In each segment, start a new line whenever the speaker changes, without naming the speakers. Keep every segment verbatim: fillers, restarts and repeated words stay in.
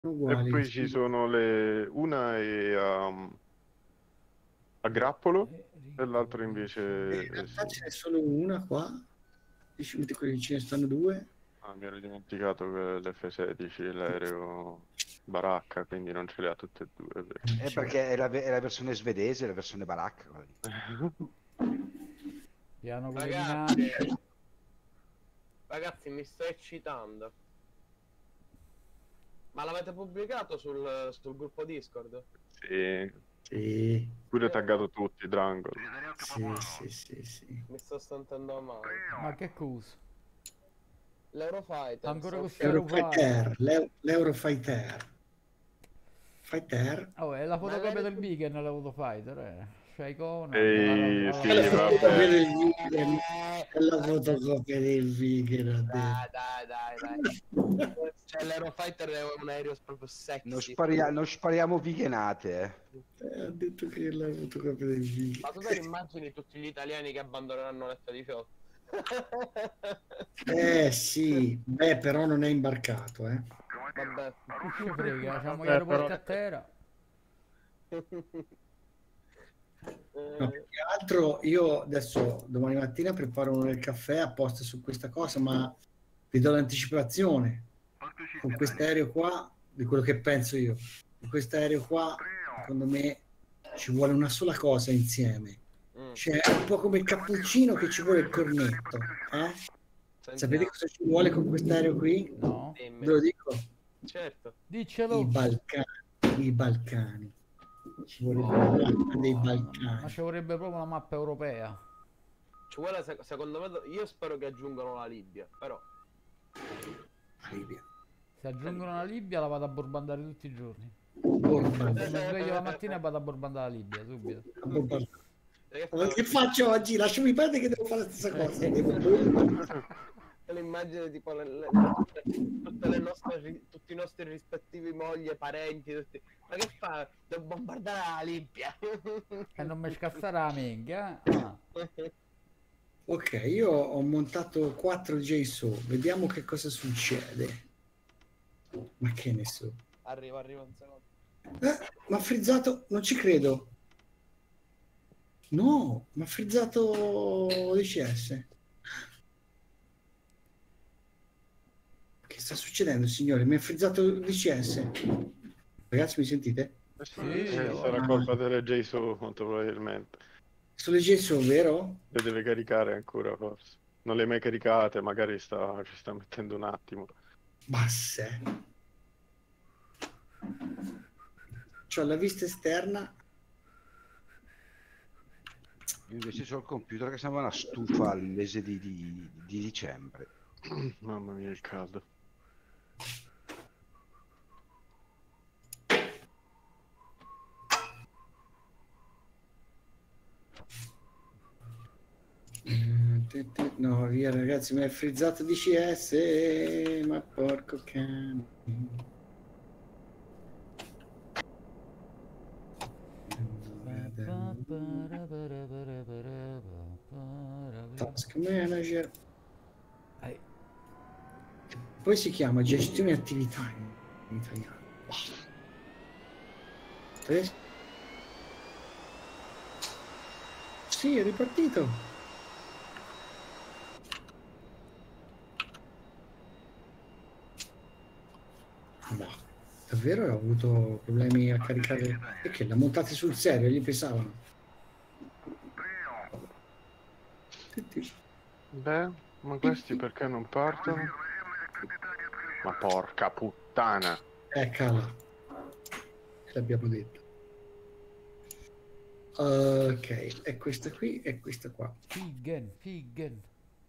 E
uguali.
poi ci sono le... una è um, a grappolo e l'altra invece...
In
eh,
realtà
sì.
ce n'è solo una qua. Dici, metti quelli ce ne stanno due.
Ah, mi ero dimenticato che l'F sedici è l'aereo baracca, quindi non ce le ha tutte e due. è vero.
Non
È
ce l'ha.
perché è la, ve- è la versione svedese, la versione baracca. quella lì.
Piano con le
Ragazzi,
minacce.
ragazzi, mi sto eccitando. Ma l'avete pubblicato sul, sul gruppo Discord?
Sì,
Sì,
pure taggato tutti, Drangol.
sì, sì, sì, sì.
Mi sto sentendo male.
Ma che cosa?
L'Eurofighter.
Ancora
sto-
questo Eurofighter.
Eurofighter, l'Eu- l'Eurofighter. Fighter.
Oh, è la fotocopia
Magari
del
tu-
Beacon l'Eurofighter, eh. C'è icona.
Ehi,
la-
sì,
È la fotocopia
vabbè.
del Vigen. È la
Eh,
fotocopia del Vigen, ha
Dai,
detto.
dai, dai, dai. Cioè, l'Eurofighter è un aereo proprio sexy.
Non, sparia- non spariamo vighenate. Eh.
Eh, ha detto che è la fotocopia del Vigen.
Ma tu te ne immagini tutti gli italiani che abbandoneranno l'F diciotto?
Eh sì, beh, però non è imbarcato, eh.
Vabbè.
Chi ci frega, facciamo gli
Eh,
aeroporti
però-
a terra.
No, più che altro io adesso domani mattina preparo un caffè apposta su questa cosa, ma vi do l'anticipazione. Con quest'aereo qua, di quello che penso io, con quest'aereo qua, secondo me ci vuole una sola cosa insieme.
Mm,
Cioè, è un po' come il cappuccino che ci vuole il cornetto. Eh? Sapete
sentiamo.
cosa ci vuole con quest'aereo qui?
No?
Dimmi.
Ve lo dico?
Certo.
I
Diccelo.
Balcani. I Balcani. Ci vuole la mappa dei
Ma
Balcani.
ci vorrebbe proprio una mappa europea.
Ci vuole, sec- secondo me, io spero che aggiungano la Libia, però.
Libia.
Se aggiungono la Libia la vado a borbandare tutti i giorni.
Borba-
Mi sveglio la mattina e vado a borbandare la Libia, subito.
Borba-
Perché
Ma che faccio oggi? Lasciami perdere che devo fare la stessa cosa. Devo-
l'immagine tipo le, le- tutte le nostre, ri- tutti i nostri rispettivi mogli e parenti, tutti. Ma che fa? Devo bombardare la Libia.
E non mi scassarà la minchia. Ah.
Ok, io ho montato quattro J S O. Vediamo che cosa succede. Ma che ne so.
Arriva, arriva un secondo.
Eh, ma ha frizzato, non ci credo. No, ma ha frizzato l'I C S. Che sta succedendo, signore? Mi ha frizzato l'I C S. Ragazzi, mi sentite?
Eh sì,
Sì,
eh,
oh.
sarà colpa delle J S O molto probabilmente.
Sono le J S O, vero?
Le deve caricare ancora forse. Non le hai mai caricate, magari sta, ci sta mettendo un attimo.
Basse. C'ho la vista esterna.
Io invece ho il computer che sembra una stufa al mese di, di- di dicembre.
Mamma mia, il caldo.
No, via ragazzi, mi è frizzato D C S, ma porco cane. Task manager.
Eh,
Poi si chiama gestione attività in italiano. Tre- Sì, è ripartito. No, davvero ho avuto problemi a caricare. Perché l'ha montati sul serio, gli pesavano.
Beh, ma questi perché non partono? Ma porca puttana.
Eccola. L'abbiamo detto. Ok, è questa qui e questa qua.
Figgen, figgen.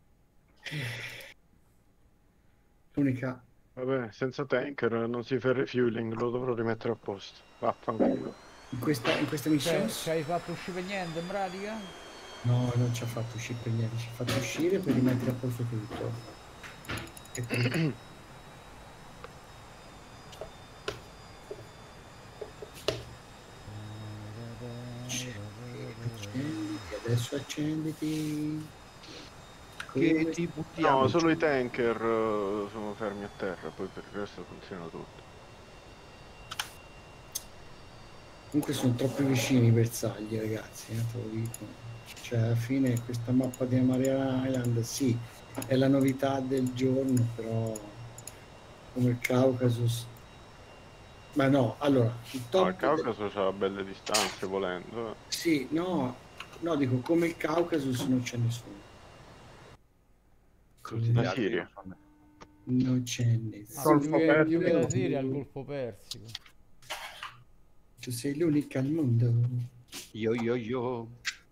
L'unica.
Vabbè, senza tanker non si fa il refueling, lo dovrò rimettere a posto. Vaffanculo.
In questa, in questa
Cioè,
missione?
ci hai fatto uscire niente in pratica?
No, non ci ha fatto uscire per niente, ci ha fatto uscire per rimettere a posto tutto. E poi- Accenditi, adesso accenditi.
Che
Come-
ti buttiamo
No, solo
giù.
i tanker eh, sono fermi a terra, poi per il resto funziona tutto.
Comunque sono troppo vicini i bersagli, ragazzi, eh, te lo dico. Cioè, alla fine questa mappa di Mariana Island, sì, è la novità del giorno, però come il Caucasus. Ma no, allora, il
No,
top
il Caucaso c'ha belle distanze volendo.
sì, no, no, dico come il Caucasus non c'è nessuno.
Tutti gli
La
altri
Siria.
non fanno-
Non c'è
Ah,
nessuno.
più,
Golfo
che, più che la
Persico.
Siria, il Golfo Persico.
Tu sei l'unica al mondo.
Io, io, io.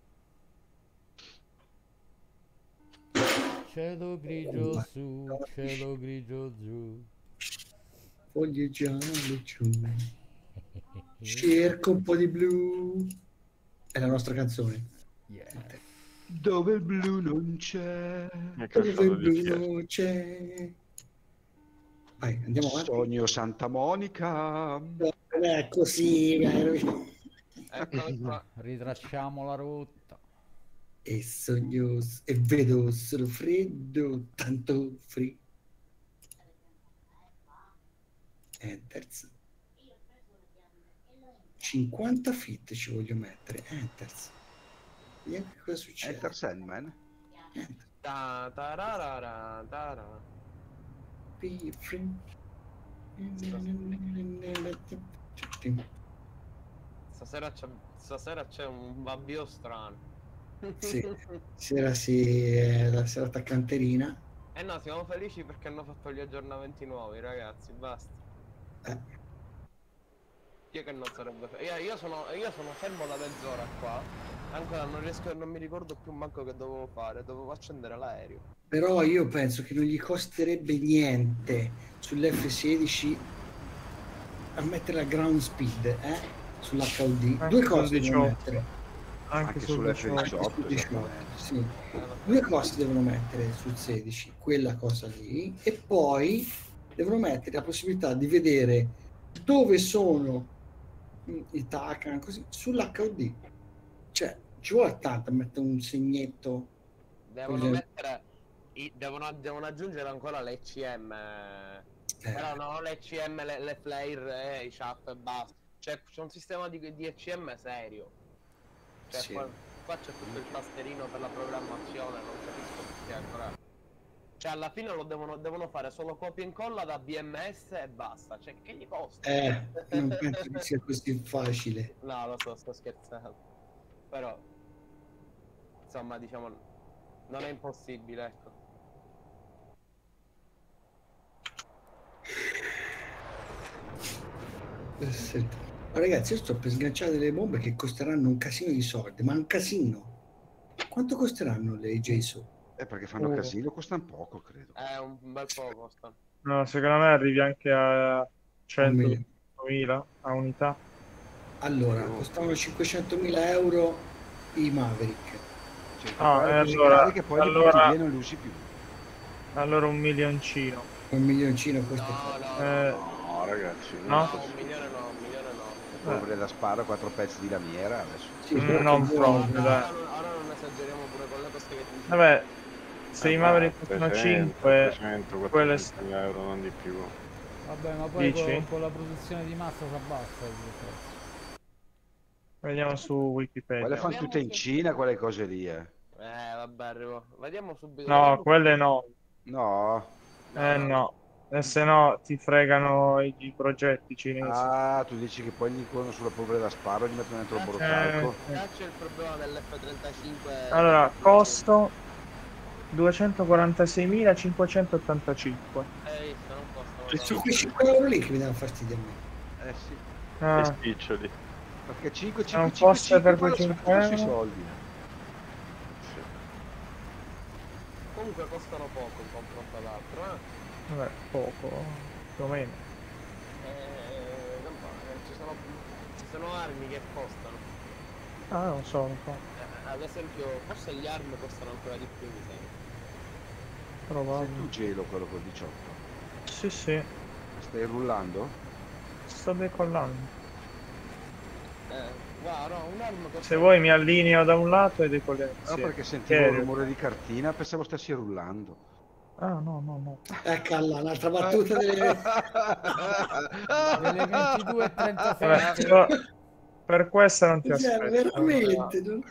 Cielo grigio su, cielo grigio giù.
Voglio giallo giù. Cerco un po' di blu. È la nostra canzone.
Yeah.
Dove il blu non c'è.
Mi è
Dove il
cresciuto di
blu
schiena.
non c'è. Vai, andiamo avanti.
Sogno Santa Monica.
È così.
Eccomi qua.
Ritracciamo la rotta.
E sogno e vedo solo freddo, tanto freddo. Enters. cinquanta fit ci voglio mettere. Enters. Vediamo che cosa succede.
Enter Sandman.
Enter.
Ta tararara, tara.
Be free.
Stasera c'è, stasera c'è un babbio strano.
Sì, sera sì, è la serata canterina.
Eh no, siamo felici perché hanno fatto gli aggiornamenti nuovi, ragazzi, basta.
Eh,
Io che non sarebbe fe- io, io sono io sono fermo da mezz'ora qua. Ancora non riesco, non mi ricordo più manco che dovevo fare, dovevo accendere l'aereo.
però io penso che non gli costerebbe niente sull'F sedici a mettere la ground speed, eh? Sull'H U D.
Anche
Due
sul
cose devono
diciotto.
mettere.
Anche,
Anche
sul
sull'F
diciotto.
diciotto.
Anche sul diciotto,
esattamente.
sì.
Eh, lo so.
Due cose devono mettere sul sedici, quella cosa lì, e poi devono mettere la possibilità di vedere dove sono mm, i Tacan, così, sull'H U D. Cioè, ci vuole tanto a mettere un segnetto.
Devono
Cos'è?
mettere i- devono, devono aggiungere ancora le E C M.
Eh,
Però no, le E C M, le, le flare, eh, i shaft e basta. Cioè c'è un sistema di, di E C M serio. Cioè
Sì.
qua, qua c'è tutto il tasterino per la programmazione, non capisco perché ancora. Cioè alla fine lo devono, devono fare solo copia e incolla da B M S e basta. Cioè che gli costa?
eh, non penso che sia così facile.
No, lo so, sto scherzando. Però insomma diciamo non è impossibile, ecco.
Eh, senti. Ma ragazzi, io sto per sganciare delle bombe che costeranno un casino di soldi, ma un casino. Quanto costeranno le Jason?
Eh, perché fanno
Oh.
casino, costano poco, credo.
È un bel po' costa.
No, secondo me arrivi anche a
milione.
centomila a unità.
Allora, costavano cinquecentomila euro i Maverick.
Cioè,
Ah,
comprare
e
così
allora-
cari che poi
allora-
li porti via e non li usi più.
Allora un milioncino.
Un milioncino questo.
No, no,
Eh,
No, ragazzi, non
No?
so
no, un
se-
milione no, un milione no.
Polvere da sparo, quattro pezzi di lamiera adesso.
Sì,
Mm,
però
non
che
proprio,
vuoi?
dai.
Ora, non- ora non esageriamo pure con le cose che ti
Vabbè, se
Eh,
i
ma
Maverick costano
trecento,
cinque,
trecento,
quelle-
quattrocentomila euro, non di più.
Vabbè, ma poi
Dici?
con, con la produzione di massa si abbassa il prezzo.
vediamo su Wikipedia.
Quelle fanno tutte in Cina, quelle cose lì, eh.
Eh, vabbè, arrivo. Vediamo subito.
No,
vediamo-
quelle no.
No.
Eh no. E se no ti fregano i, i progetti cinesi.
Ah, tu dici che poi gli incontro sulla polvere da sparo e gli mettono dentro il borocalco.
Eh,
Là c'è il problema dell'F trentacinque.
Allora, costo duecentoquarantaseimilacinquecentottantacinque.
Eh, visto, non costa.
E su quei cinque euro lì che mi danno fastidio a me.
Eh sì.
Che
Ah,
spiccioli.
Perché cinque,
Non
cinque, cinque,
fosse per
cinque,
quei
sono
cinque
grossi
euro.
soldi.
Sì.
Comunque costano poco in confronto ad altro, eh.
vabbè, poco, più o meno.
Eh, non so, eh, ci sono, ci sono armi che costano.
Ah, non so, non so.
Eh, ad esempio, forse gli armi costano ancora di più, mi sembra.
Sei
Probabile.
tu gelo quello col diciotto.
Sì, sì,
Stai rullando?
sto decollando.
Eh, guarda, no, un'arma costa.
Se vuoi mi allineo da un lato e decolliamo
Ah,
insieme.
perché sentivo il
Serio?
rumore di cartina, pensavo stessi rullando.
Ah, no, no, no.
Ecco là, un'altra battuta delle...
Delle ventidue e
Vabbè,
trentasette.
sto, Per questa non ti
Cioè,
aspetto.
veramente. non-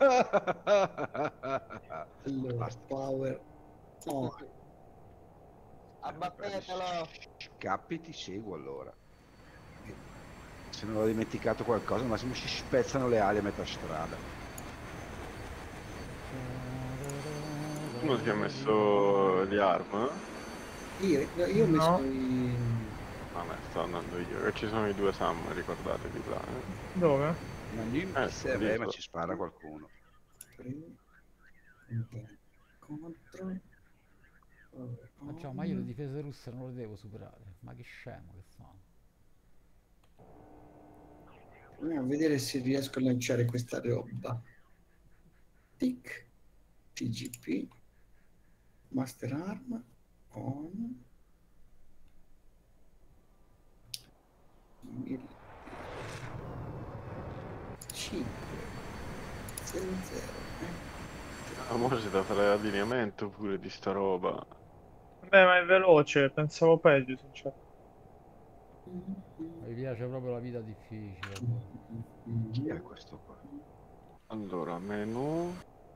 Allora,
Basta.
power. Oh,
Abbattetelo.
Scappi, ti seguo allora. Se non ho dimenticato qualcosa, al massimo si spezzano le ali a metà strada.
Uno si è messo gli arm?
io, no, io ho messo
No.
i...
Vabbè, sto andando io. E ci sono i due Sam, ricordatevi là. Eh.
Dove?
Ma lì
Eh,
chi serve,
lì
eh, ma
so.
ci spara qualcuno.
Contro.
Facciamo, ma io le difese russe non le devo superare. Ma che scemo che sono.
Andiamo a vedere se riesco a lanciare questa roba. Tic. T G P. Master Arm. On. cinque. zero zero.
Ah, mo c'è da fare l'allineamento pure di sta roba.
Beh, ma è veloce, pensavo peggio, sinceramente.
Mi piace proprio la vita difficile. boh.
Chi è questo qua?
Allora, menu.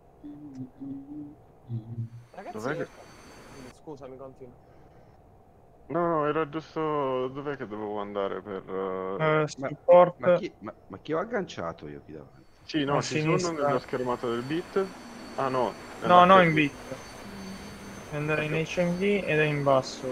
Ragazzi,
Dov'è che...
scusami, continua.
No, no, era giusto... Dov'è che dovevo andare per... eh,
Eh,
Ma,
support
ma chi, ma, ma chi ho agganciato io qui davanti?
Sì, no,
a
ci sono
sinistra.
nella schermata del bit. Ah no,
No, no,
nell'H D.
in bit. Andare in H M D ed è in basso.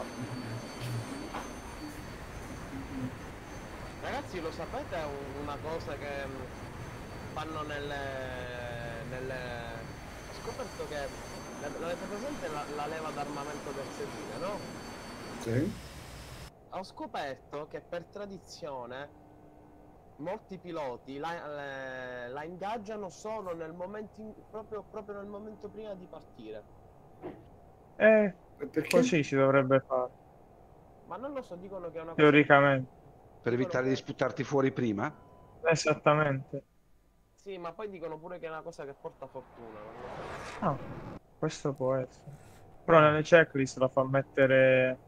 Ragazzi, lo sapete un- una cosa che mh, fanno nelle... nelle... Ho scoperto che... L'avete presente la, la leva d'armamento del sedile, no?
Sì.
Ho scoperto che per tradizione molti piloti la, le- la ingaggiano solo nel momento in- proprio, proprio nel momento prima di partire.
Eh,
Perché?
così si dovrebbe fare,
Ma non lo so, dicono che è una cosa...
teoricamente.
Per evitare di sputarti fuori prima?
Esattamente.
Sì, ma poi dicono pure che è una cosa che porta fortuna, non lo so.
Ah, questo può essere. Però nelle checklist la fa mettere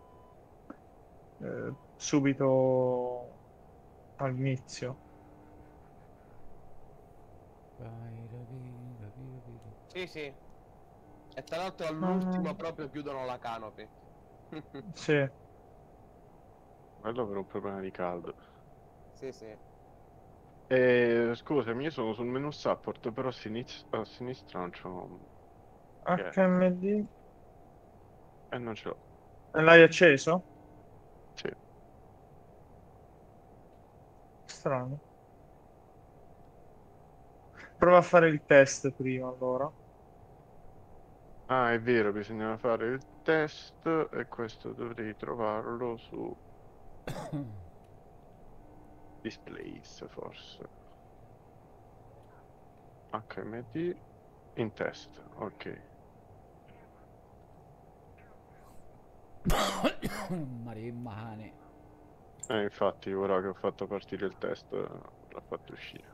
eh, subito all'inizio.
Sì, sì. E tra l'altro all'ultimo proprio chiudono la canopy.
Sì.
Quello per un problema di caldo.
Sì, sì.
E scusami, io sono sul menu support, però a sinistra, a sinistra non c'ho... Che è?
H M D.
E non ce l'ho.
L'hai acceso?
Sì.
Strano. Prova a fare il test prima, allora.
Ah, è vero, bisognava fare il test e questo dovrei trovarlo su displays forse. H M D in test, ok.
Marimane.
Eh, infatti ora che ho fatto partire il test l'ho fatto uscire.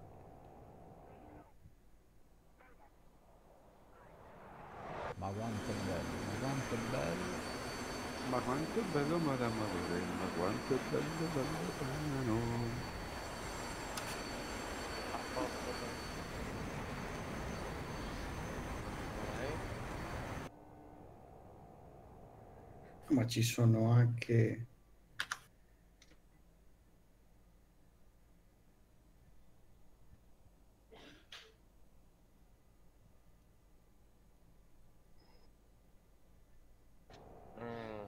Ma quanto è bello, ma quanto è bello.
Ma quanto è bello Madame Madeleine, ma quanto è bello bello bello.
A posto, sì. Ok.
Ma ci sono anche...
Mm.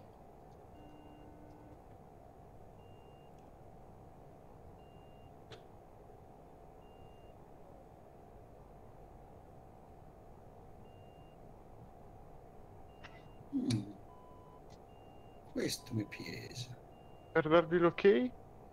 Mm. Questo mi piace.
Per darvi l'ok?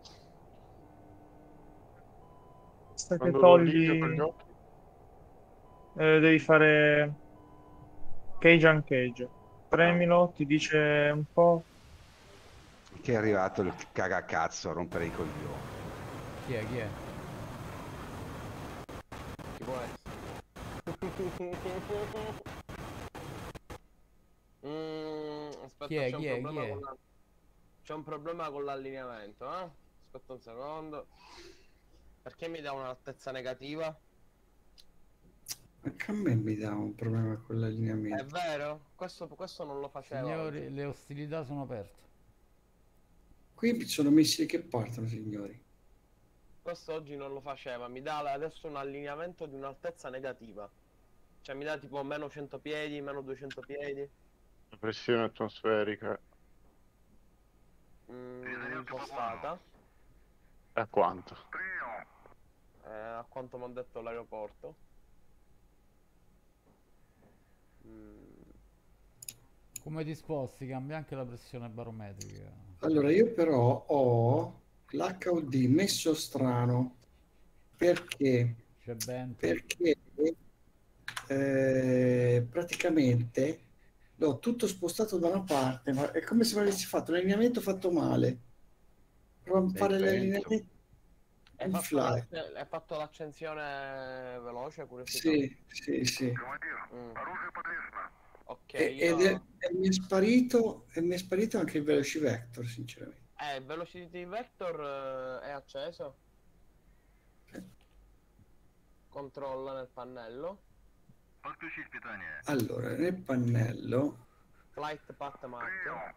Basta che
Quando lo
togli...
lineo con gli occhi?
eh, devi fare cage and cage. Premilo, ti dice un po'.
Che è arrivato il cagacazzo a rompere i coglioni.
Chi è, chi è?
Chi può essere? Mm, aspetta,
Chi è,
c'è un
chi è,
problema
chi è?
con la- c'è un problema con l'allineamento, eh? Aspetta un secondo. Perché mi dà un'altezza negativa?
Anche a me mi dà un problema con
È
l'allineamento.
vero? Questo, questo non lo faceva
Signori,
oggi.
le ostilità sono aperte.
Qui sono missili che partono, signori.
Questo oggi non lo faceva, mi dà adesso un allineamento di un'altezza negativa. Cioè mi dà tipo meno cento piedi, meno duecento piedi.
La pressione atmosferica
Mm, impostata.
a quanto?
Eh, a quanto mi ha detto l'aeroporto. Mm,
Come disposti, cambia anche la pressione barometrica.
Allora, io però ho l'H U D messo strano. Perché?
C'è vento.
Perché eh, praticamente l'ho tutto spostato da una parte, ma è come se mi avessi fatto l'allineamento fatto male. Provo a
È
fare
il vento.
l'allineamento
Hai
in
fatto,
fly.
l'acc- hai fatto l'accensione veloce, curiosità?
Sì, sì, sì.
Mm. Ok,
E-
io...
ed è, e mi è sparito, e mi è sparito anche il Veloci Vector, sinceramente.
Eh, il Velocity Vector eh, è acceso. Controlla nel pannello.
Allora, nel pannello,
Flight Path Macchia.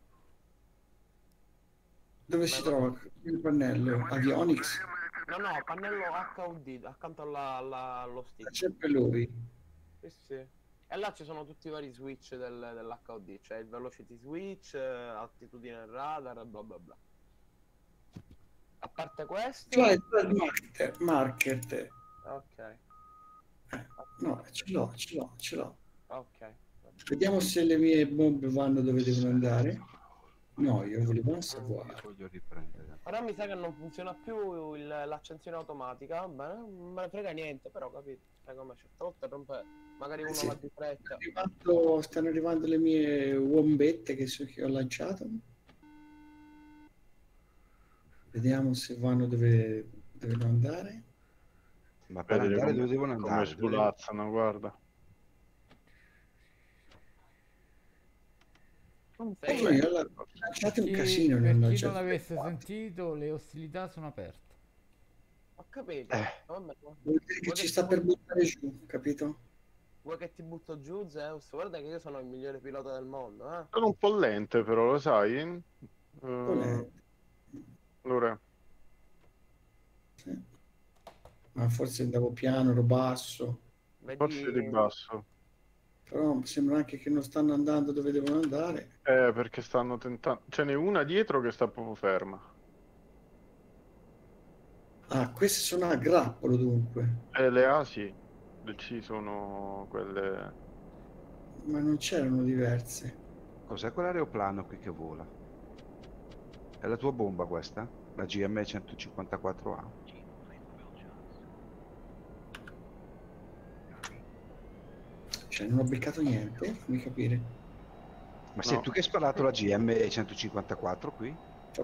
dove si
Velo-
trova il pannello? Avionics?
No, no, pannello H U D, accanto alla, alla- allo stick.
C'è sempre lui.
Sì, sì. E là ci sono tutti i vari switch del, dell'H U D, cioè il velocity switch, eh, altitudine radar, bla bla bla. A parte questo...
Flight Market, market.
Ok,
No, ce l'ho, ce l'ho, ce l'ho.
ok.
Vediamo se le mie bombe vanno dove devono andare. No, io volevo un savoir.
Voglio riprendere.
Ora mi sa che non funziona più il- l'accensione automatica, beh, non me ne frega niente, però capito? Sai come certe volte rompe, magari uno
Sì.
va di fretta.
Arrivando- stanno arrivando le mie wombette che, so- che ho lanciato. Vediamo se vanno dove devono andare.
Ma per
Vedere
andare
come,
dove devono
come
andare? Dove devono-
svolazzano, guarda.
Non
E
sei-
noi allora, lanciate un
Chi-
casino. ne
per
hanno
chi
lanciati
non avesse
quattro.
sentito, le ostilità sono aperte.
Ho capito.
Eh.
Vabbè,
Vuol dire che
vuoi
ci
che
sta
ti
per
butto-
buttare giù, capito?
vuoi che ti butto giù, Zeus? Guarda che io sono il migliore pilota del mondo, eh?
Sono un po' lente però, lo sai? Eh,
Volete.
allora,
Sì. Ma forse andavo piano, ero basso.
forse di
Vedi...
basso.
Però sembra anche che non stanno andando dove devono andare.
Eh, perché stanno tentando... Ce n'è una dietro che sta proprio ferma.
Ah, queste sono a grappolo dunque.
E le A sì, le C sono quelle...
Ma non c'erano diverse.
Cos'è quell'aeroplano qui che vola? È la tua bomba questa? La G M centocinquantaquattro A?
Cioè, non ho beccato niente, fammi capire.
Ma sei
No.
tu che hai sparato la G M centocinquantaquattro qui?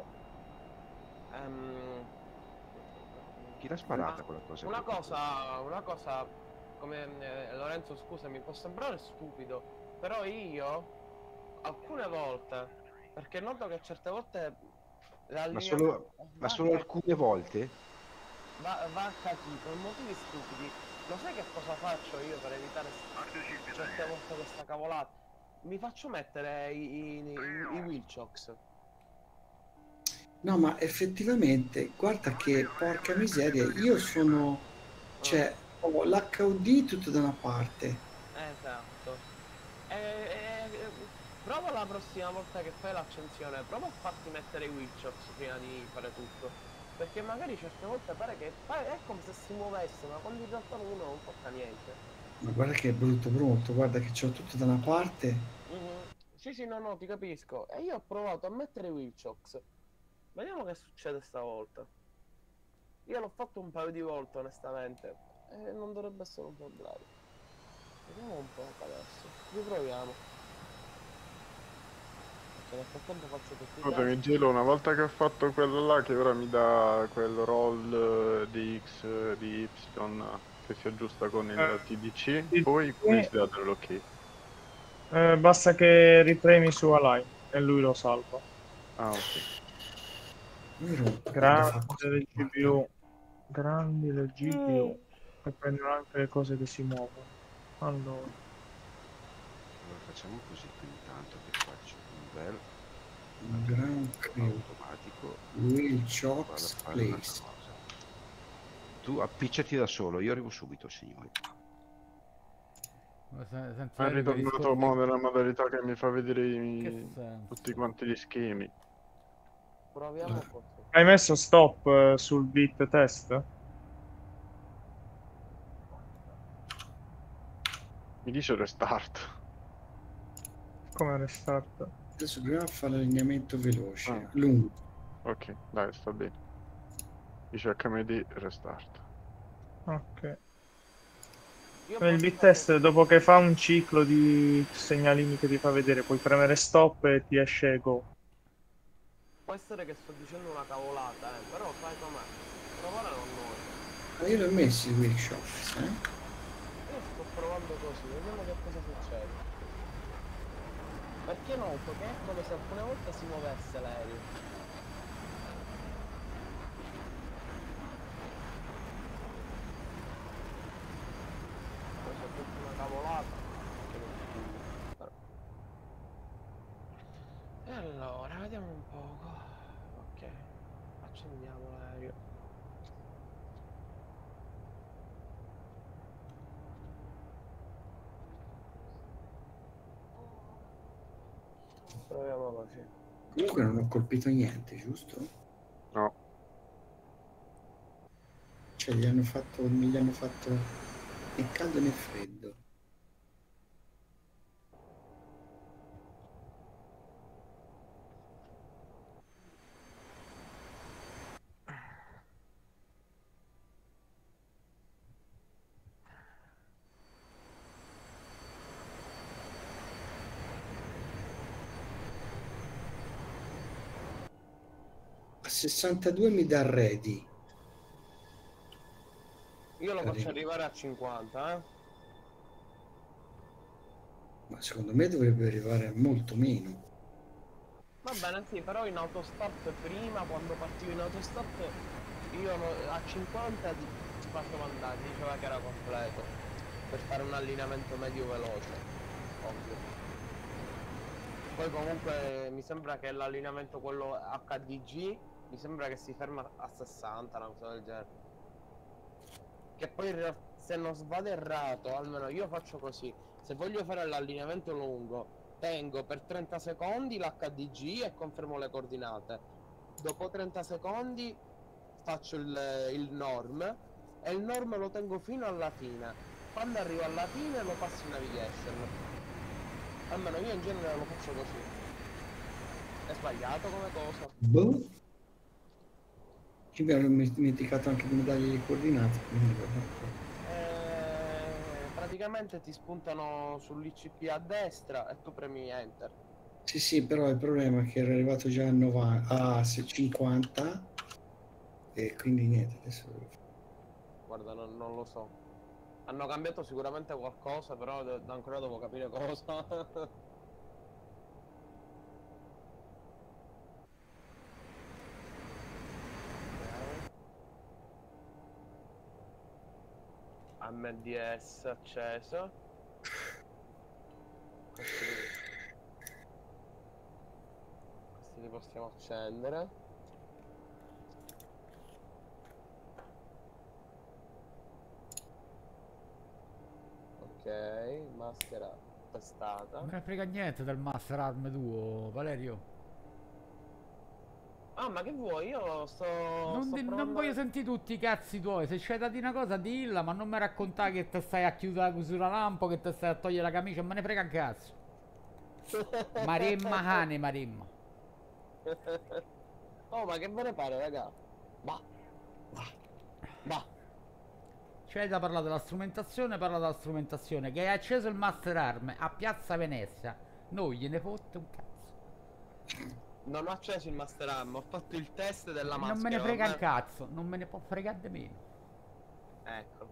ehm,
Chi l'ha sparata
Ma
quella cosa?
Una cosa, una cosa, come eh, Lorenzo, scusami, può sembrare stupido, però io alcune volte, perché noto che certe volte la
Ma
linea
solo,
va,
ma solo
a-
alcune volte?
va, va a cachì per motivi stupidi. Lo sai che cosa faccio io per evitare certe volte questa cavolata? Mi faccio mettere i, i, i, i wheelchocks.
No, ma effettivamente, guarda che porca miseria, io sono, cioè, ho l'H U D tutto da una parte.
Esatto. E, e- e- prova la prossima volta che fai l'accensione, prova a farti mettere i wheelchocks prima di fare tutto. Perché magari certe volte pare che fa- è come se si muovesse, ma quando in realtà uno non tocca niente.
Ma guarda che è brutto brutto, guarda che c'ho tutto da una parte.
Mhm. Sì, sì, no, no, ti capisco. E io ho provato a mettere i wheelchocks. Vediamo che succede stavolta. Io l'ho fatto un paio di volte, onestamente. E non dovrebbe essere un problema. Vediamo un po' adesso. Riproviamo. Perché nel frattempo faccio tutti i
Scusami,
test.
Gelo, una volta che ho fatto quello là, che ora mi dà quel roll eh, di X, eh, di Y, che si aggiusta con il
Eh,
T D C,
sì,
poi
sì.
come si dà l'ok?
Eh, basta che ripremi su Align e lui lo salva.
Ah, ok.
Vero?
Grande
Fa così.
del G P U. grandi, leggibili, e prendono anche le cose che si muovono. Allora,
Allora facciamo così intanto che faccio un bel
Un gran crew.
automatico.
Will
Vado a
Chocks
fare un'altra
Place.
cosa. Tu appicciati da solo, io arrivo subito, signori.
Ma se- Senti,
È
Valerio, che
ritornato
rispondi...
mo nella modalità che mi fa vedere
Che
i-
senso?
tutti quanti gli schemi.
Proviamo
Eh.
così.
hai messo stop eh, sul beat test?
Mi dice restart.
Come restart?
Adesso dobbiamo fare l'allineamento veloce,
Ah.
lungo.
Ok, dai, sta bene. Dice H M D restart.
Ok.
Io
Nel
posso
beat
fare-
test, dopo che fa un ciclo di segnalini che ti fa vedere, puoi premere stop e ti esce go.
Può essere che sto dicendo una cavolata, eh, però sai com'è. Provare non muore.
Ma io li ho messi i Will Chocks, eh?
Io sto provando così, vediamo che cosa succede. Perché noto che è come se alcune volte si muovesse l'aereo. Questa è tutta una cavolata. Che non si- però. E allora, vediamo un poco. Ok, accendiamo l'aereo. Proviamo così.
Comunque non ho colpito niente, giusto?
No,
Cioè gli hanno fatto, non gli hanno fatto né caldo né freddo. A sessantadue mi dà ready.
Io lo faccio
Carino.
arrivare a cinquanta, eh.
Ma secondo me dovrebbe arrivare a molto meno.
Va bene, sì, però in autostop prima, quando partivo in autostop, io no- a cinquanta ti facevo andare, diceva che era completo, per fare un allineamento medio veloce, ovvio. Poi comunque mi sembra che l'allineamento quello H D G, mi sembra che si ferma a sessanta, una cosa del genere. Che poi in realtà, se non vado errato, almeno io faccio così, se voglio fare l'allineamento lungo, tengo per trenta secondi l'H D G e confermo le coordinate. Dopo trenta secondi faccio il, il norm e il norm lo tengo fino alla fine. Quando arrivo alla fine lo passo in navigation. Almeno io in genere lo faccio così. È sbagliato come cosa?
Boh. Ci abbiamo dimenticato anche le medaglie di coordinate, quindi vabbè.
Eh, praticamente ti spuntano sull'I C P a destra e tu premi enter.
Sì, sì, però il problema è che era arrivato già a, novanta, a cinquanta e quindi niente, adesso devo fare.
Guarda, non, non lo so. Hanno cambiato sicuramente qualcosa, però de- ancora devo capire cosa. M D S acceso. Questi, questi li possiamo accendere. Ok, maschera testata.
Non me ne frega niente del Master Arm tuo, Valerio.
Ah, ma che vuoi? Io sto.
Non,
sto
di- non
provando
voglio
a-
sentire tutti i cazzi tuoi. Se c'è da dire una cosa, dilla, ma non mi raccontare che te stai a chiudere la chiusura lampo, che te stai a togliere la camicia, me ne frega un cazzo. Maremma cane, maremma.
Oh, ma che ve ne pare, raga? Bah. Bah.
C'è da parlare della strumentazione, parla della strumentazione. Che hai acceso il Master Arm a Piazza Venezia. Non gliene fotte un cazzo.
Non ho acceso il Master Arm, ho fatto il test della maschera.
Non me ne frega un
vabbè?
cazzo, non me ne può fregare di meno.
Ecco.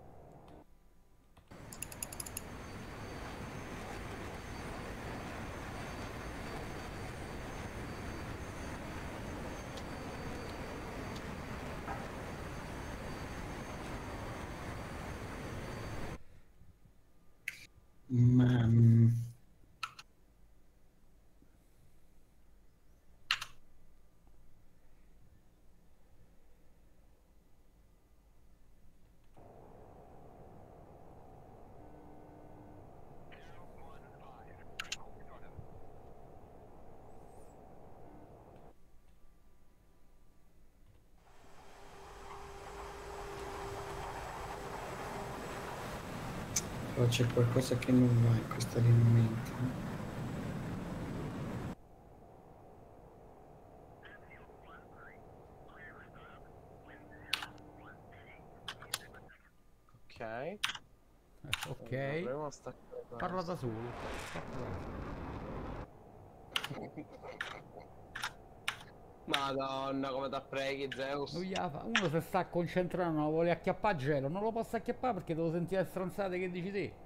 Però c'è qualcosa che non va in questo allineamento.
Ok.
Eh, ok.
Proviamo a staccare
Parla da
questo.
solo.
Madonna, come t'appreghi, Zeus.
Non gli fa- Uno se sta concentrando, non vuole acchiappare gelo, non lo posso acchiappare perché devo sentire le stronzate che dici te.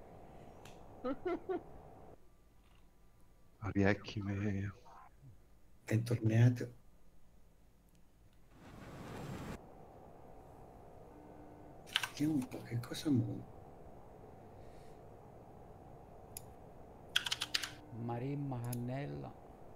Riecchi me.
Bentornato. Vediamo un po' che cosa monta.
Marimma, cannella.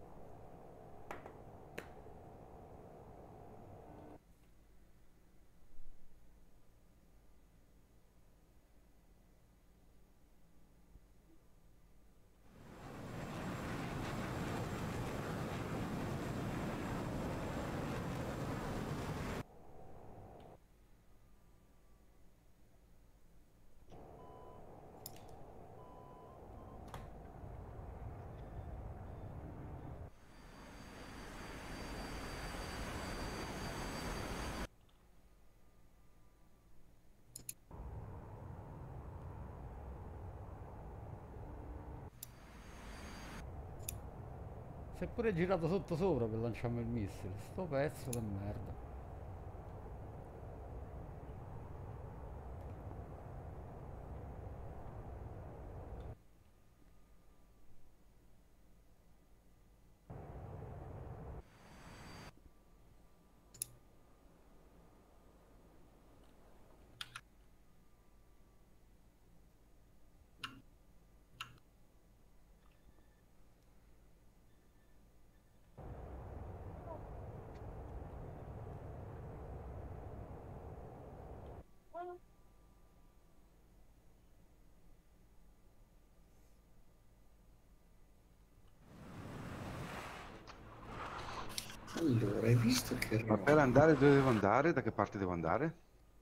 Si è pure girato sotto sopra per lanciarmi il missile. Sto pezzo di merda.
Allora, hai visto che
Ma per
roba?
andare dove devo andare? Da che parte devo andare?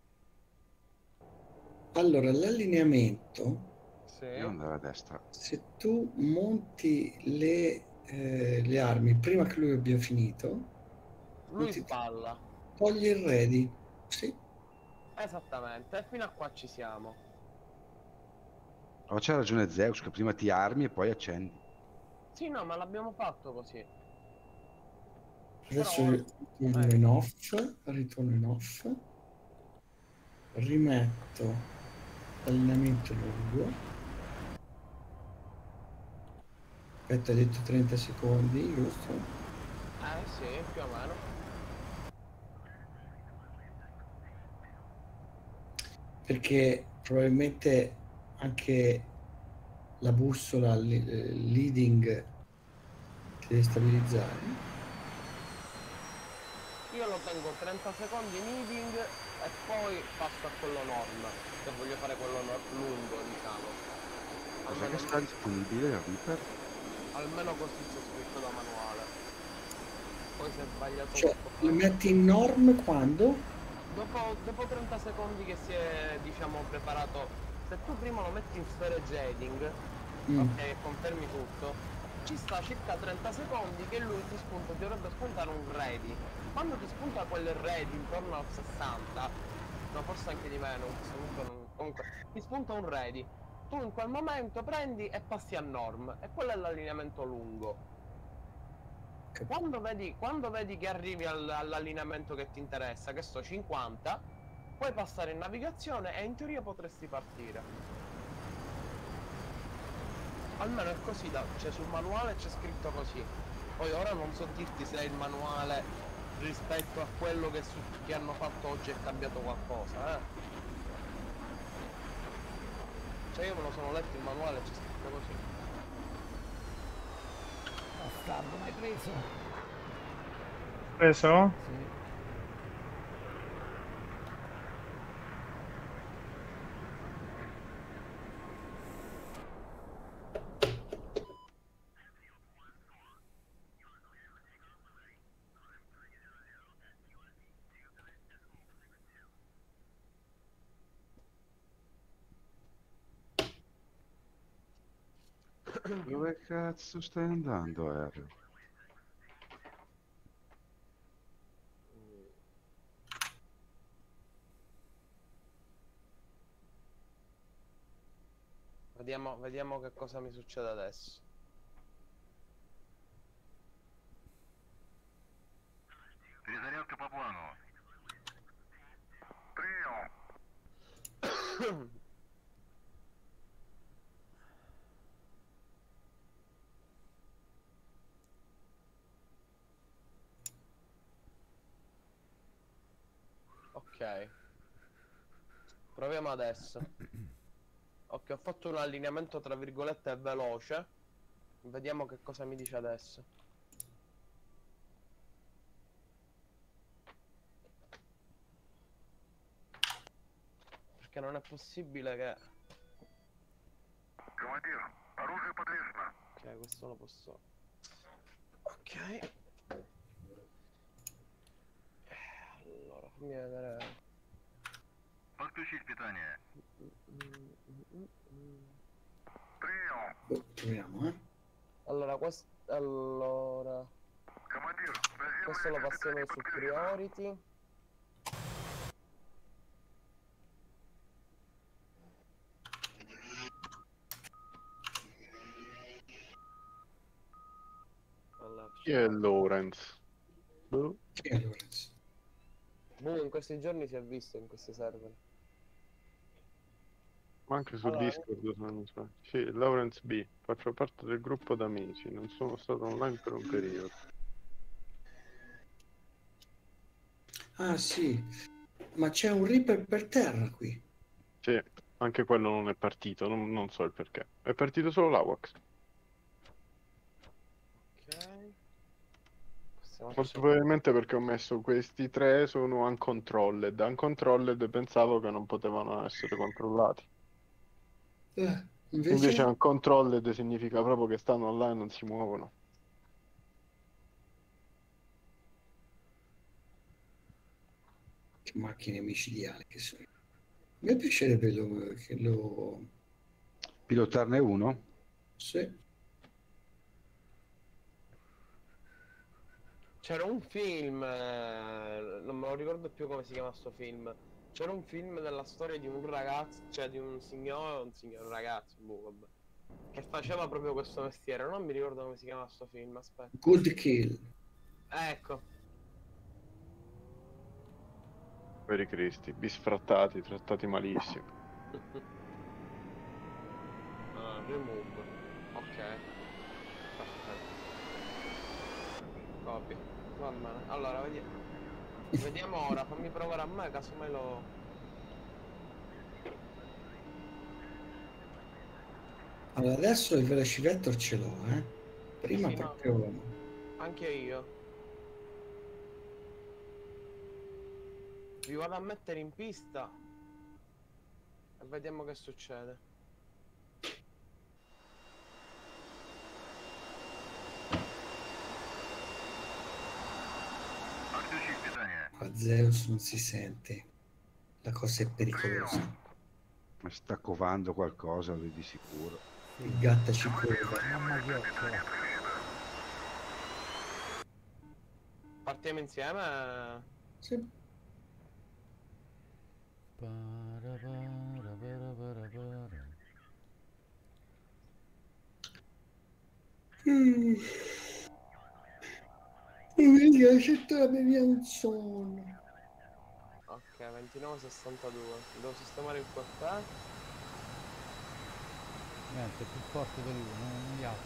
Allora, l'allineamento,
Sì.
Devo andare a destra.
se tu monti le, eh, le armi prima che lui abbia finito,
Lui
ti
spalla.
togli il ready. Sì,
Esattamente, e fino a qua ci siamo.
Oh, c'ha ragione Zeus che prima ti armi e poi accendi.
Sì, no, ma l'abbiamo fatto così.
adesso
Però,
ritorno
ecco.
in off, ritorno in off, rimetto l'allineamento lungo. Aspetta, hai detto trenta secondi, giusto?
Eh sì, più o meno.
Perché probabilmente anche la bussola li- eh, leading ti deve stabilizzare.
Io lo tengo trenta secondi leading e poi passo a quello norm, se voglio fare quello nor- lungo, diciamo.
Cos'è
Almeno,
che sta disponibile il Reaper?
almeno così c'è scritto da manuale. Poi se è sbagliato
Cioè,
qualcosa...
lo metti in norm quando?
Dopo, dopo trenta secondi che si è, diciamo, preparato, se tu prima lo metti in sfere shading,
Mm.
ok, e confermi tutto, ci sta circa trenta secondi che lui ti spunta, ti dovrebbe spuntare un ready. Quando ti spunta quel ready intorno al sessanta, no forse anche di meno, in questo momento non, comunque, ti spunta un ready. Tu in quel momento prendi e passi a norm, e quello è l'allineamento lungo. Quando vedi, quando vedi che arrivi al- all'allineamento che ti interessa, che sto cinquanta, puoi passare in navigazione e in teoria potresti partire. Almeno è così, da, cioè sul manuale c'è scritto così. Poi ora non so dirti se il manuale rispetto a quello che, su, che hanno fatto oggi è cambiato qualcosa, eh. Cioè io me lo sono letto il manuale, c'è scritto così.
Bastardo, mi hai preso?
Preso?
Sì.
Dove cazzo stai andando, Harry?
Vediamo, vediamo che cosa mi succede adesso.
Перезарядка по плану. Прием.
Ok. Proviamo adesso. Ok, ho fatto un allineamento tra virgolette veloce. Vediamo che cosa mi dice adesso. Perché non è possibile che...
Командир, оружие подвешено.
Ok, questo lo posso... Ok. Allora, fammi vedere...
Подключить питание. Прием.
Oh, proviamo, eh.
Allora, questo... Allora...
Командир,
Questo lo
наземное
passiamo
питание
su
подключено.
priority. Allora,
Chi è Lawrence? Boh.
Chi è Lorenzo?
boh, in questi giorni si è visto in questi server.
Ma anche su
Allora,
Discord, se non mi sbaglio. Sì, Lawrence B. Faccio parte del gruppo d'amici. Non sono stato online per un periodo.
Ah sì, ma c'è un Reaper per terra qui.
Sì, anche quello non è partito, non, non so il perché. È partito solo l'Awax.
ok. Possiamo
Molto probabilmente perché ho messo questi tre sono uncontrolled. Uncontrolled pensavo che non potevano essere controllati.
Eh,
Invece
invece...
uncontrolled significa proprio che stanno online e non si muovono.
Che macchine micidiali che sono. A me piacerebbe lo, che lo...
Pilotarne uno?
Sì.
C'era un film, eh, non me lo ricordo più come si chiama sto film. C'era un film della storia di un ragazzo, cioè di un signore, un signore, un ragazzo, boh, vabbè, che faceva proprio questo mestiere. Non mi ricordo come si chiama sto film, aspetta.
Good Kill.
Ecco.
Veri Cristi, bisfrattati, trattati malissimo.
Ah, remove. Ok. Perfetto. Copy. Va bene. Allora, vediamo. Vediamo ora, fammi provare a me, casomai lo...
Allora, adesso il Velociraptor ce l'ho, eh. Prima
Sì, no.
proprio...
Anche io. Vi vado a mettere in pista e vediamo che succede.
Отключить питание.
A Zeus non si sente. La cosa è pericolosa.
Ma sta covando qualcosa lui di sicuro.
Il gatto ci corre.
Mamma chioccola.
Partiamo insieme.
Sì.
Para, para, para, para, para.
Mm. Mi piace tornare via un sonno.
Ok, ventinove sessantadue. Devo sistemare il quartiere.
Niente, è più forte di lui, non, non gli apre.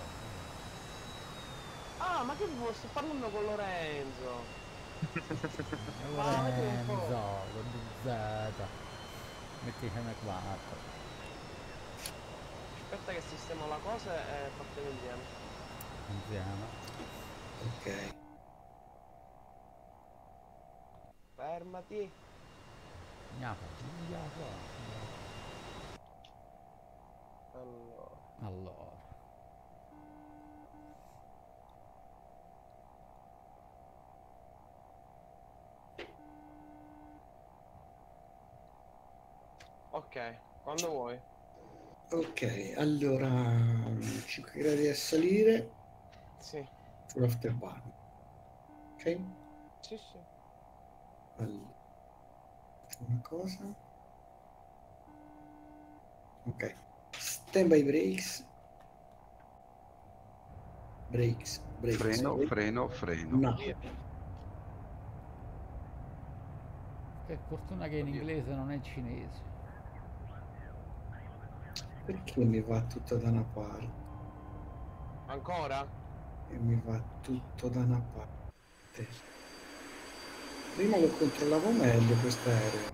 Ah, ma che vuoi? Sto parlando con Lorenzo.
Lorenzo, con Z. Metticene quattro.
Aspetta che sistemo la cosa e partiamo insieme.
Insieme.
Ok.
Fermati.
Mi apre, non gli apre.
Allora.
Allora.
Ok, quando vuoi.
Ok, allora cinque gradi a salire
Sì,
sull'afterburn. Ok?
sì, sì.
Allora, faccio una cosa. Ok. Stand by brakes. Brakes, brakes.
Freno, freno, freno.
No.
Via.
Che fortuna che in
Oddio.
inglese non è cinese.
Perché mi va tutto da una parte?
Ancora?
E mi va tutto da una parte. Prima lo controllavo meglio quest'aereo.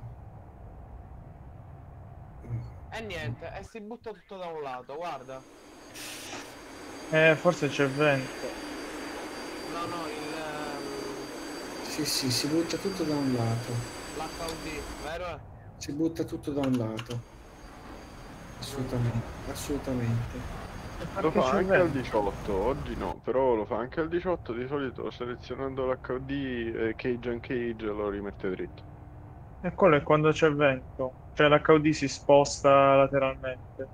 E niente, e si butta tutto da un lato, guarda.
Eh, forse c'è vento.
No, no, il... ehm,
Sì, sì, si butta tutto da un lato.
l'H U D, vero?
Si butta tutto da un lato. Assolutamente, assolutamente.
Lo
Perché
fa
c'è
anche al
vento?
diciotto, oggi no, però lo fa anche al diciotto, di solito selezionando l'H D e Cage and Cage lo rimette dritto.
E quello è quando c'è vento. Cioè l'H U D si sposta lateralmente.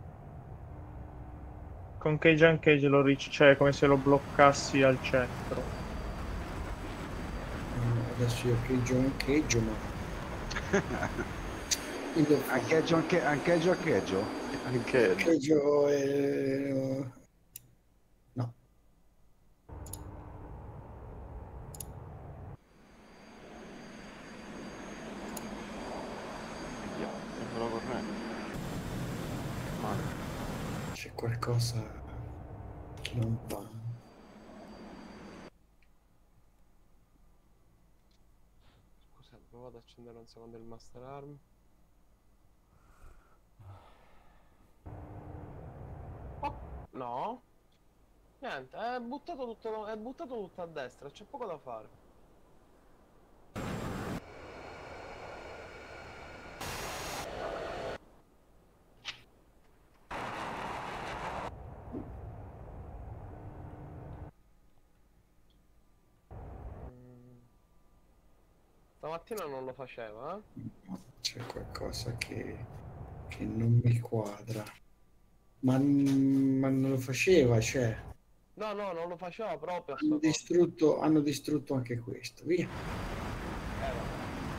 Con Cage and Cage lo ric- cioè come se lo bloccassi al centro.
Eh, Adesso io cheggio ancheggio, ma chi lo fa?
Ancheggio, anche, ancheggio, ancheggio.
Anche
Cheggio è... No,
via, sembra corrente. Male.
c'è qualcosa che non va.
Scusate, provo ad accendere un secondo il Master Arm. Oh, no. Niente, è buttato tutto, è buttato tutto a destra, c'è poco da fare. Mm. Stamattina non lo faceva, eh?
C'è qualcosa che, che non mi quadra. Ma, ma non lo faceva, cioè,
No, no, non lo faceva proprio a
hanno
sto coso.
distrutto, hanno distrutto anche questo. Via.
Eh, vabbè.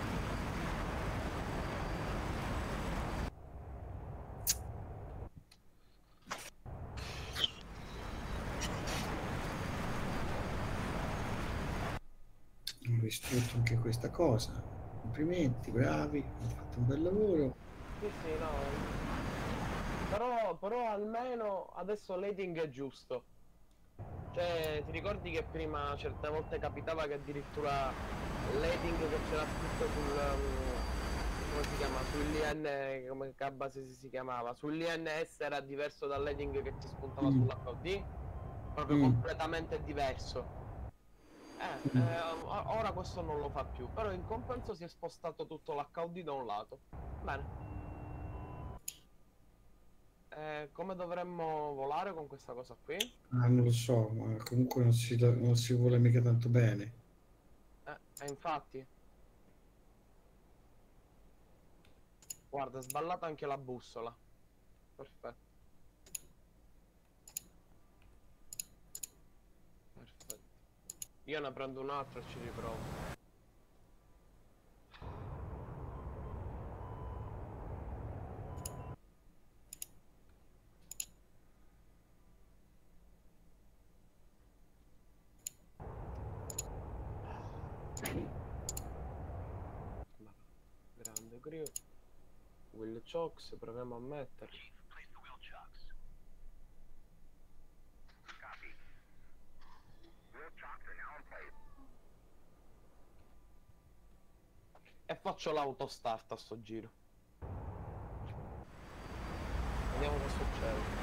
Hanno distrutto anche questa cosa. Complimenti, bravi, hanno fatto un bel lavoro.
Sì, sì, no. Però, però almeno adesso l'heading è giusto. Cioè, ti ricordi che prima certe volte capitava che addirittura l'heading che c'era scritto sul... um, come si chiama? Sull'I N... come che base si, si chiamava? Sull'I N S era diverso dall'heading che ti spuntava
Mm.
sull'H D? Proprio
Mm.
completamente diverso. Eh,
Mm.
eh, o- ora questo non lo fa più, però in compenso si è spostato tutto l'H U D da un lato. Bene. Eh, come dovremmo volare con questa cosa qui?
Ah, non lo so, ma comunque non si, non si vuole mica tanto bene.
Eh, eh, infatti. Guarda, è sballata anche la bussola. Perfetto. Perfetto. Io ne prendo un altro e ci riprovo. Ma- Grande crew. Will chocks, proviamo a metterci. E faccio l'autostart a sto giro. Vediamo che succede.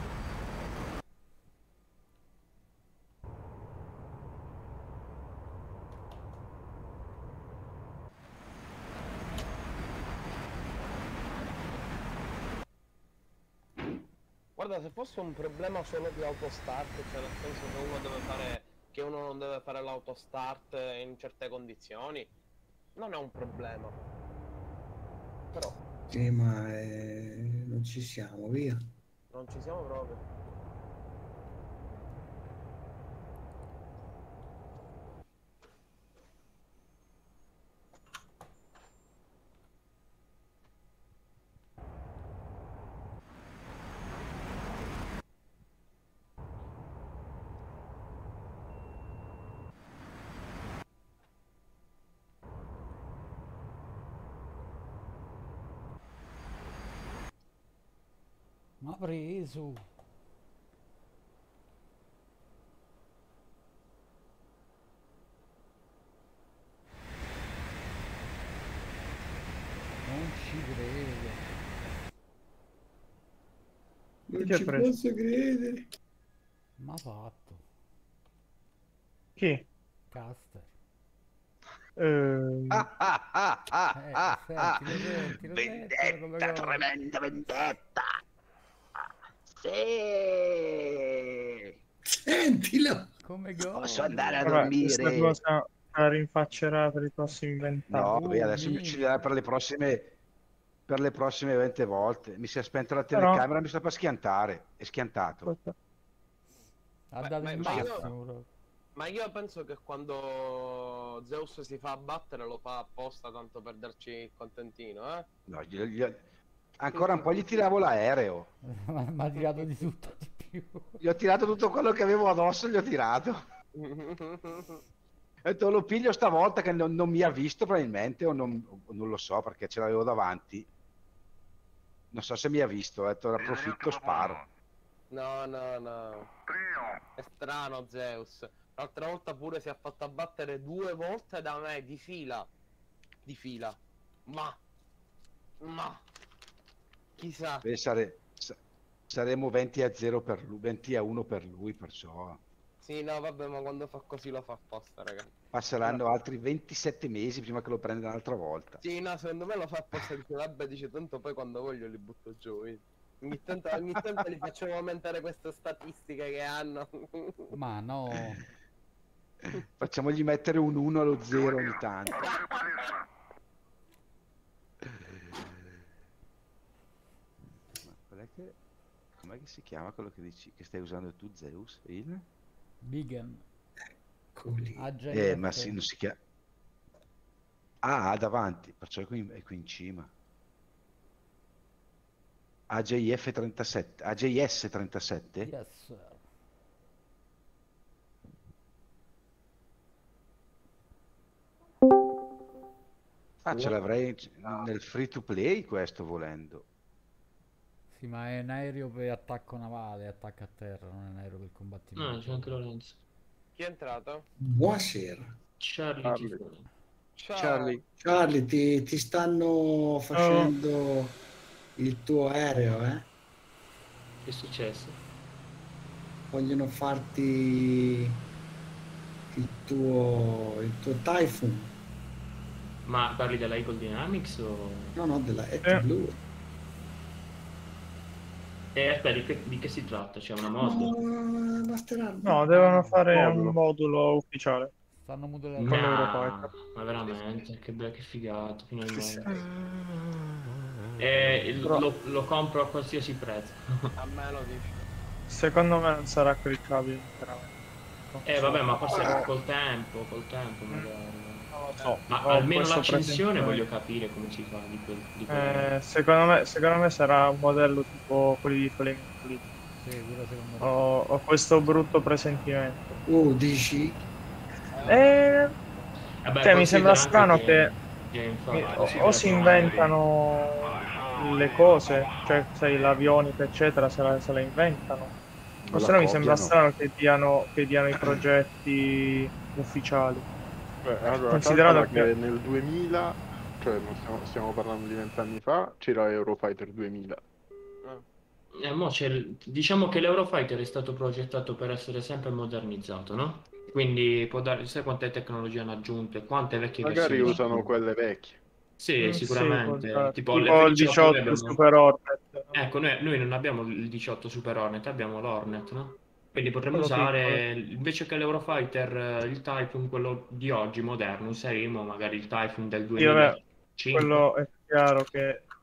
Guarda, se fosse un problema solo di autostart, cioè nel senso che uno deve fare, che uno non deve fare l'autostart in certe condizioni, non è un problema. Però
Sì, ma eh, non ci siamo, via.
Non ci siamo proprio.
Ma preso. Non ci credo.
Non
Chi ti ha
ci
preso?
posso credere.
Ma fatto.
Chi?
Caster.
Eh,
Ah, ah, ah, ah,
Eh,
ah, ah.
senti, lo senti, lo senti come
Vendetta,
cosa.
tremenda vendetta. Sì.
Sentilo.
Come
Posso
gode.
andare a
vabbè, questa
dormire?
cosa la rinfaccerà per i prossimi vent'anni.
No,
Uh,
beh, adesso mi
minchia.
ucciderà per le prossime per le prossime venti volte. Mi si è spenta la
Però-
telecamera, mi sta per schiantare. È schiantato.
Ha
Beh,
dato
ma-
il
ma io-
massimo proprio.
Ma io penso che quando Zeus si fa abbattere lo fa apposta tanto per darci il contentino, eh?
No, gli- gli- ancora un po' gli tiravo l'aereo.
Ma mi ha tirato di tutto di più.
Gli ho tirato tutto quello che avevo addosso, gli ho tirato. Ho detto, lo piglio stavolta che non, non mi ha visto probabilmente, o non, o non lo so perché ce l'avevo davanti. Non so se mi ha visto, ho detto, approfitto, sparo.
No, no, no. È strano Zeus. L'altra volta pure si è fatto abbattere due volte da me di fila. Di fila. Ma. Ma. Chissà.
Beh, sare- sa- saremo venti a zero per lui, venti a uno per lui, perciò
Sì, no, vabbè, ma quando fa così lo fa apposta, raga.
passeranno altri ventisette mesi prima che lo prenda un'altra volta.
Sì, no, secondo me lo fa apposta. Dice, vabbè, dice, tanto poi quando voglio li butto giù. vedi. Ogni tanto, ogni tanto li facciamo aumentare queste statistiche che hanno.
Ma no.
Facciamogli mettere un uno allo zero ogni tanto. Ma qual è che... com'è che si chiama quello che dici che stai usando tu, Zeus? Il?
Bigan.
Eccoli.
A J F.
Eh, ma sì, non si chiama... Ah, davanti, perciò è qui, è qui in cima. A J F trentasette, A J S trentasette?
Yes, sir.
Ah, ce l'avrei nel free to play questo volendo.
Sì, ma è un aereo per attacco navale, attacco a terra, non è un aereo per combattimento.
No, c'è anche Lorenzo.
Chi è entrato?
Buonasera.
Charlie
Charlie.
Tifone.
Ciao.
Charlie,
Charlie, ti, ti stanno facendo il tuo aereo, eh?
Che è successo?
Vogliono farti il tuo, il tuo Typhoon.
Ma parli della Eagle Dynamics o...
No, no, della
Eh.
Et Blue.
Eh, aspetta, di che, di che si tratta? C'è una mod?
No, Master Arm.
No, devono fare
Modulo.
un modulo ufficiale.
Stanno modellando.
Con
Nah,
l'Eurofighter.
ma veramente, che bello, che figata, finalmente. Eh, il-
Però-
lo, lo compro a qualsiasi prezzo.
A me lo dici.
Secondo me non sarà cliccabile interamente.
Eh, vabbè, ma forse col tempo, col tempo magari.
Non lo so.
Ma
ho
almeno
questo
l'accensione
presente-
voglio capire come si fa di quel, di quel...
Eh, secondo me, secondo me sarà un modello tipo quelli di Flaming Fleet.
Sì, quello secondo me.
Ho, ho questo brutto presentimento.
Oh, dici?
Eh,
Vabbè,
cioè, mi
considera
sembra
anche
strano che
che
mi-
infatti,
o, o si inventano le cose, cioè sai, l'avionica eccetera se la, se la inventano. O
Non
se
la
no mi sembra
copiano.
strano che diano, che diano i progetti ufficiali.
beh, allora,
Considerato
calcola
che-
che nel duemila, cioè non stiamo, stiamo parlando di vent'anni fa, c'era Eurofighter duemila.
Eh, mo c'è il- diciamo che l'Eurofighter è stato progettato per essere sempre modernizzato, no? Quindi può dare, sai quante tecnologie hanno aggiunto e quante vecchie
Magari
versioni
usano
sono?
quelle vecchie.
Sì,
Mm,
sicuramente.
sì, può-
tipo,
tipo il
l'F diciotto
diciotto
noi abbiamo...
Super Hornet.
Ecco, noi, noi non abbiamo il diciotto Super Hornet, abbiamo l'Hornet, no? Quindi potremmo
Quello
usare, invece che l'Eurofighter, eh, il Typhoon, quello di oggi, moderno, useremo magari il Typhoon del
Sì, vabbè,
duemilacinque.
quello è chiaro che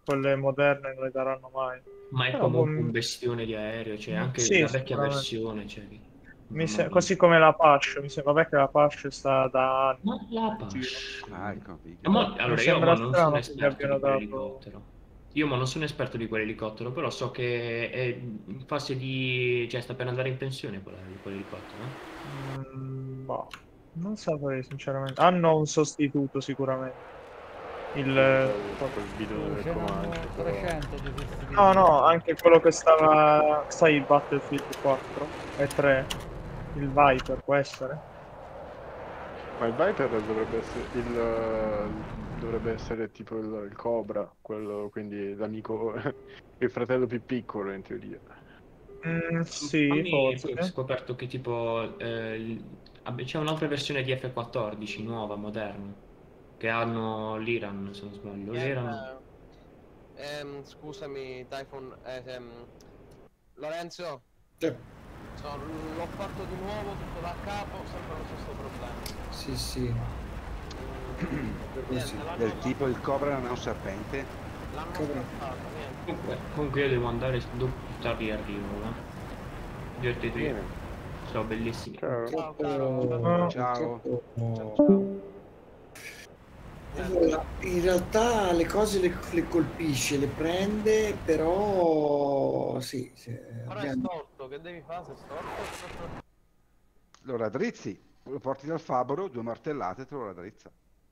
quelle moderne non le daranno mai.
Ma è
Però,
comunque
boh,
un bestione di aereo, cioè anche
sì,
la vecchia
sicuramente.
versione, cioè, che-
Mi
mamma
se-
mia.
così come la Apache, mi sembra, vabbè che la Apache sta da anni
Ma la
in giro.
Apache.
Ah, ecco,
Ma
figa.
mo-
Mi
allora, io mo
sembra
non sono
strano che gli
esperto
abbiano
di
dato...
quell'elicottero. Io mo non sono esperto di quell'elicottero, però so che è in fase di... cioè sta per andare in pensione quella- quell'elicottero. eh.
Mm, boh, non saprei sinceramente. Hanno un sostituto sicuramente. Il...
Quel bidone
Oh,
del
ce n'hanno
comando, però...
trecento di questi
No, no,
piloti.
anche quello che stava... Sai il Battlefield quattro e tre? Il Viper può essere?
Ma il Viper dovrebbe essere il... eh, dovrebbe essere tipo il, il Cobra, quello, quindi l'amico, il fratello più piccolo in teoria.
Mm, sì,
Fammi, poi ho
forse.
scoperto che tipo eh, il- vabbè, c'è un'altra versione di F quattordici, nuova, moderna, che hanno l'Iran, se non sbaglio. L'Iran...
Niente, ehm, scusami Typhon, eh, ehm, Lorenzo,
Cioè,
sono- l'ho fatto di nuovo tutto da capo, sempre lo stesso problema.
sì, sì.
Mm,
Così.
niente, l'hanno
Del tipo il cobra non è un serpente?
l'hanno
Cobra.
fatto, niente.
Comunque, comunque io devo andare dopo più tardi arrivo, eh. Divertiti,
Bene,
sono bellissimi.
ciao.
Ciao,
Troppo-
caro.
Ciao.
troppo-
Ciao.
Allora, in realtà le cose le, le colpisce, le prende, però sì, sì,
Ora è
abbiamo-
storto, che devi fare se è storto?
Lo raddrizzi, lo porti dal fabbro, due martellate e te lo raddrizza.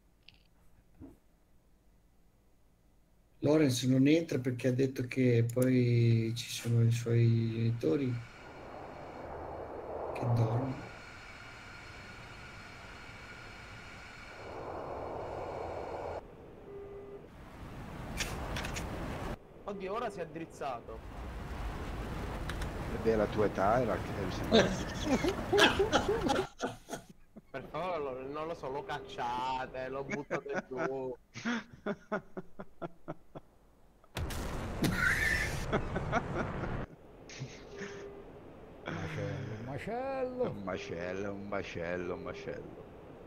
Lorenz non entra perché ha detto che poi ci sono i suoi genitori che dormono.
Oddio, ora si è drizzato.
E beh, la tua età era che mi sembra
Per favore, lo- non lo so, lo cacciate, lo buttate giù.
Macello, macello.
un macello, un macello, un macello.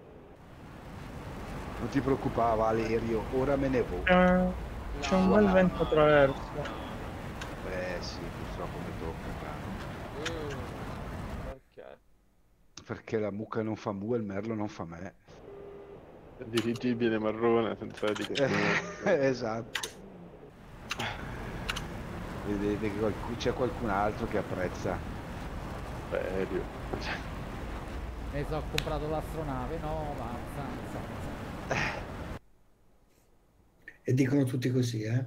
Non ti preoccupare, Valerio, ora me ne vado.
Eh, C'è un
No,
bel
no,
vento
no.
attraverso.
Eh sì, purtroppo mi tocca, caro.
Mm, perché?
Perché la mucca non fa mu e il merlo non fa me.
Dirigibile marrone senza etichetta.
Esatto. Vedete che qualcu- c'è qualcun altro che apprezza.
Serio.
Mi sono comprato l'astronave, no, ma sa, sa, sa.
E dicono tutti così, eh?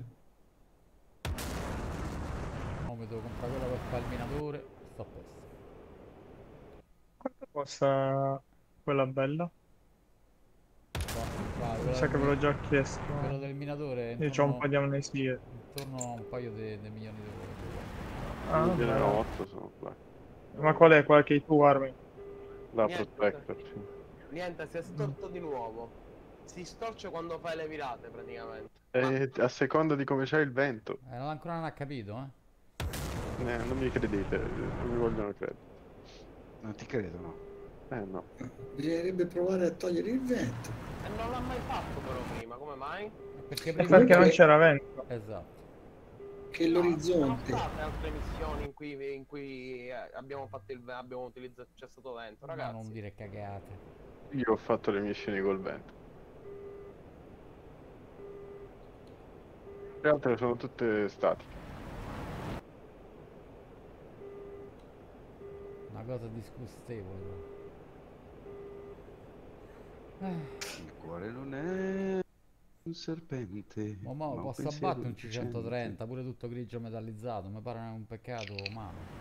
No, mi devo comprare quella per fare il minatore, sto a posto.
Quanto costa quella bella?
Qua, qua,
Mi
quella
sa
del
che ve l'ho
mi-
già chiesto.
quello del minatore è
Io ho un po'
intorno,
di amnesie.
intorno a un paio di di milioni di euro.
Ah,
Gliene
vabbè.
ho otto sono qua.
Ma qual è quella che hai tu, Armin?
La
Niente.
Prospector, sì.
Niente, si è storto di nuovo. Si storce quando fai le virate, praticamente.
E a seconda di come c'è il vento.
Eh, non ancora non ha capito, eh.
Eh, non mi credete, non mi vogliono credere.
Non ti credono.
Eh no.
Bisognerebbe provare a togliere il vento.
E non l'ha mai fatto però prima, come mai?
Perché
È
prima...
perché non
Comunque-
c'era vento.
Esatto.
Che
No,
l'orizzonte,
Sono state altre missioni in cui, in cui eh, abbiamo fatto il abbiamo utilizzato, c'è stato vento,
Ma
ragazzi.
non dire cagate.
Io ho fatto le missioni col vento. Le altre sono tutte statiche.
Una cosa disgustevole. Eh,
Il cuore non è un serpente.
ma mo
ma
posso
pensiero
abbattere un C
lucente.
centotrenta, pure tutto grigio metallizzato, mi pare un peccato umano.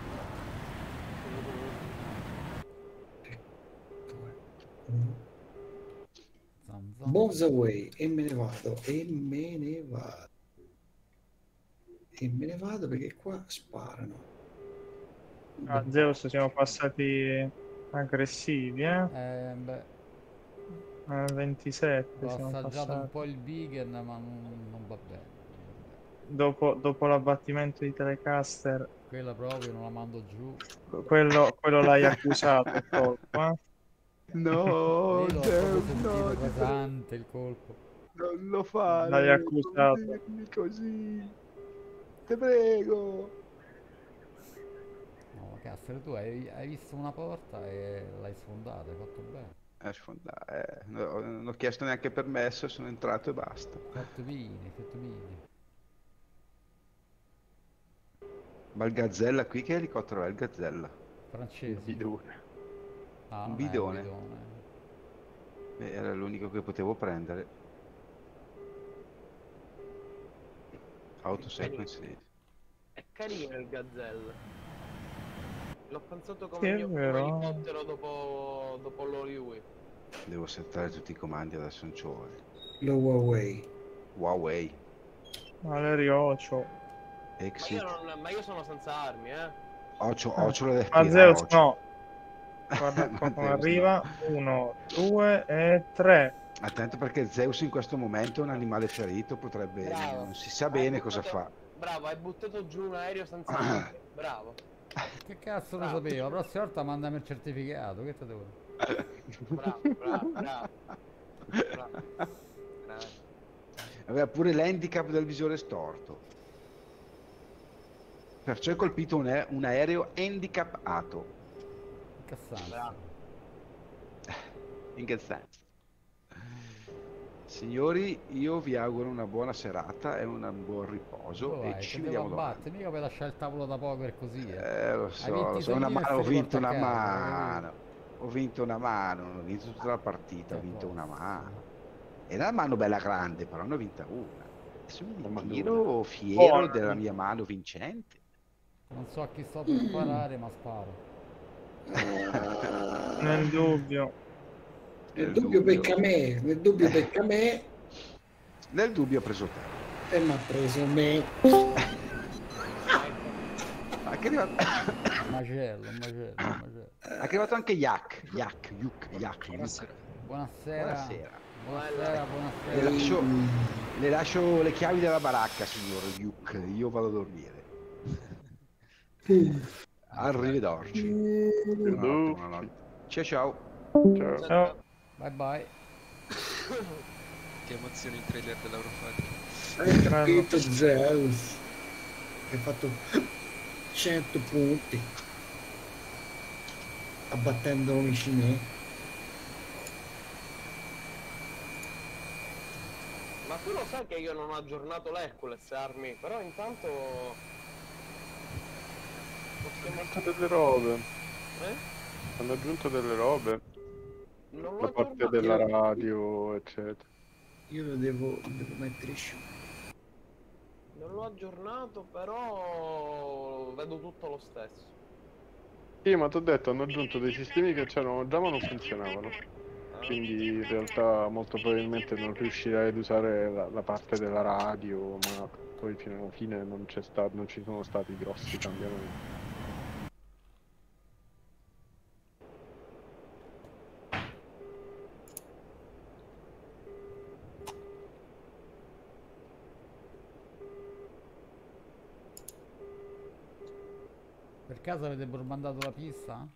Zan zan.
bombs away, e me ne vado, e me ne vado. E me ne vado perché qua sparano.
A Zeus siamo passati aggressivi, eh?
Eh, beh,
A ventisette
ho
siamo
assaggiato un
passati.
po' il vegan, ma non, non va bene.
Dopo, dopo l'abbattimento di Telecaster,
Quella proprio non la mando giù.
quello, quello l'hai accusato, il colpo, eh?
No,
Lì l'ho proprio
Zeus,
sentito
no, ti prego.
pesante il colpo.
Non lo fare.
L'hai accusato.
Non dirmi così. Te prego.
No, cazzo, tu hai, hai visto una porta e l'hai sfondata, hai fatto bene.
Eh, sfonda- eh, no- non ho chiesto neanche permesso, sono entrato e basta.
Fatto bene, fatto bene.
Ma il Gazzella qui, che elicottero è il Gazzella?
Francese.
Bidone.
Ah,
Un
non
bidone.
È un bidone.
Eh, Era l'unico che potevo prendere. Auto sequence.
È carino il Gazelle. L'ho pensato
Sì,
come
è
mio primo
vero.
elicottero dopo, dopo l'Oliui.
Devo settare tutti i comandi adesso, non ci vuole.
Lo Huawei.
Huawei.
Valerio c'ho.
Ma io,
Exit.
non, ma io sono senza armi, eh.
Ocio, ocio le
Ma
respirare,
Zeus
ocio.
no. Guarda
Ma
qua come
Zeus no.
arriva. Uno, due e tre.
Attento perché Zeus in questo momento è un animale ferito, potrebbe...
Bravo.
non si sa
Hai
bene cosa
buttato-
fa.
Bravo, hai buttato giù un aereo senza armi. Bravo.
Che cazzo lo
Bravo.
sapevo? La prossima volta mandami il certificato, che te devo dire?
Bravo, bravo, bravo. Bravo. Bravo.
Aveva pure l'handicap del visore storto. Perciò hai colpito un, ae- un aereo handicapato.
Cassante.
Bravo.
In che senso? Signori, io vi auguro una buona serata e un buon riposo
Dove
e
vai?
ci
Che devo
vediamo domani.
abbattere? Mica puoi lasciare il tavolo da poker così, eh.
Eh, lo so,
vinti
lo
i
so, una
soldini e
mano, ho
se li
vinto
porti a
una
casa,
mano. Ho vinto una mano, non ho vinto tutta la partita, ho
Eh,
vinto una
posto.
mano. Era una mano bella grande, però ne ho vinta una. Adesso mi
Una
ritiro fiero
Buona.
della mia mano vincente.
Non so a chi sto per sparare, ma sparo.
Nel dubbio.
Nel
Nel
dubbio
dubbio.
becca me, nel dubbio becca me
Nel dubbio ho preso te.
e mi ha preso me.
Anche arrivato,
Macello, macello, macello.
è arrivato anche Yak. Yak, Yuk, Yak, Yuk.
Buonasera.
Buonasera.
Buonasera.
Buonasera,
Le
buonasera.
lascio, le lascio le chiavi della baracca, signor Yuk. Io vado a dormire. Arrivederci. Buonanotte, buonanotte. Ciao ciao.
Ciao.
Ciao.
Bye bye.
Che emozioni il trailer dell'Eurofighter.
Hai capito Zeus? Che hai fatto cento punti abbattendo Mishime.
Ma tu lo sai che io non ho aggiornato l'Hercules armi, però intanto
Hanno
possiamo...
aggiunto delle robe.
Eh?
Hanno aggiunto delle robe.
Non l'ho
La parte
aggiornato.
della radio, eccetera.
Io lo devo, devo mettere su.
Non l'ho aggiornato, però vedo tutto lo stesso.
Sì, ma ti ho detto, hanno aggiunto dei sistemi che c'erano già ma non funzionavano. Quindi in realtà molto probabilmente non riuscirai ad usare la, la parte della radio, ma poi fino alla fine non c'è stato, non ci sono stati grossi cambiamenti.
Per caso avete mandato la pista?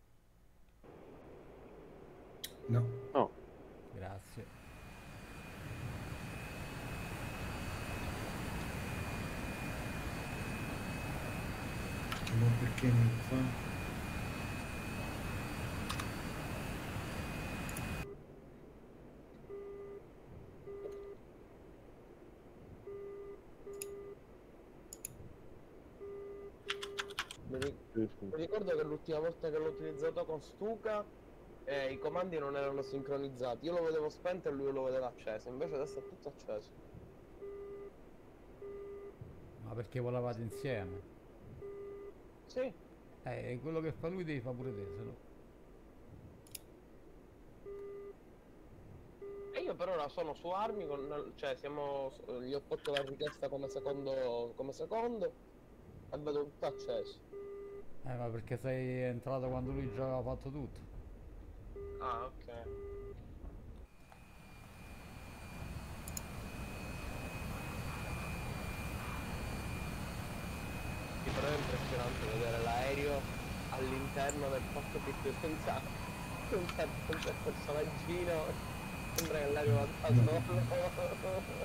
No.
No,
Grazie.
Ma perché non lo fa?
Mi ri-
sì, sì.
mi ricordo che l'ultima volta che l'ho utilizzato con Stuka eh, i comandi non erano sincronizzati. Io lo vedevo spento e lui lo vedeva acceso, invece adesso è tutto acceso.
Ma perché volavate insieme?
Sì,
Eh, quello che fa lui devi fare pure te, se no.
e io per ora sono su armi, con, cioè siamo, gli ho fatto la richiesta come secondo, come secondo e vedo tutto acceso.
Eh, ma perché sei entrato quando lui già aveva fatto tutto?
Ah, ok. Sì, però è impressionante vedere l'aereo all'interno del cockpit senza, senza, senza il personaggino. Sembra che l'arriva da solo.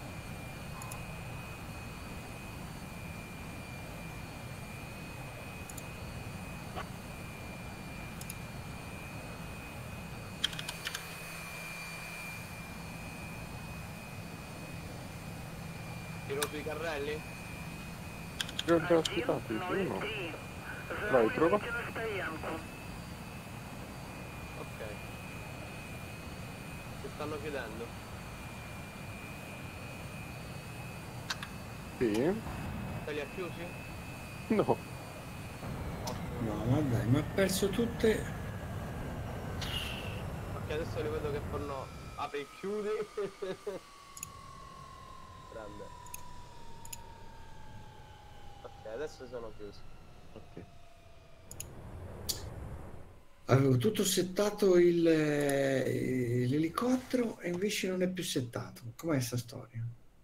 Tiro sui carrelli?
Li ho già ospitati, sì o no? Vai, prova.
Ok. Si stanno chiudendo.
Sì?
Te li ha chiusi?
No.
No, ma dai, ma ha perso tutte.
Ok, adesso li vedo che fanno apri e chiudi. Grande. Ok, adesso sono chiusi.
Ok.
Avevo tutto settato il, eh, l'elicottero e invece non è più settato. Com'è sta storia?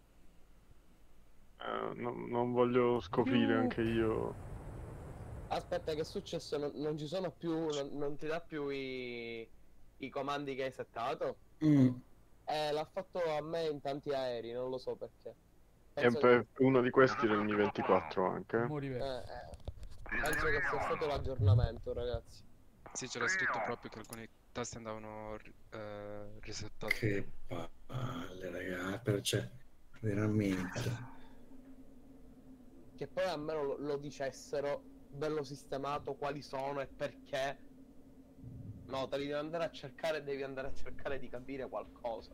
Eh, non, non voglio scoprire anche io.
Aspetta, che è successo? Non, non ci sono più. Non, non ti dà più i, i comandi che hai settato?
Mm.
Eh, l'ha fatto a me in tanti aerei, non lo so perché.
E
Penso che,
per- uno di questi era il Mi ventiquattro anche.
Morive.
eh, eh, penso che sia stato l'aggiornamento, ragazzi.
Sì, c'era scritto proprio che alcuni tasti andavano eh, resettati.
Che palle, ragazzi, però cioè, veramente.
Che poi almeno lo, lo dicessero, bello sistemato, quali sono e perché. No, te li devi andare a cercare, devi andare a cercare di capire qualcosa.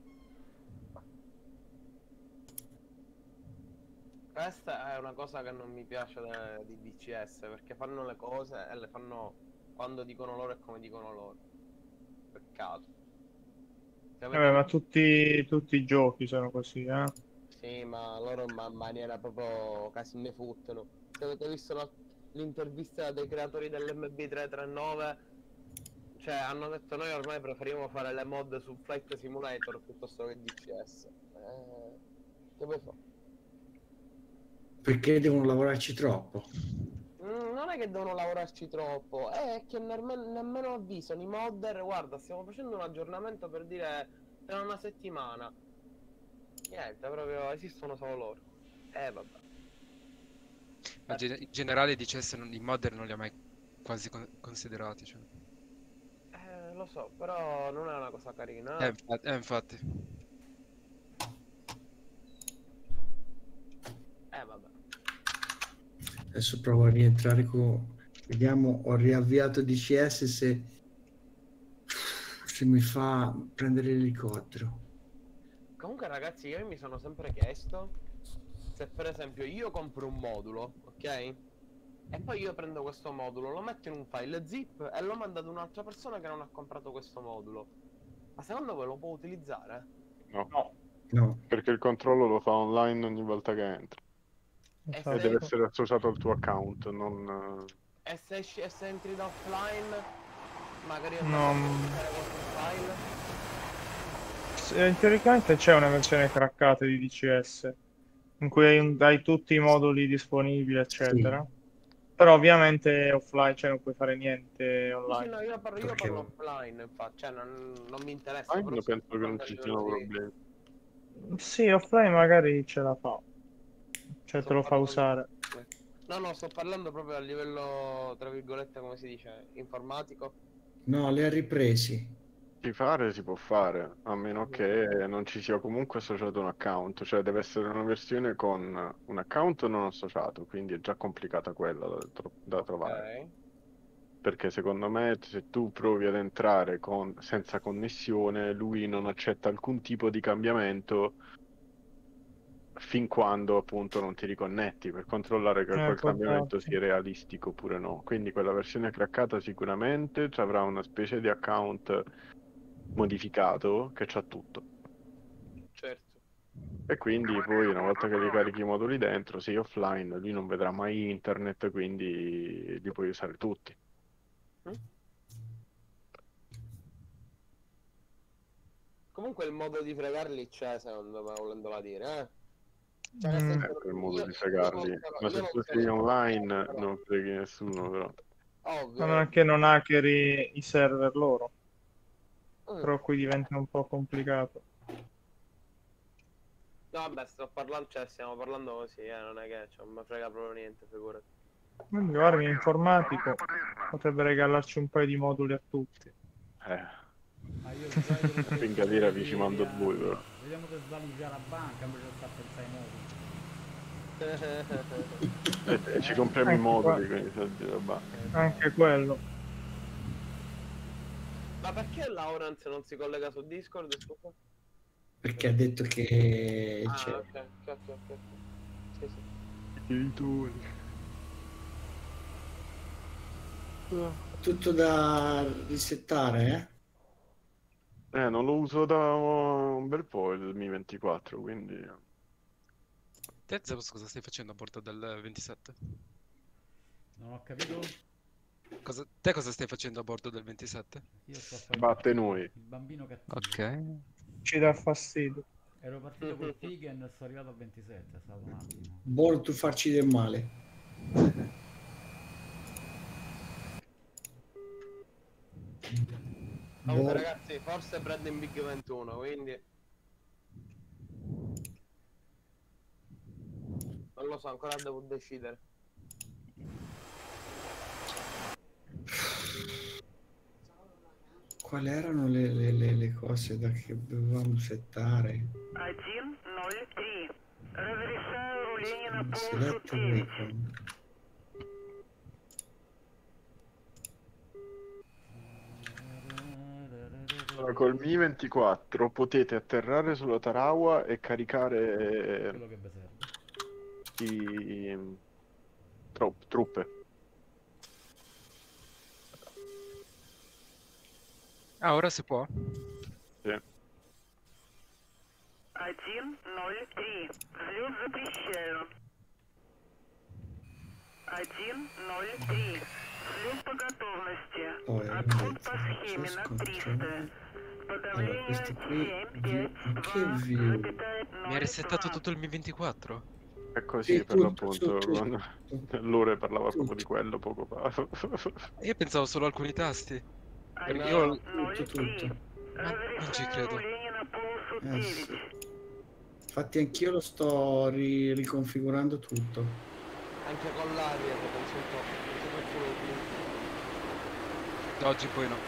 Questa è una cosa che non mi piace de- di D C S, perché fanno le cose e le fanno quando dicono loro e come dicono loro. Peccato. Se avete
Vabbè, ma
visto-
tutti, tutti i giochi sono così, eh.
Sì, ma loro in ma- maniera proprio quasi ne fottono. Se avete visto la- l'intervista dei creatori dell'M B trecentonovantanove, cioè hanno detto noi ormai preferiamo fare le mod su Flight Simulator piuttosto che D C S. Eh, che vuoi fare?
Perché devono lavorarci troppo.
Mm, non è che devono lavorarci troppo, è che nemmeno, nemmeno avvisano i modder, guarda, stiamo facendo un aggiornamento per dire tra una settimana. Niente, proprio esistono solo loro. Eh vabbè.
Ma ge- in generale D C S non- i modder non li ha mai quasi con- considerati. Cioè.
Eh, lo so, però non è una cosa carina.
Eh,
Eh,
infatti, eh, infatti.
Eh, vabbè.
Adesso provo a rientrare con... Vediamo, ho riavviato D C S se... se mi fa prendere l'elicottero.
Comunque ragazzi, io mi sono sempre chiesto se per esempio io compro un modulo, ok? E poi io prendo questo modulo, lo metto in un file zip e lo mando ad un'altra persona che non ha comprato questo modulo. Ma secondo voi lo può utilizzare?
No.
No.
Perché il controllo lo fa online ogni volta che entra.
E
E
se,
deve essere associato al tuo account, non...
e se, esci- e se entri da offline, magari io
No,
andavo a
mm.
cercare qualche file.
Eh, teoricamente c'è una versione craccata di D C S in cui hai, un- hai tutti i moduli disponibili, eccetera. Però ovviamente offline, cioè non puoi fare niente
Sì,
online.
no, io parlo, io
Perché-
parlo offline, infatti, cioè non, non mi interessa.
Ah,
però
io
sto
penso che non
parlando a
ci
livello
siano
di-
problemi.
Sì, offline magari ce la fa, cioè
sto
te lo fa
parlando-
usare.
No, no, sto parlando proprio a livello, tra virgolette, come si dice, informatico.
No, li ha ripresi.
Si fare si può fare, a meno che non ci sia comunque associato un account, cioè deve essere una versione con un account non associato, quindi è già complicata quella da, tro- da trovare.
Ok.
Perché secondo me se tu provi ad entrare con- senza connessione, lui non accetta alcun tipo di cambiamento fin quando appunto non ti riconnetti per controllare che
Eh,
quel
può
cambiamento
darsi.
sia realistico oppure no. Quindi quella versione craccata sicuramente ci avrà una specie di account modificato che c'ha tutto.
Certo.
E quindi poi una volta che li carichi i moduli dentro, sei offline, lui non vedrà mai internet, quindi li puoi usare tutti.
Mm? Comunque il modo di fregarli c'è, secondo me, volendola dire, eh. Cioè, nel
Mm,
senso,
Ecco il modo
io-
di
io
fregarli.
non sono-
Ma
io
se
non
tu
sono
sei
in-
online
però-
non freghi nessuno, però.
Ovvio.
a meno che non hackeri i server loro. però qui diventa un po' complicato.
No, vabbè, sto parlando, cioè stiamo parlando così, eh, non è che cioè, non mi frega proprio niente, figurati.
Quindi guarda, informatico potrebbe regalarci un paio di moduli a tutti.
Eh,
Ma io già te l'ho detto
finché dire vi
ieri,
ci mando
eh,
voi però.
Vediamo se svaligia la banca invece sta a pensare ai modi.
E, e ci compriamo i
Anche
moduli,
qua.
quindi soldi da banca.
Anche quello.
Ma perché Laurence non si collega su Discord, scusa?
Perché ha detto che
Ah,
c'è
ok, ok, ok, ok. Sì, sì.
Genitori.
tutto da risettare, eh?
Eh, non lo uso da un bel po' il Mi ventiquattro, quindi...
Te Zeus cosa stai facendo a bordo del ventisette?
Non ho capito?
Cosa... Te cosa stai facendo a bordo del ventisette?
Io sto a fare il
Batte
cattivo,
noi.
il bambino cattivo.
Ok.
Ci dà fastidio.
Ero partito col Tigen e sono arrivato a ventisette, è stato un attimo.
Buono tu farci del male.
Comunque
Boh.
ragazzi, forse prende in Big ventuno, quindi... Non lo so, ancora devo decidere.
Quali erano le, le, le, le cose da che dovevamo settare?
один ноль три. Разрешаю руление на полосу
Select
девять.
weapon.
Allora, col Mi ventiquattro potete atterrare sulla Tarawa e caricare
Quello che vi serve.
i tro- truppe.
Ah, ora si può?
Sì.
один ноль три. Взлет запрещаю. один ноль три. Взлет по готовности.
Poi
Отход по
ragazzi,
схеме
access
на триста.
control. Allora,
Подавление
questi qui
семь
view,
пять
ma che
два
view?
запятая
Mi hai
ноль
resettato
два.
tutto il Mi ventiquattro?
È così
Sì,
per
tutto,
l'appunto.
tutto,
quando-
tutto.
L'ore parlava
Tutto.
proprio di quello poco fa.
Io pensavo solo a alcuni tasti.
один
Io...
ноль
Tutto,
три.
tutto.
No, non ci
Разрешаю
credo.
руление на полосу
Eh, sì.
девять.
Infatti anch'io lo sto ri- riconfigurando tutto.
Anche con l'aria, che penso un po'. Penso che fu-
Oggi poi no.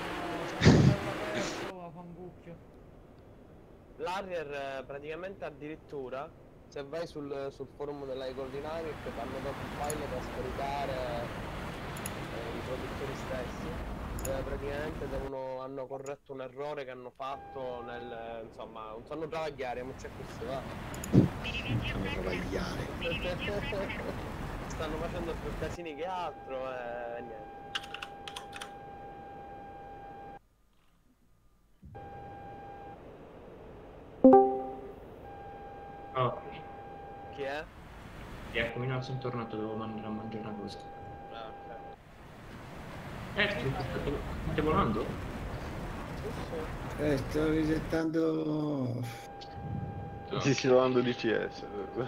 L'Harrier eh, praticamente addirittura, se vai sul, sul forum dell'Aerodynamic, hanno dato un file da scaricare eh, i produttori stessi, eh, praticamente devono, hanno corretto un errore che hanno fatto nel, insomma, non sanno travagliare, ma c'è questo, va.
Fammi travagliare.
Stanno facendo più casini che altro e niente.
Oh,
Chi è?
eccomi, no, sono tornato, devo andare a mangiare una cosa.
Ah, ok.
Eh, state, state volando?
Eh, sto risettando.
No.
Ci sto dando D C S.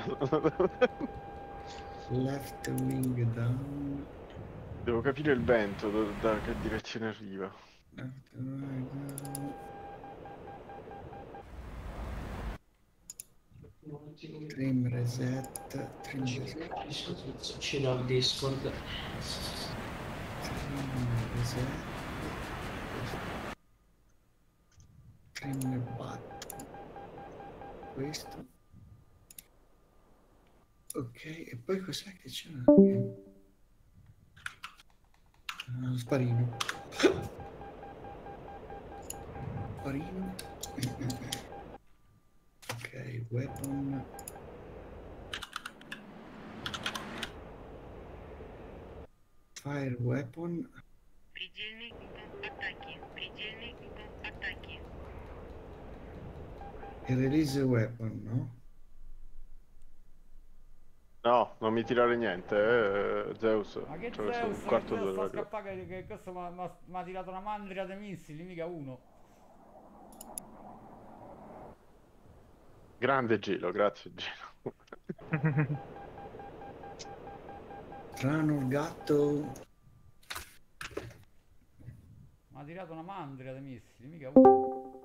Left wing down.
Devo capire il vento, da, da che direzione arriva.
Left right down. Trim reset. Trim reset.
Ci dà il Discord.
Trim reset. Trim button. Questo. Ok, e poi cos'è che c'è anche? Ah, sparino. Sparino. Ok, weapon. Fire weapon.
Предельный угол атаки. Предельный угол атаки.
E release weapon, no?
No, non mi tirare niente, eh, Zeus.
Ma che
Ci ho messo
Zeus,
un
che
quarto
Zeus
d'ora.
sta scappando che, che questo mi ha tirato una mandria dei missili, mica uno.
Grande Gelo, grazie Gelo.
Strano il gatto.
Ma ha tirato una mandria dei missili, mica uno.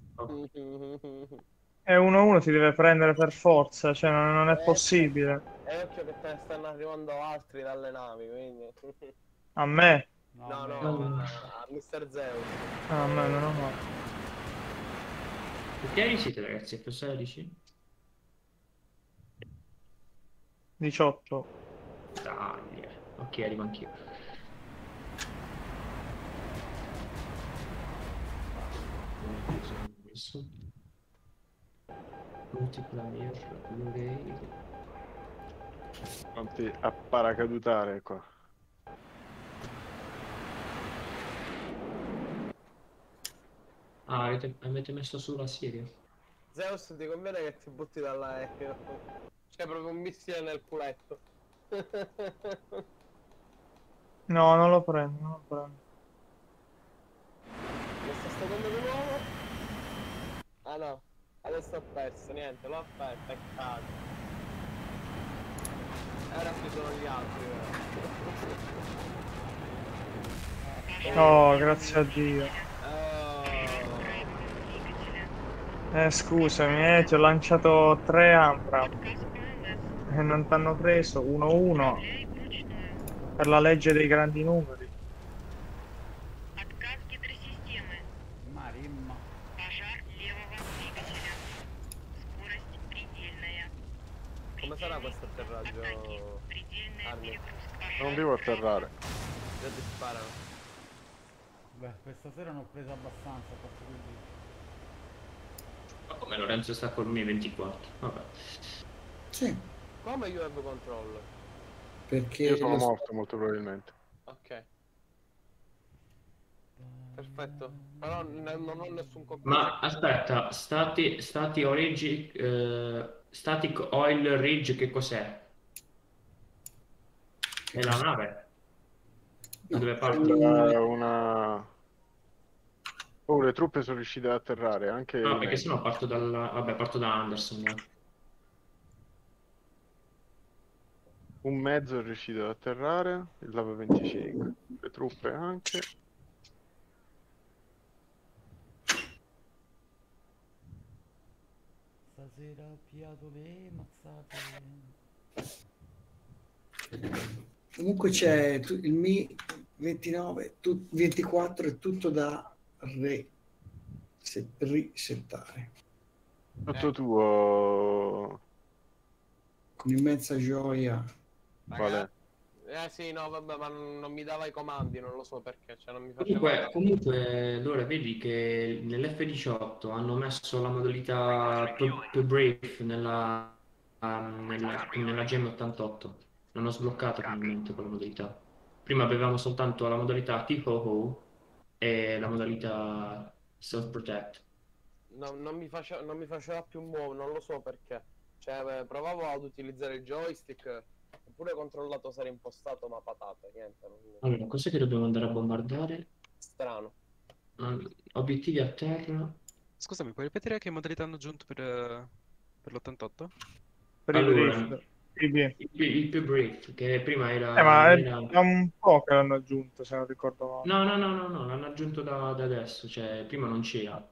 E uno a uno si deve prendere per forza, cioè non, non è
Eh,
possibile.
E occhio che te ne stanno arrivando altri dalle navi, quindi...
A me?
No,
No,
no,
beh,
a, a mister Zeus.
Ah, a me meno male.
Che anni siete ragazzi? F sedici?
diciotto.
Dai, ok, arrivo anch'io. Multiplayer, Blu-ray.
Pronti a paracadutare qua.
Ah, avete, avete messo su la serie?
Zeus, ti conviene che ti butti dall'aereo. C'è proprio un missile nel culetto.
No, non lo prendo, non lo prendo.
Lo sto staccando di nuovo. Ah no, adesso ho perso, niente, l'ho aperto, peccato. E ora ci sono gli altri, però.
Oh, grazie a Dio.
Oh.
Eh, scusami, eh, ti ho lanciato tre Ambra. E non ti hanno preso uno uno. Per la legge dei grandi numeri.
Marimma.
Come sarà questo atterraggio, Armi?
Non devo atterrare.
Già ti sparano.
Beh, questa sera ne ho preso abbastanza, ho fatto quindi...
Ma come Lorenzo sta col Mi ventiquattro? Vabbè.
Sì,
Come U have control?
perché
Io sono
lo-
morto molto probabilmente.
Ok. Perfetto. Però ne- non ho nessun computer.
Ma aspetta, stati, stati origi, eh, static oil ridge che cos'è? È la nave? Da dove parti?
È una... Oh, le truppe sono riuscite ad atterrare, anche
No,
i
perché
mezzi.
sennò parto dal... Vabbè, parto da Anderson. eh.
Un mezzo è riuscito ad atterrare, il Lava venticinque. Le truppe anche.
Stasera ho piato le mazzate.
Comunque c'è tu- il Mi ventinove, tu- ventiquattro è tutto da re- se- risettare.
Tutto tuo...
Con immensa gioia.
Vale.
Eh sì, no, vabbè, ma non, non mi dava i comandi, non lo so perché, cioè non mi faceva...
Comunque, comunque, allora vedi che nell'F diciotto hanno messo la modalità più, più brief nella, um, nella, nella Gem ottantotto. L'hanno sbloccata finalmente quella modalità. Prima avevamo soltanto la modalità T-Ho-Ho e la modalità Self-Protect.
No, non mi faceva, non mi faceva più muovere, non lo so perché. Cioè, eh, provavo ad utilizzare il joystick, oppure controllato se era impostato, ma patate, niente. Non...
Allora, cos'è che dobbiamo andare a bombardare?
Strano.
Um, obiettivi a terra.
Scusami, puoi ripetere che modalità hanno aggiunto per, eh, per l'ottantotto?
Per i
Allora,
drift. I B.
il, più- il più brief, che prima era...
Eh, ma è
era-
da un po' che l'hanno aggiunto, se non ricordo male.
No, no, no, no, no, l'hanno aggiunto da, da adesso, cioè prima non c'era.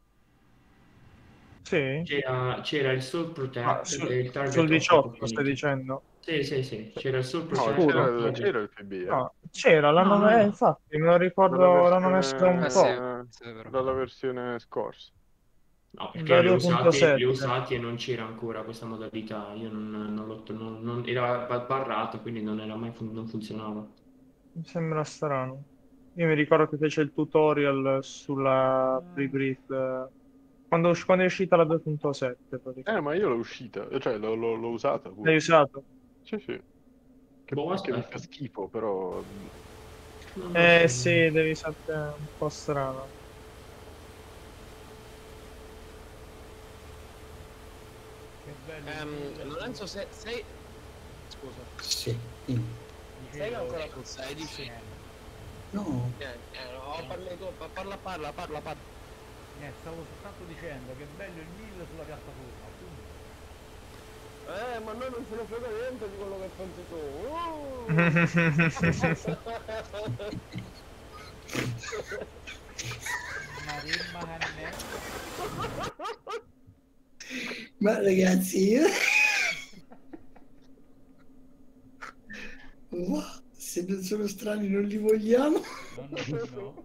Sì?
C'era c'era il Soul
Ah,
Protect
sul,
e il Target
sul diciotto
Opportunity.
stai dicendo?
Sì, sì, sì, c'era il Soul
No,
Protect.
Sicuro?
c'era,
Target-
c'era il P B, eh.
No, c'era, l'hanno
No, no,
eh,
no.
infatti, me lo ricordo,
Dalla
l'hanno messo da un
versione-
Eh,
po'.
sì, sì, è vero.
Dalla versione scorsa.
No, perché
Da
li ho usati, li ho
due punto sette.
usati e non c'era ancora questa modalità. Io non, non l'ho non, non- era barrato, quindi non era mai fun- non funzionava.
Mi sembra strano. Io mi ricordo che fece il tutorial sulla pre-brief eh, quando, us- quando è uscita la due punto sette.
Eh,
praticamente.
ma io l'ho uscita, cioè l'ho, l'ho- l'ho usata pure.
L'hai usato?
Sì, sì. Che,
Boh,
che mi
aspetta.
fa schifo, però...
Non lo
Eh
so.
sì, devi sapere, è un po' strano.
Che bello.
Ehm, Lorenzo, se, sei... Scusa.
Sì.
Sei ancora sul sedici?
No,
Eh, eh, no, parli tu, pa- parla, parla, parla, parla.
Eh, stavo soltanto dicendo che bello il mille sulla piattaforma. appunto.
Eh, ma noi non ce ne frega niente di quello che pensi tu. Uh!
Ma ragazzi, io... Ma se non sono strani non li vogliamo.
No, no, no.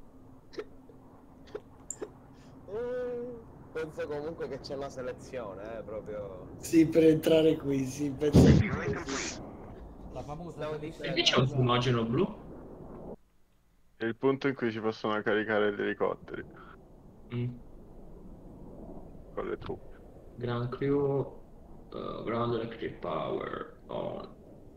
Penso comunque che c'è una selezione, eh, proprio.
Sì, per entrare qui, sì, penso che sì.
La famosa
Stavo
selezione.
Perché c'è un fumogeno blu?
È il punto in cui si possono caricare gli elicotteri
Mm.
con le truppe.
Grand Crew, uh, Ground Electric Power, on.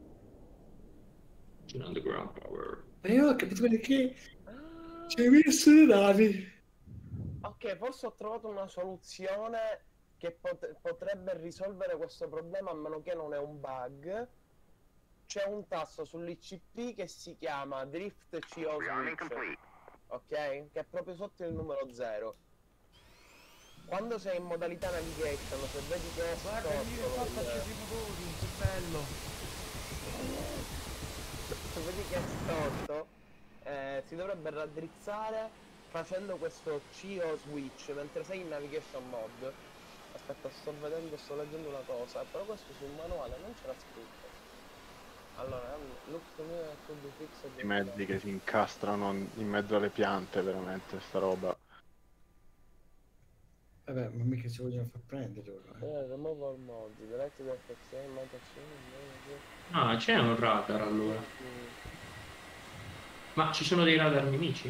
Underground Power.
Ma io ho capito perché ci hai messo le navi.
Ok, forse ho trovato una soluzione che pot- potrebbe risolvere questo problema, a meno che non è un bug. C'è un tasto sull'I C P che si chiama Drift C O Switch, ok? Che è proprio sotto il numero zero. Quando sei in modalità navigation, se vedi che è
Guarda lì che
storto,
fa accesi i motori, che bello.
se vedi che è storto, eh, si dovrebbe raddrizzare facendo questo C O switch mentre sei in navigation mode. Aspetta, sto vedendo, sto leggendo una cosa, però questo sul manuale non c'era scritto. Allora, look to me could be fixed.
I mezzi che si incastrano in mezzo alle piante, veramente, sta roba.
Vabbè, ma mica ci vogliono far prendere ora. Eh.
Eh, remove all mods, direct to F X A, mount action,
Ah, c'è un radar allora. Ma ci sono dei radar nemici?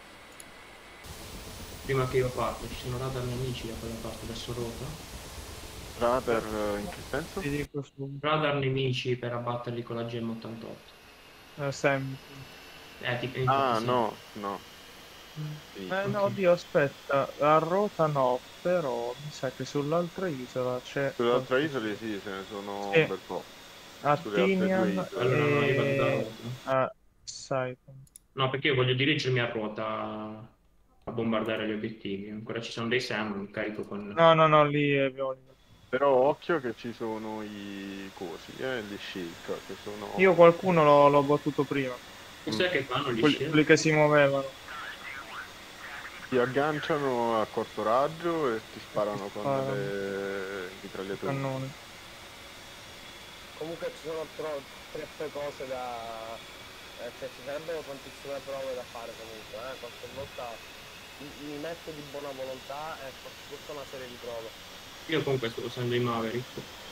Prima che io parto, ci sono radar nemici da quella parte, verso rota?
Radar in che senso?
Ti dico su.
Radar nemici per abbatterli con la G M ottantotto.
Eh, sempre.
Eh, ti,
Ah,
sì.
no, no. Sì.
Eh no, oddio, aspetta, a Rota no, però mi sa che sull'altra isola c'è...
Sull'altra isola sì, ce ne sono
Sì.
un bel po'.
A
Sulle altre due
Tinian
isole.
Allora no, io vado da
e...
Rota.
a Saipan.
No, perché io voglio dirigermi a ruota a bombardare gli obiettivi. Ancora ci sono dei Sam, carico con...
No, no, no, lì è violino.
Però occhio che ci sono i cosi, eh, gli Shilk, che sono...
Io qualcuno l'ho l'ho battuto prima.
Cos'è che fanno gli
Quelli,
Shield?
quelli che si muovevano.
Ti agganciano a corto raggio e ti sparano con
Sparano.
delle mitragliatori.
Cannoni.
Comunque ci sono tro- troppe cose da... Eh, cioè ci sarebbero tantissime prove da fare comunque, eh. Qualche volta mi, mi metto di buona volontà e faccio tutta una serie di prove.
Io comunque sto usando i Maverick.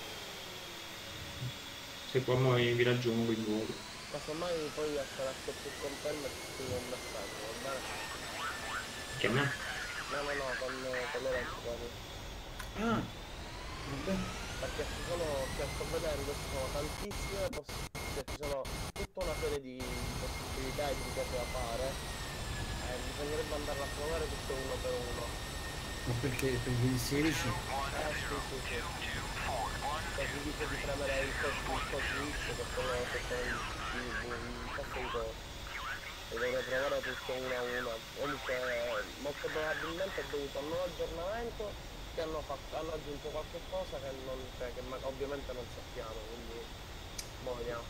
Se qua poi vi raggiungo in volo.
Casomai poi appena sto più con te mi scrivo un messaggio, va bene?
Che a me?
No, no, no, con, con Lorenzo proprio.
Ah, vabbè.
Perché ci sono, cioè sto vedendo, ci sono tantissime poss- cioè ci sono tutta una serie di possibilità e di cose da fare. E bisognerebbe andarla a provare tutto uno per uno.
Ma perché? Perché il sedici?
Eh sì, sì, sì. Cioè si dice di premere il switch, che sono che sono un sacco di cose. E dovrei provare tutto uno a uno. Comunque molto probabilmente è dovuto a un nuovo aggiornamento che hanno, fatto, hanno aggiunto qualche cosa che, non, cioè, che ma- ovviamente non sappiamo, quindi boh, vediamo.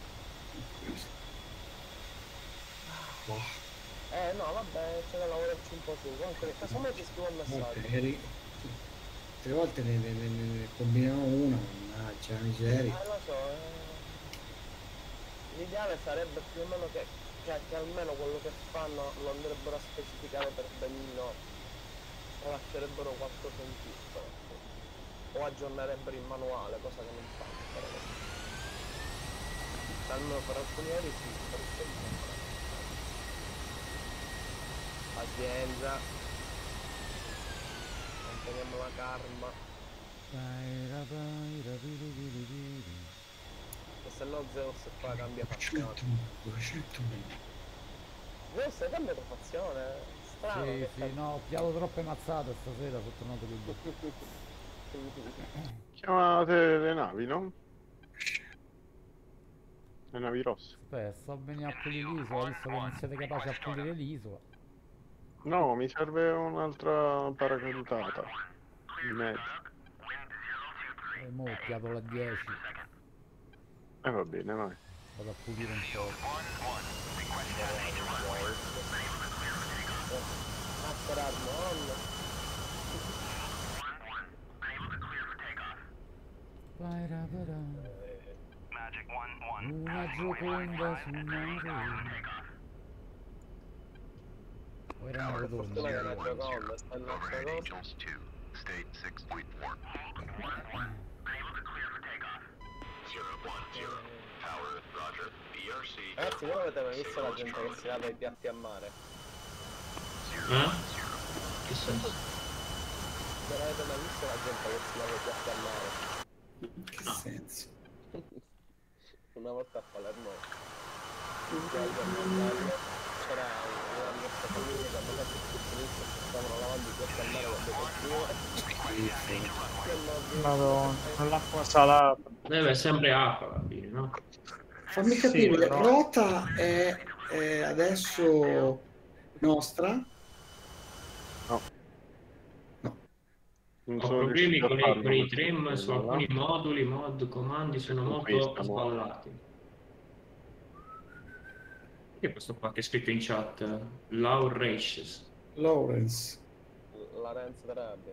Eh no, vabbè, c'è da lavorarci un po' su. Comunque, casomai ti scrivo un messaggio.
Eri... Tre volte ne, ne, ne, ne combiniamo una, mannaggia, miseria.
Eh lo so, eh. L'ideale sarebbe più o meno che, che, che almeno quello che fanno lo andrebbero a specificare per benino o lascerebbero qualcosa in più, o aggiornerebbero il manuale, cosa che non fanno, però almeno per alcuni aerei sì, per il no. Pazienza, manteniamo la calma, e se no Zeus qua cambia fazione. Zeus cambia fazione, strano.
Sì,
che
sì,
cambia.
no, ho piato troppe mazzate stasera, sono tornato qui.
Chiamate le navi, no? Le navi rosse.
Beh, sto bene a pulire l'isola, visto che non siete capaci a pulire l'isola.
No, mi serve un'altra paracadutata. Di mezzo.
E mo' ho piato la dieci,
E eh, va bene, vai.
vado a pulire un po'.
Master Arm on.
Para, para. Una gioconda sul mare. Ora una rotonda.
Fortuna che è una gioconda, sta in un'altra cosa. Ragazzi, voi avete mai visto la gente che si lava i piatti a mare?
Eh? Che senso?
Non avete mai visto la gente che si lava i piatti a mare?
Che senso?
Una volta a Palermo c'era una nostra famiglia che aveva fatto il turista che stavano lavando i piatti a mare quando
Madonna, l'acqua salata.
Deve sempre acqua alla fine, no?
Fammi
Sì,
capire,
però-
Rota è, è adesso nostra?
No.
No.
Non
Ho
sono
problemi
riuscito a
con i,
farlo
con i
questo
trim su
sistema,
alcuni
va?
moduli, mod, comandi sono
Con
molto
questa mo-
sballati. Che è questo qua che è scritto in chat? Law Races.
Lawrence.
La Renzo Terabia.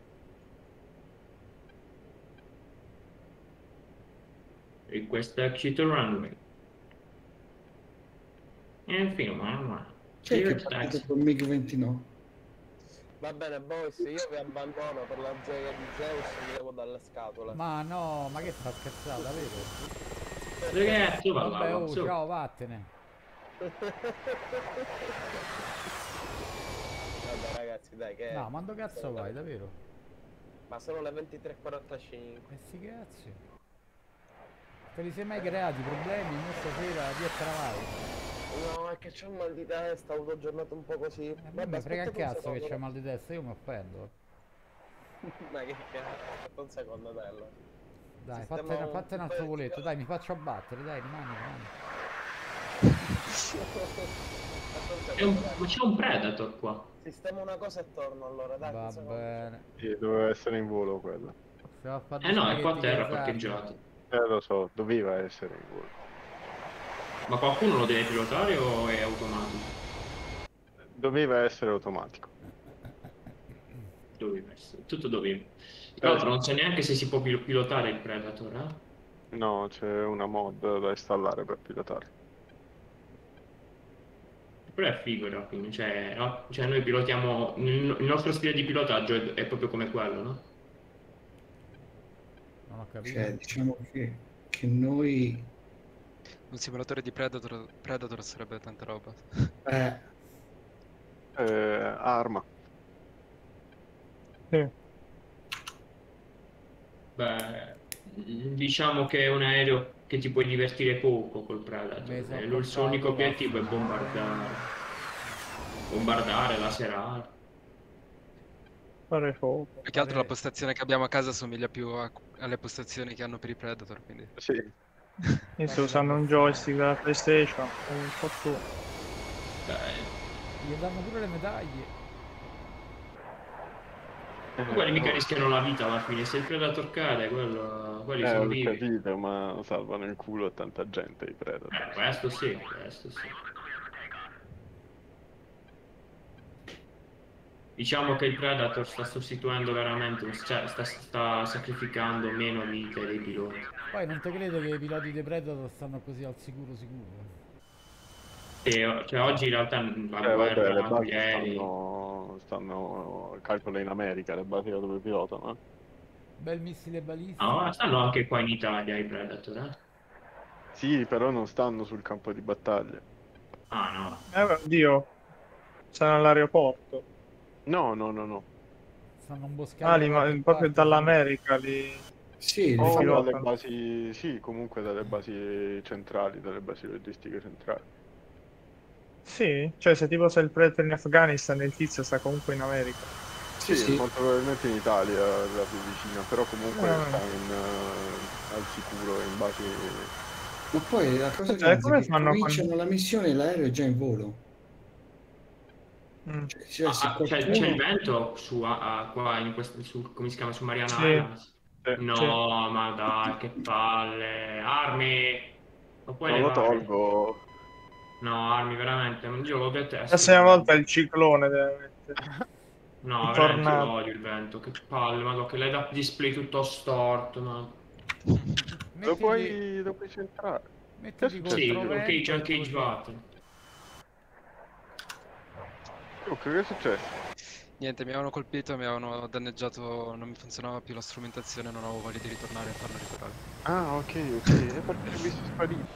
Request exit to runway. E infine, mamma.
Chi è che è
Clear
partito
taxi.
con MiG ventinove?
Va bene boys, io vi abbandono per la gioia di Zeus e mi levo dalle scatole.
Ma no, ma che sta scherzata, vero?
Ragazzi, va
Vabbè,
là,
oh,
su.
ciao, vattene.
Vabbè ragazzi, dai che...
No, ma dove cazzo vai, davvero?
Ma sono le ventitré e quarantacinque.
E sti cazzi. Te li sei mai creati problemi? Io stasera ti vai.
No, è che c'ho un mal di testa, ho avuto giornata un po' così.
A me mi frega il
aspettate un
cazzo che
secondo.
c'è mal di testa, io mi offendo.
Ma che cazzo, aspetta un secondo, bello.
Dai,
Sistema
fatte,
un-
fatte un altro voletto, dai, mi faccio abbattere, dai, rimani, rimani.
Aspetta un
È un-
secondo, dai.
ma c'è un Predator qua.
Sistema una cosa e torno allora, dai.
Va
un secondo.
bene.
Sì, doveva essere in volo quello.
Se va a fare
Eh no, è qua a
spaghetti
terra
gasati.
parcheggiato.
Eh lo so, doveva essere in volo.
Ma qualcuno lo deve pilotare o è automatico?
Doveva essere automatico.
Doveva essere. Tutto doveva. Tra l'altro non so neanche se si può pil- pilotare il Predator, eh?
No, c'è una mod da installare per pilotare.
Però è figo alla fine, cioè, no? Cioè noi pilotiamo, il, il nostro stile di pilotaggio è, è proprio come quello, no?
Non ho capito.
Cioè, diciamo che, che noi...
Un simulatore di Predator, Predator sarebbe tanta roba.
Eh,
Eh, arma.
Sì.
Beh, diciamo che è un aereo che ti puoi divertire poco col Predator.
Mi sono
Eh, lui- il suo
portato
unico
la
obiettivo è
fame.
bombardare. Bombardare, laserare.
Fare fuoco.
Più che altro la
Vabbè.
postazione che abbiamo a casa somiglia più a- alle postazioni che hanno per i Predator, quindi...
Sì.
Io sto usando un joystick della PlayStation. È un po' tu.
Dai.
Gli danno pure le medaglie.
Eh,
Ma quelli mica rischiano la vita alla fine. Se il Predator cade, quello, quelli
Eh,
sono
ho
vivi.
capito, ma salvano il culo a tanta gente i Predator.
Eh, questo sì, questo sì. Diciamo che il Predator sta sostituendo veramente, cioè sta, sta sacrificando meno vite dei piloti.
Poi non te credo che i piloti dei Predator stanno così al sicuro sicuro.
E, cioè, oggi in realtà la
Eh, vabbè,
guerra,
le
gli
basi
aerei...
stanno, stanno, calcola in America, le basi da dove pilotano, eh?
Bel missile balistico.
No, stanno anche qua in Italia i Predator, eh?
Sì, però non stanno sul campo di battaglia.
Ah no.
Eh, oddio. Stanno all'aeroporto.
No, no, no, no.
Stanno imboscati.
Ah, li,
da
ma-
qualche
proprio
parte,
dall'America li...
sì, li
O
fanno-
pilotano.
dalle basi, sì, comunque dalle basi centrali, dalle basi logistiche centrali.
Sì, cioè se tipo sei il Predator in Afghanistan il tizio sta comunque in America.
Sì,
sì, sì.
molto probabilmente in Italia la più vicina, però comunque
Ah.
sta in, eh, al sicuro, in basi...
Ma poi la cosa
Eh,
grande
come
è che
fanno con-
cominciano la missione e l'aereo è già in volo.
Mm.
Cioè, cioè,
Ah,
se
ah, c'è,
qualcuno...
c'è il vento su, a- a- qua in questo, su, come si chiama, su Mariana
Sì.
Islands?
Eh,
No,
sì.
ma dai, che palle. Armi! Lo puoi
non lo
levare?
tolgo.
No, armi, veramente, un gioco che te.
La prossima volta il ciclone deve mettere.
No, veramente
Tornato.
lo odio il vento, che palle, ma che l'hai da display tutto storto, ma...
Lo
Mettiti,
puoi, lo puoi centrare. Che è
mettiti
successo?
Sì,
contro
ok,
vento
c'è
e
anche
così.
H-Button.
Luca, che è successo?
Niente, mi avevano colpito, mi avevano danneggiato, non mi funzionava più la strumentazione, non avevo voglia di ritornare a farlo riparare.
Ah, ok, ok. È perché l'ho visto sparire.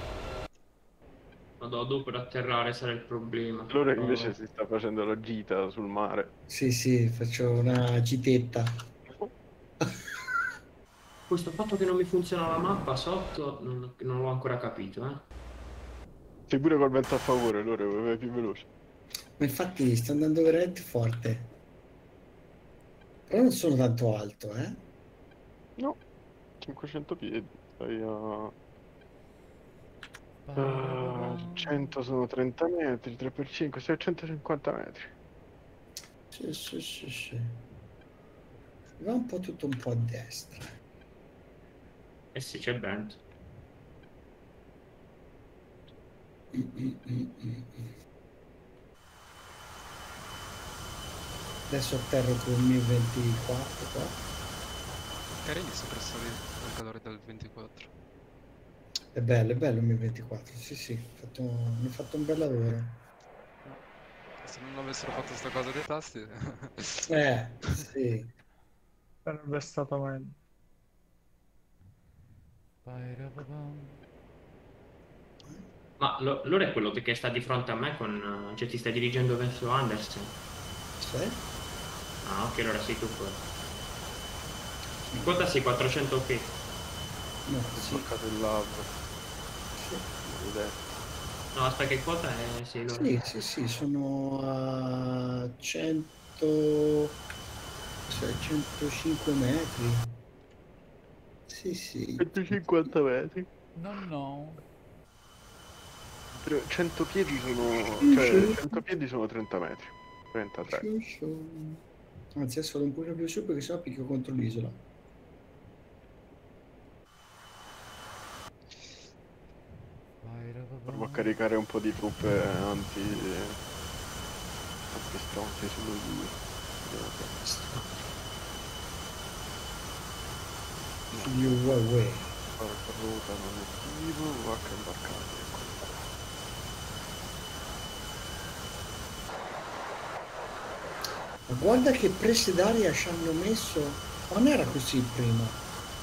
Vado dopo per atterrare sarà il problema.
Allora
Oh,
invece si sta facendo la gita sul mare.
Sì, sì, faccio una gitetta.
questo fatto che non mi funziona la mappa sotto non, non l'ho ancora capito, eh.
Sei pure col vento a favore, allora vai più veloce.
Ma infatti sta andando veramente forte. Però non sono tanto alto, eh.
No, cinquecento piedi. Stai a... Uh, cento sono trenta metri, tre per cinque, sei a centocinquanta metri.
Sì, sì, sì, sì. Va un po' tutto un po' a destra.
Eh sì, c'è vento.
Mm, mm, mm, mm. Adesso atterro con il mio ventiquattro qua.
Carini i soppressori del calore del ventiquattro.
È bello, è bello il mio ventiquattro. Sì, sì, ho fatto, mi ha fatto un bel lavoro.
Se non avessero fatto sta cosa dei tasti...
Eh, sì.
Sarebbe stato meglio.
Ma lo- loro è quello che sta di fronte a me con... cioè ti stai dirigendo verso Anderson?
Sì?
Ah, ok, allora sei tu quello. In quota sei quattrocento ok.
No,
Ho
sì,
bloccato il lab.
sì.
Vedete.
No, aspetta, che quota è? Sei loro.
Sì, sì, sì, sono a cento, cioè centocinque metri. Sì, sì.
centocinquanta metri.
No, no.
Tre- cento piedi sono... cioè cento piedi sono trenta metri. trentatré.
Anzi, adesso vado un po' più su perché sennò picchio contro l'isola.
Provo a caricare un po' di truppe anti... anti-stronzi sullo giro.
You way.
Porca ruota non è attivo, va che imbarcati, ecco.
Ma guarda che prese d'aria ci hanno messo. Non era così prima.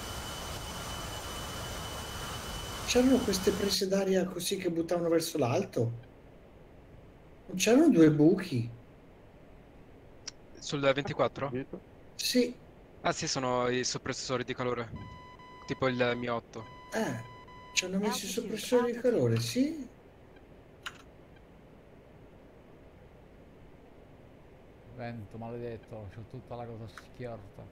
C'erano queste prese d'aria così che buttavano verso l'alto. Non c'erano due buchi.
Sul ventiquattro?
Sì,
Ah sì, sono i soppressori di calore. Tipo il Mi otto.
eh, ci hanno messo i soppressori di calore, sì.
Vento maledetto, c'ho tutta la cosa schiorta.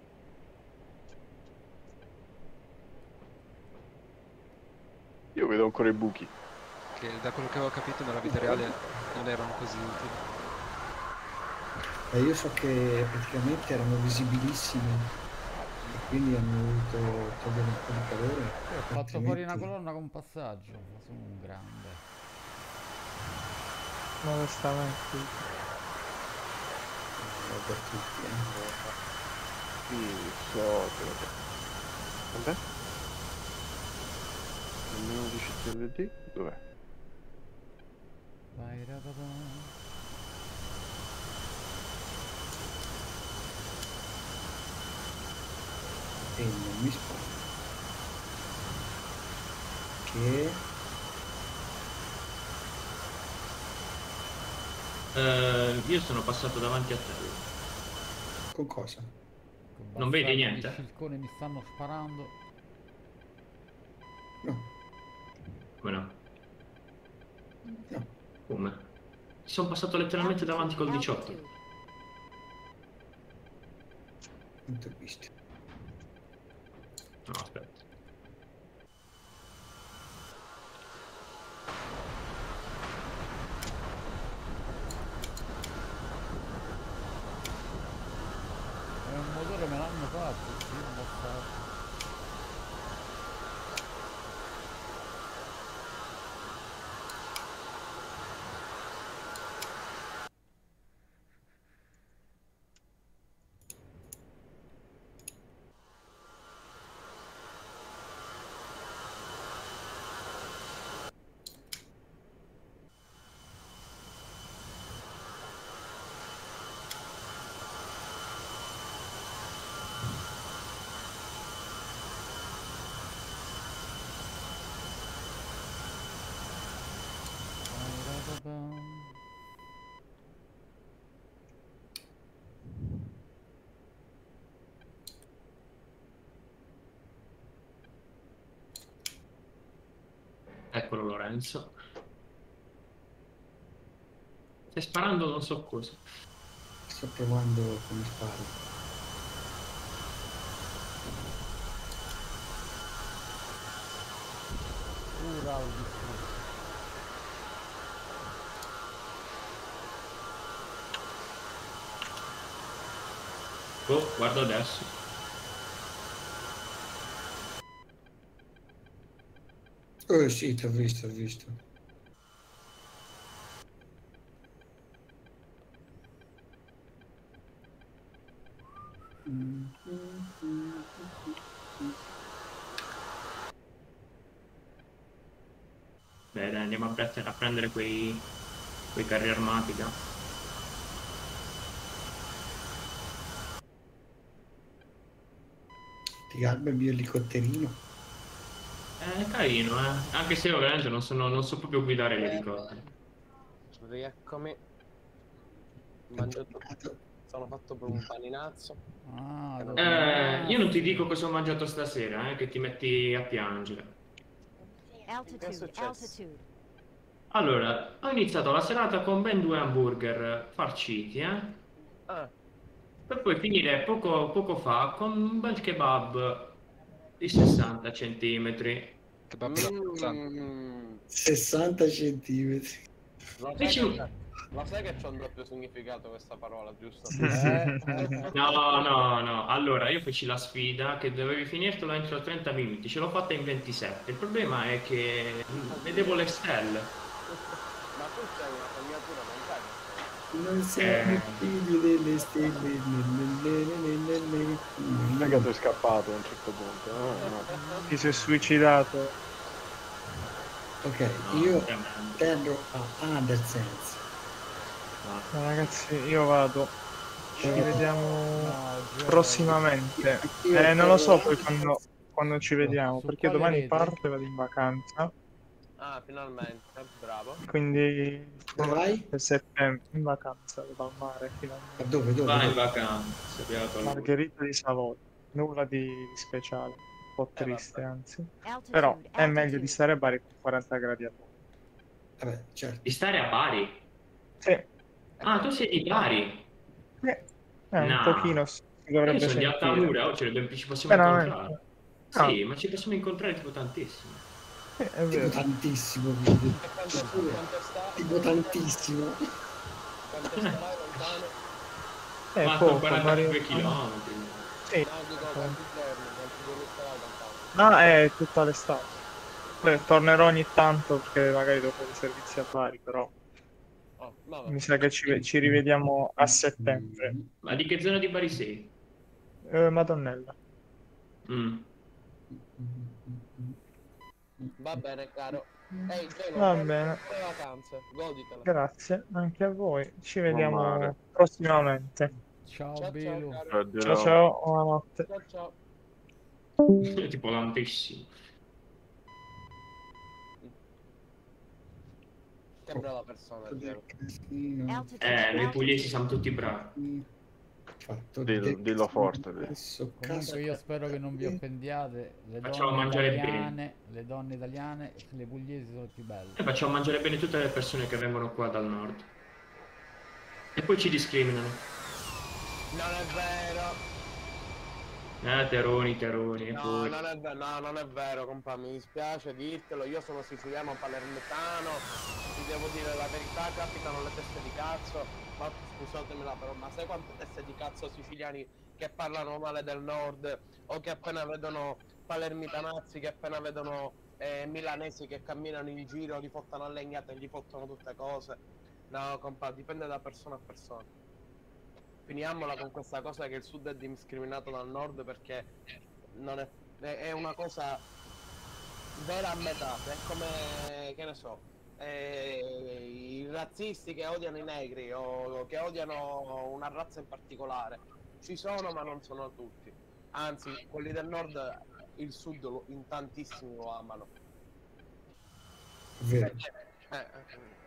Io vedo ancora i buchi.
Che da quello che avevo capito nella vita reale non erano così utili.
E io so che praticamente erano visibilissimi e quindi hanno voluto togliere un po' di calore.
Io ho fatto fuori una colonna con passaggio, ma sono un grande.
Modestamente.
Per tutti, eh.
Sì, so che... Vabbè? Almeno dieci T L D? Dov'è?
Vai rapapà.
E non mi spara. Che...
Eh, io sono passato davanti a te.
Con cosa?
Con
Non vedi
bastardi
niente?
di Scilcone mi stanno sparando.
No,
Come no?
no.
Come? Sono passato letteralmente davanti col diciotto.
Non ti ho visto.
No, aspetta.
È un motore me l'hanno fatto, sì, bastardo.
Eccolo Lorenzo. Stai sparando non so cosa.
Sto provando come sparo.
Ura, ho distrutto.
Oh, guarda adesso.
Oh sì, ti ho visto, ho visto.
Beh, dai, andiamo a, pre- a prendere quei, quei carri armati là.
Ti garba il mio elicotterino.
È carino, eh. Anche se io veramente non, sono, non so proprio guidare l'elicottero.
Rieccomi. Mangio tutto. Sono fatto per un paninazzo.
Ah,
Eh, io non ti dico cosa ho mangiato stasera, eh, che ti metti a piangere.
Altitude, altitude.
Allora, ho iniziato la serata con ben due hamburger farciti, eh?
Ah.
Per poi finire poco, poco fa con un bel kebab di sessanta centimetri.
Mm.
sessanta centimetri.
Lo sai,
Dici-
che, lo sai che c'è un doppio significato questa parola, giusto?
Eh.
No, no, no. Allora, io feci la sfida che dovevi finirtela entro trenta minuti. Ce l'ho fatta in ventisette. Il problema è che vedevo le stelle.
Ma tu c'hai una fognatura mentale.
Non siamo figli delle stelle.
Non è che sei scappato a un certo punto. No, no.
Ti sei suicidato.
Ok,
No,
io
veramente.
tendo a Andersens.
Ma ragazzi, io vado. Ci vediamo prossimamente. Eh, non lo so poi quando, quando ci vediamo,
Su
perché
quale
domani
rete?
parto e vado in vacanza.
Ah, finalmente, bravo.
Quindi
Dove vai?
per settembre in vacanza vado al mare
Ma
finalmente.
dove, dove?
Vai in
dove?
vacanza, beato lui.
Margherita di Savoia. Nulla di speciale, un po'
Eh,
triste
vabbè.
anzi.
Altitude,
Però è meglio
altitude.
di stare a Bari con quaranta gradi a Roma.
Vabbè, certo.
Di stare a Bari?
Sì,
Ah, tu sei di Bari?
eh, un
No.
pochino si
Io
dovrebbe
sono di
sentire.
Altamura, oggi ci ci possiamo
Veramente?
incontrare.
Ah.
Sì, ma ci possiamo incontrare tipo tantissimo.
Sì, è
Tipo
vero.
tantissimo, quindi.
E quanto, quanto sta?
Tipo tantissimo.
Quanto starai lontano?
È
Quanto?
poco,
quarantacinque
Bari-
chilometri.
Sì.
No, dico quanti giorni, quanti giorni starai lontano?
No, è tutta l'estate. Beh, tornerò ogni tanto perché magari dopo i servizi a Bari, però
Oh, vabbè.
mi sa che ci, ci rivediamo a settembre.
Ma di che zona di Bari sei?
Eh, Madonnella.
Mm.
Va bene, caro. Ehi, Gelo,
Va
buone-
bene.
buone vacanze, goditele.
Grazie anche a voi. Ci
mare.
vediamo prossimamente.
Ciao,
Ciao, ciao,
Bilu.
caro.
Addio.
Ciao ciao, buonanotte.
Ciao, ciao.
È tipo tantissimo.
Che brava persona, Gelo.
Altitude,
Eh, noi pugliesi
altitude.
siamo tutti bravi.
Fatto
Dillo-
del
dillo forte,
casino,
dillo.
adesso
Comunque
caso-
io spero che non vi offendiate. Le
Facciamo
donne
mangiare
italiane, le donne italiane, le pugliesi sono le più belle.
E facciamo mangiare bene tutte le persone che vengono qua dal nord. E poi ci discriminano.
Non è vero.
Eh, teroni, teroni. E
No,
poi...
non è vero, no, non è vero, compa, mi dispiace dirtelo, io sono siciliano palermitano, ti devo dire la verità, capitano le teste di cazzo, ma scusatemela però, ma sai quante teste di cazzo siciliani che parlano male del nord, o che appena vedono palermitanazzi, che appena vedono eh, milanesi che camminano in giro, li fottano a legnate e gli fottono tutte cose. No, compa, dipende da persona a persona. Finiamola con questa cosa che il sud è discriminato dal nord, perché non è, è è una cosa vera a metà, è come, che ne so, eh, i razzisti che odiano i negri o che odiano una razza in particolare. Ci sono, ma non sono tutti. Anzi, quelli del nord, il sud lo- in tantissimi lo amano.
Vero.
Perché, eh,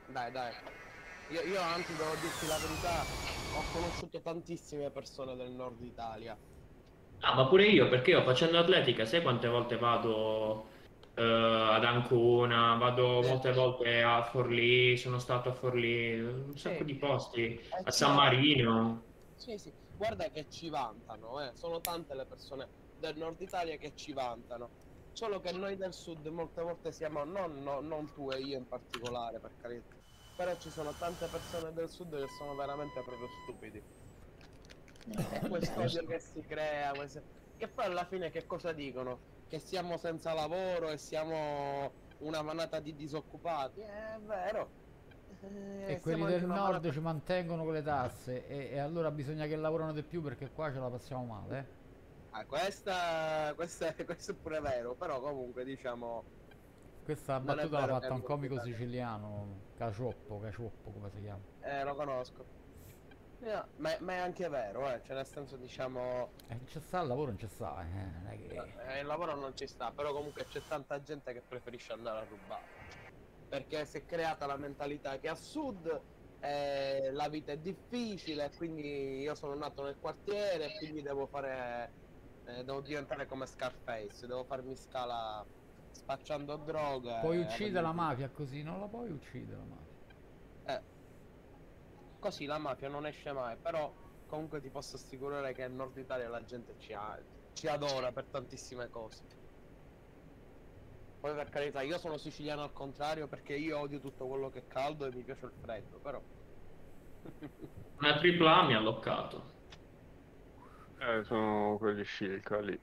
Dai, dai. Io, io anzi devo dirti la verità, ho conosciuto tantissime persone del nord Italia.
Ah, ma pure io, perché io facendo atletica, sai quante volte vado eh, ad Ancona, vado molte volte a Forlì, sono stato a Forlì, un sacco
Sì.
di posti,
Eh,
a
ci
San
vantano.
Marino.
Sì, sì, guarda che ci vantano, eh. Sono tante le persone del nord Italia che ci vantano. Solo che noi del sud molte volte siamo, non, no- non tu e io in particolare, per carità, però ci sono tante persone del sud che sono veramente proprio stupidi. E questo odio che si crea, queste- che poi alla fine che cosa dicono? Che siamo senza lavoro e siamo una manata di disoccupati. È vero. Eh,
E quelli
siamo
del
anche una
nord
manata-
ci mantengono con le tasse e, e allora bisogna che lavorano di più perché qua ce la passiamo male. eh.
Ah, questa, questa, è- questo è pure vero, però comunque diciamo...
Questa
Non è
battuta l'ha
vero che
fatta un
è
comico
Italia.
siciliano, Cacioppo, Cacioppo come si chiama.
Eh, lo conosco. Eh, ma, ma è anche vero, eh, cioè nel senso diciamo...
E non c'è sta il lavoro, non c'è sta, eh. non è che...
eh, il lavoro non ci sta, però comunque c'è tanta gente che preferisce andare a rubare. Perché si è creata la mentalità che a sud eh, la vita è difficile, quindi io sono nato nel quartiere, quindi devo fare... eh, devo diventare come Scarface, devo farmi scala spacciando droga.
Puoi
e
uccidere la
avendo-
mafia così, non la puoi uccidere la mafia.
Eh, così la mafia non esce mai, però comunque ti posso assicurare che nel nord Italia la gente ci, ha- ci adora per tantissime cose. Poi per carità, io sono siciliano al contrario perché io odio tutto quello che è caldo e mi piace il freddo, però...
Una tripla A mi ha alloccato.
Eh, sono quelli Shilka lì.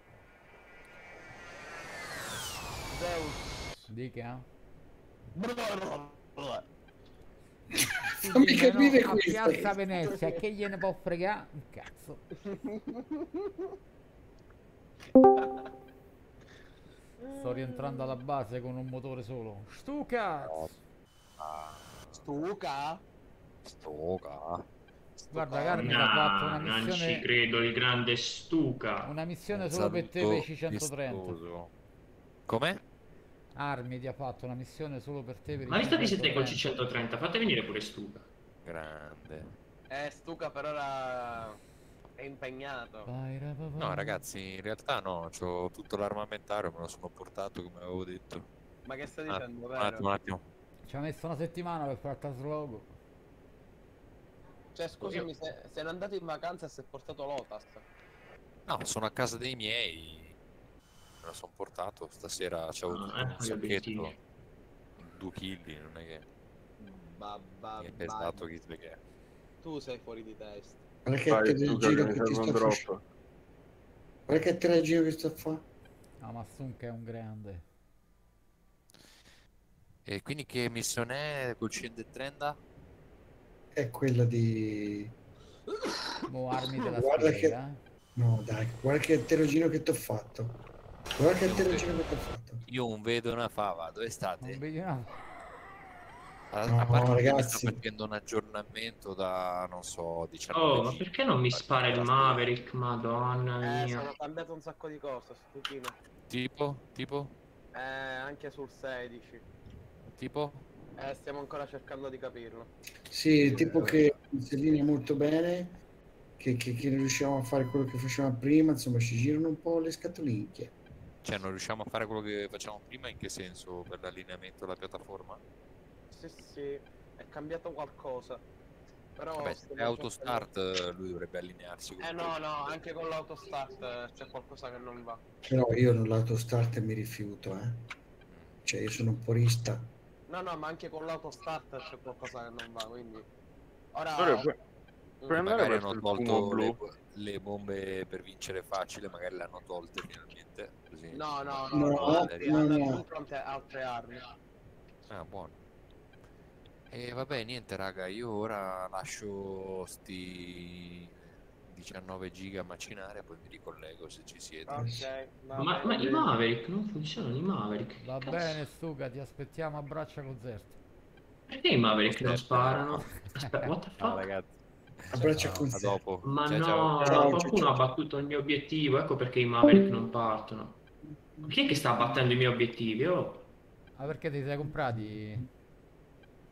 Zeus...
Dica?
Fammi
Dice,
capire
no, a
questo.
Piazza Venezia, che gliene può fregare? Un cazzo. Sto rientrando alla base con un motore solo. Stuka!
Stuca?
Stoca.
Guarda Carmine ha fatto una
No, non ci
missione,
credo, il grande Stuka.
una missione
Un
solo per te
saluto
per i C centotrenta.
vistoso. Come?
Armi ti ha fatto una missione solo per te per i
Ma visto che siete col C
centotrenta.
centotrenta, fate venire pure Stuka.
Grande.
Eh, Stuca per ora è impegnato.
Vai, rapapà.
No, ragazzi, in realtà no, c'ho tutto l'armamentario, me lo sono portato come avevo detto.
Ma che stai
Ah,
dicendo,
un attimo, un
vero?
attimo.
Ci ha messo una settimana per fare il trasloco.
Cioè, scusami, se, se è andato in vacanza e si è portato Lotus.
No, sono a casa dei miei. Me lo sono portato. Stasera c'avevo
Ah,
tutto
ecco
un
gli
sacchetto.
obiettivi.
Due chilli, non è che
Babba,
mi è pesato chissà che.
Tu sei fuori di testa.
Guarda che
Vai,
te il
Stuka,
giro
che mi
che ti
serve un
sto
drop.
facendo. Guarda che te il giro che sto a fare.
No, ma Sunka è un grande.
E quindi che missione è col centotrenta?
È quella di...
Mo armi della
Guarda
spiega.
che... No dai, guarda che terrogino che ti ho fatto. Guarda che terrogino che ti ho fatto.
Io un vedo una fava, dove state?
Non vedi una...
A,
No,
a parte che mi
ragazzi.
sto facendo un aggiornamento da, non so, diciannove
Oh, ma
giga.
perché non mi spara il
Tastiera.
Maverick? Madonna
Eh,
mia.
sono cambiato un sacco di cose, stupino.
Tipo? Tipo?
Eh, anche sul sedici.
Tipo?
Eh, stiamo ancora cercando di capirlo.
Sì, tipo che si allinea molto bene, che, che, che non riusciamo a fare quello che facevamo prima, insomma ci girano un po' le scatolinche.
Cioè non riusciamo a fare quello che facciamo prima, in che senso? Per l'allineamento della piattaforma?
Sì, sì, è cambiato qualcosa. Però...
Vabbè, se
stiamo
è autostart
cercando-
lui dovrebbe allinearsi.
Eh no, no, anche con l'autostart eh, c'è qualcosa che non va.
Però io non l'autostart mi rifiuto, eh. Cioè io sono un porista.
No, no, ma anche con l'autostart c'è qualcosa che non va, quindi... Ora...
Allora, puoi- puoi andare
Magari
verso
hanno
il fumo
tolto
blu.
le, le bombe per vincere facile, magari le hanno tolte finalmente. Così.
No, no,
No,
no, no, altri-
no,
hanno
no.
aggiunto ante- altre armi.
Ah, buono. E vabbè, niente raga, io ora lascio sti diciannove giga a macinare, poi mi ricollego se ci siete.
Ok, va
Ma, ma
bene.
i Maverick non funzionano, i Maverick.
Va
Cazzo.
bene Stuka, ti aspettiamo a braccia cozerte.
Perché i Maverick non
Aspetta.
sparano? Aspetta, what the
Ciao
fuck?
ragazzi.
Abbraccia
Ciao,
con
a
te.
dopo.
Ma
Ciao,
no,
ciao.
Ciao,
qualcuno
ciao,
ha
ciao.
battuto il mio obiettivo, ecco perché i Maverick non partono. Chi è che sta battendo i miei obiettivi? Oh,
Ma perché ti sei comprati?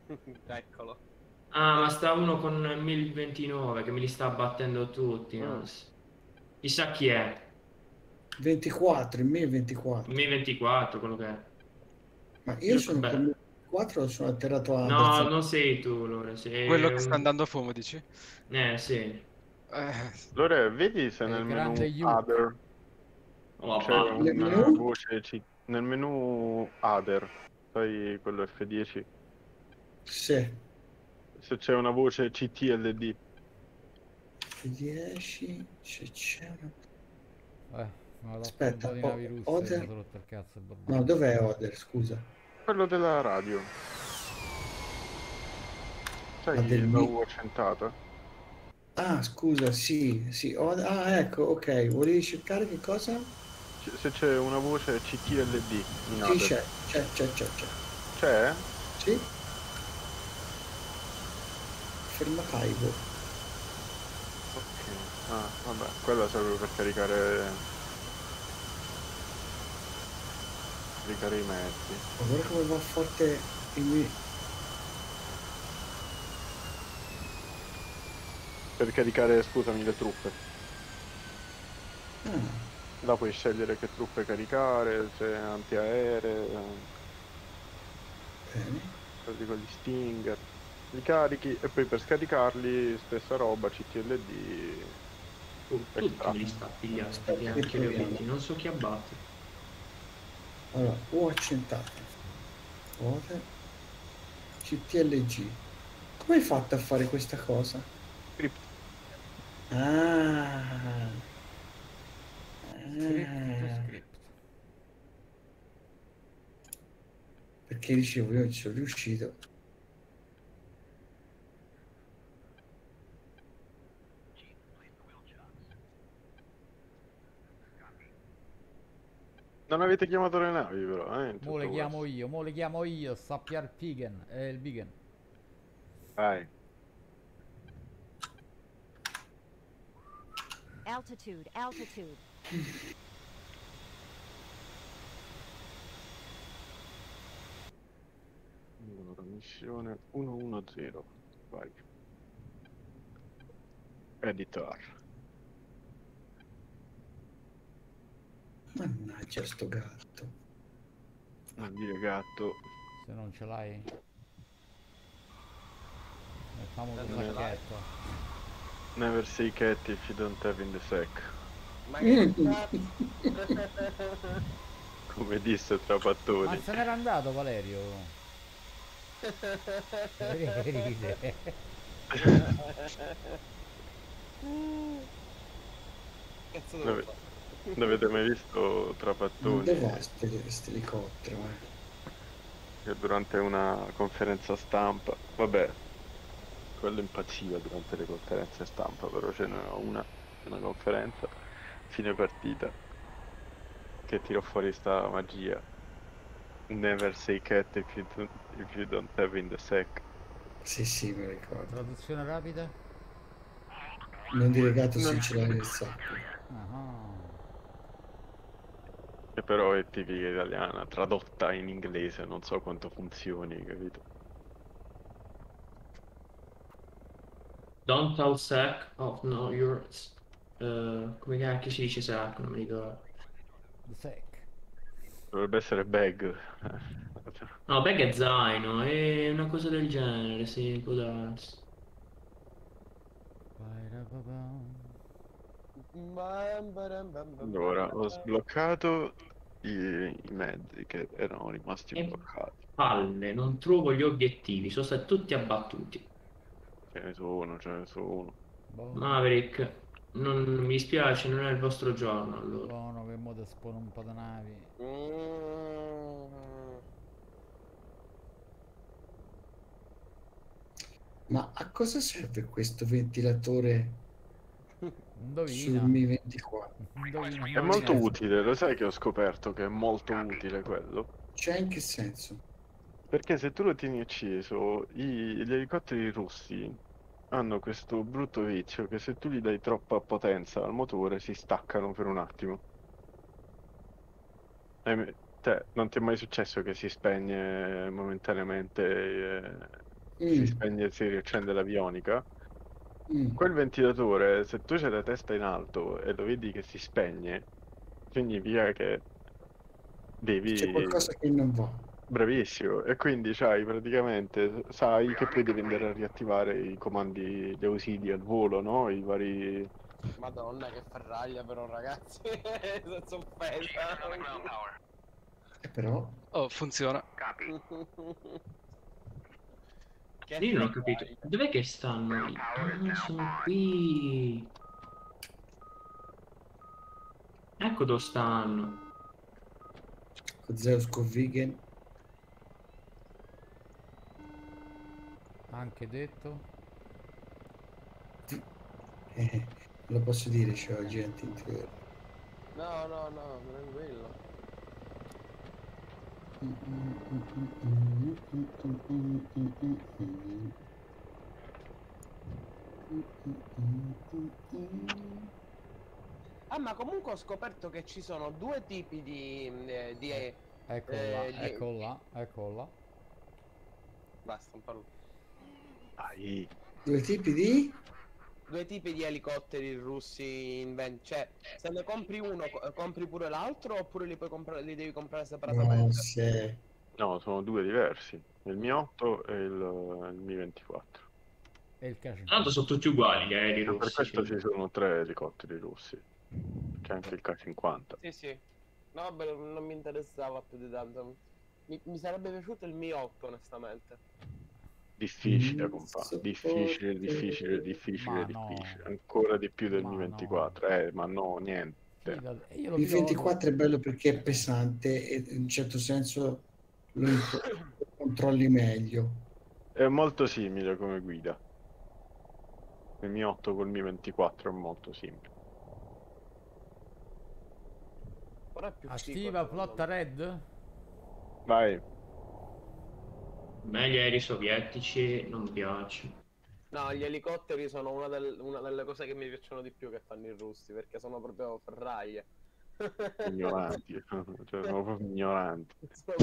Eccolo.
Ah, ma sta uno con mille ventinove che me li sta battendo tutti.
Mm.
No? Chissà chi è.
ventiquattro, il mio è ventiquattro.
mille ventiquattro, quello che è.
Ma io sono
Beh.
con il ventiquattro, sono atterrato a
No,
Berzano.
non sei tu, Lore. Sei
Quello che sta
un-
andando a fumo, dici?
Eh, sì.
Eh,
Allora, vedi se
È
nel
il
menu
grande Yu.
Other
Oh,
c'è
papà.
Nel
una
menu?
voce C- nel menu Other, sai quello F dieci,
Sì.
se c'è una voce C T L D,
dieci, se c'è una...
Eh, mi ha dato
Aspetta,
un po' di
o-
navi russe e
Oder-
mi sono rotto il cazzo. il bordello.
No, dov'è Oder, scusa?
quello della radio, sai
Ma del
la
mi-
U accentata?
Ah, scusa, sì, sì. Od- Ah, ecco, ok. Volevi cercare che cosa?
C- se c'è una voce C T L D in
Sì,
Other,
c'è, c'è, c'è, c'è, c'è.
c'è?
Sì. Ferma Taibo.
Ok, ah, vabbè, quella serve per caricare caricare i mezzi.
Ma guarda come va forte il mio...
Per caricare, scusami, le truppe.
Ah,
Là puoi scegliere che truppe caricare, se antiaeree,
bene.
quelli con gli Stinger. Li carichi e poi per scaricarli stessa roba, C T L D.
Tu- Tutti me li sta pigliando.
Aspetta,
Perché anche le
proviamo.
venti. Non so chi abbatte.
Allora, U accentata. Oder. C T L G. Come hai fatto a fare questa cosa?
Script.
Ah.
Script to
Ah.
script.
Perché dicevo, io ci sono riuscito.
Non avete chiamato le navi però, eh? in
Mo le
tutto
chiamo
questo.
io, mo le chiamo io, Sappiar Pigen, è il Bigen.
Vai.
Altitude, altitude.
Allora, missione centodieci. Vai. Editor.
Mannaggia sto gatto.
Non dire gatto.
Se non ce l'hai, mettiamo
Se
un
non ce l'hai.
sacchetto.
Never say cat if you don't have in the sack.
Ma che cazzo?
Come disse
Ma
Trapattoni.
se n'era andato Valerio. Ride.
Cazzo
Non
devo
ave-
fare?
non avete mai visto
Non
Trapattoni
dov'è questo elicottero? Eh?
che durante una conferenza stampa, vabbè, quello impazziva durante le conferenze stampa, però ce n'era una, una conferenza, fine partita, che tirò fuori sta magia. Never say cat if you don't, if you don't have in the sack.
Sì, sì, mi ricordo.
Traduzione rapida?
Non dire gatto
No.
se ce l'hai nel sacco.
Ah.
Che però è tipica italiana, tradotta in inglese, non so quanto funzioni, capito?
Don't tell sack of no your... eh, come cacchio si dice sack? Non mi ricordo.
The Sec.
Dovrebbe essere bag.
No, bag è zaino, è una cosa del genere, sì, può darsi.
Allora, ho sbloccato i, i mezzi che erano rimasti
E
bloccati.
palle, non trovo gli obiettivi, sono stati tutti abbattuti.
Ce ne sono, ce ne sono.
Boh.
Maverick, non mi dispiace, non è il vostro giorno allora.
Buono che mo te spone un po' di navi.
Mm.
Ma a cosa serve questo ventilatore sul
Indovina.
Mi ventiquattro?
Indovina.
È molto
indovina.
utile, lo sai che ho scoperto che è molto utile quello?
Cioè, in che senso?
Perché se tu lo tieni acceso, i- gli elicotteri russi hanno questo brutto vizio che se tu gli dai troppa potenza al motore si staccano per un attimo. E me- te, non ti è mai successo che si spegne momentaneamente eh, si
Mm.
spegne, si riaccende l'avionica.
Mm.
Quel ventilatore, se tu c'hai la testa in alto e lo vedi che si spegne, significa che devi...
C'è qualcosa che non va.
Bravissimo, e quindi c'hai praticamente, sai che poi devi andare a riattivare i comandi, gli ausili al volo, no? I vari...
Madonna che ferraglia però ragazzi, senza offesa.
Eh, però...
Oh, funziona.
Che
Io non ho
ferraglia.
capito. Dov'è che stanno? Ah, sono qui. Ecco dove stanno.
Con Zeus con Vigen.
Anche detto.
Eh, lo posso dire, c'ho gente interiore.
No, no, no, tranquillo. Ah, ma comunque ho scoperto che ci sono due tipi di... eh, di
Eccolo
eh,
là,
di-
eccolo là, eccolo là.
Basta, non parlo.
Dai.
Due tipi di?
Due tipi di elicotteri russi in vendita. Cioè, se ne compri uno, co- compri pure l'altro oppure li puoi comprare, li devi comprare
No,
separatamente?
se...
No, sono due diversi, il Mi otto e il, il Mi ventiquattro.
E il cash.
Tanto sono tutti uguali gli aerei
E per
russi.
questo
cioè.
ci sono tre elicotteri russi. C'è anche il K cinquanta.
Sì, sì. No, vabbè, non mi interessava più di tanto. Mi, mi sarebbe piaciuto il Mi otto, onestamente.
Difficile,
Mm,
compà.
sopporto.
Difficile, difficile, difficile,
Ma no.
difficile. Ancora di più del
Ma
Mi
no.
ventiquattro. Eh, ma no, niente.
Fidati, e io lo
Il
pilota.
ventiquattro è bello perché è pesante e in un certo senso lo lo controlli meglio.
È molto simile come guida. Il Mi otto col Mi ventiquattro è molto simile.
Però è più
Attiva
figo,
flotta red?
Vai.
A me gli aerei sovietici non piacciono.
No, gli elicotteri sono una, del- una delle cose che mi piacciono di più che fanno i russi, perché sono proprio ferraglie.
Ignoranti. Cioè, sono proprio ignoranti.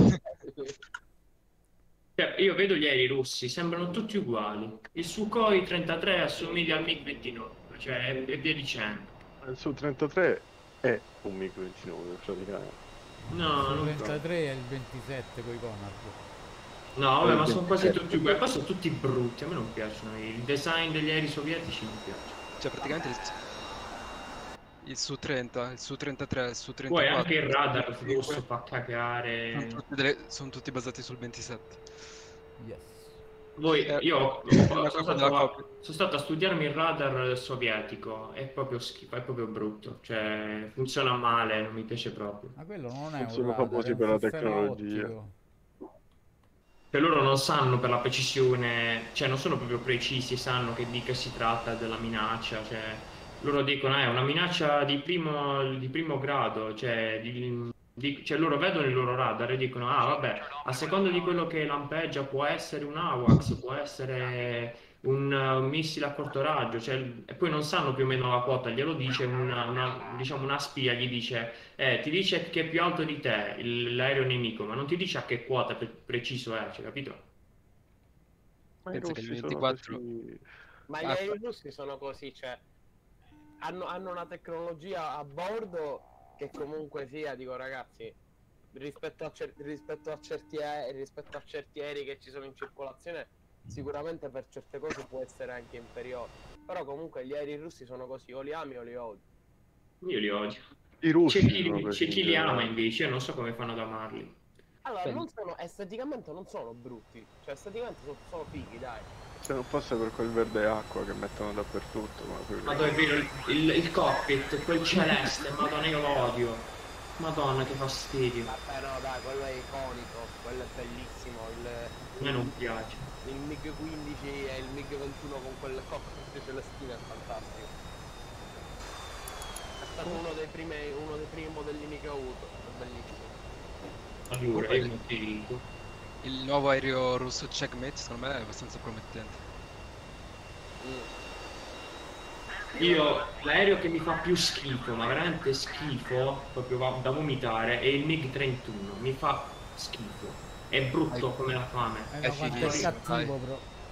Cioè, io vedo gli aerei russi, sembrano tutti uguali. Il Sukhoi trentatré assomiglia al MiG ventinove, cioè e e via dicendo.
Il Su trentatré è un MiG ventinove praticamente.
No,
Il
non
trentatré e il ventisette con i Conard.
No, vabbè, ma sono quasi
ventisette.
tutti uguali. Poi sono tutti brutti, a me non piacciono. Il design degli aerei sovietici non piace.
Cioè, praticamente il, il Su trenta, il Su trentatré, il Su
Poi
trentaquattro.
anche il radar russo fa
Sono
cagare.
tutti, delle- sono tutti basati sul ventisette.
Yes.
Voi,
Eh,
io ho-
una
sono,
cosa
stato,
della copia.
sono stato a studiarmi il radar sovietico, è proprio schifo, è proprio brutto, cioè funziona male, non mi piace proprio.
Ma quello non è un
Sono
radar,
famosi
è un
per la
sistema
tecnologia.
ottico.
Cioè loro non sanno per la precisione, cioè non sono proprio precisi, sanno che di che si tratta della minaccia, cioè loro dicono è una minaccia di primo, di primo grado, cioè, di- di- cioè loro vedono il loro radar e dicono ah vabbè, a seconda di quello che lampeggia può essere un AWACS, può essere un, uh, missile a corto raggio, cioè, e poi non sanno più o meno la quota, glielo dice una, una- diciamo una spia, gli dice eh, ti dice che è più alto di te il- l'aereo nemico, ma non ti dice a che quota pre- preciso è, cioè, capito?
Ma i
Pensa che il
russi sono
ventiquattro
così...
Ma gli
Ah,
aerei russi sono così, cioè hanno, hanno una tecnologia a bordo che comunque sia, dico ragazzi, rispetto a, cer- rispetto a certi aerei, rispetto a certi aerei che ci sono in circolazione, sicuramente per certe cose può essere anche inferiore. Però comunque gli aerei russi sono così, o li ami o li odi.
Io li odio.
I russi
C'è
sono
chi,
così
c'è chi
in
li ama
generale.
invece, io non so come fanno ad amarli.
Allora,
Beh.
non sono, esteticamente non sono brutti, cioè esteticamente sono, sono fighi, dai.
Se non fosse per quel verde acqua che mettono dappertutto, ma quello...
Madonna, è vero, il, il, il cockpit, quel celeste, madonna io lo odio. Madonna che fastidio.
Vabbè no dai, quello è iconico, quello è bellissimo, il,
A me non piace.
il MiG quindici e il MiG ventuno con quel cockpit celestino è fantastico. È stato uno dei primi, uno dei primi modellini che ho avuto, è bellissimo.
Allora, io non ti dico.
il nuovo aereo russo Checkmate secondo me è abbastanza promettente.
Mm.
Io, l'aereo che mi fa più schifo, ma veramente schifo, proprio va da vomitare, è il MiG trentuno. Mi fa schifo. È brutto come la fame.
Eh,
È
ma quanto è
fighissimo,
cattivo, bro.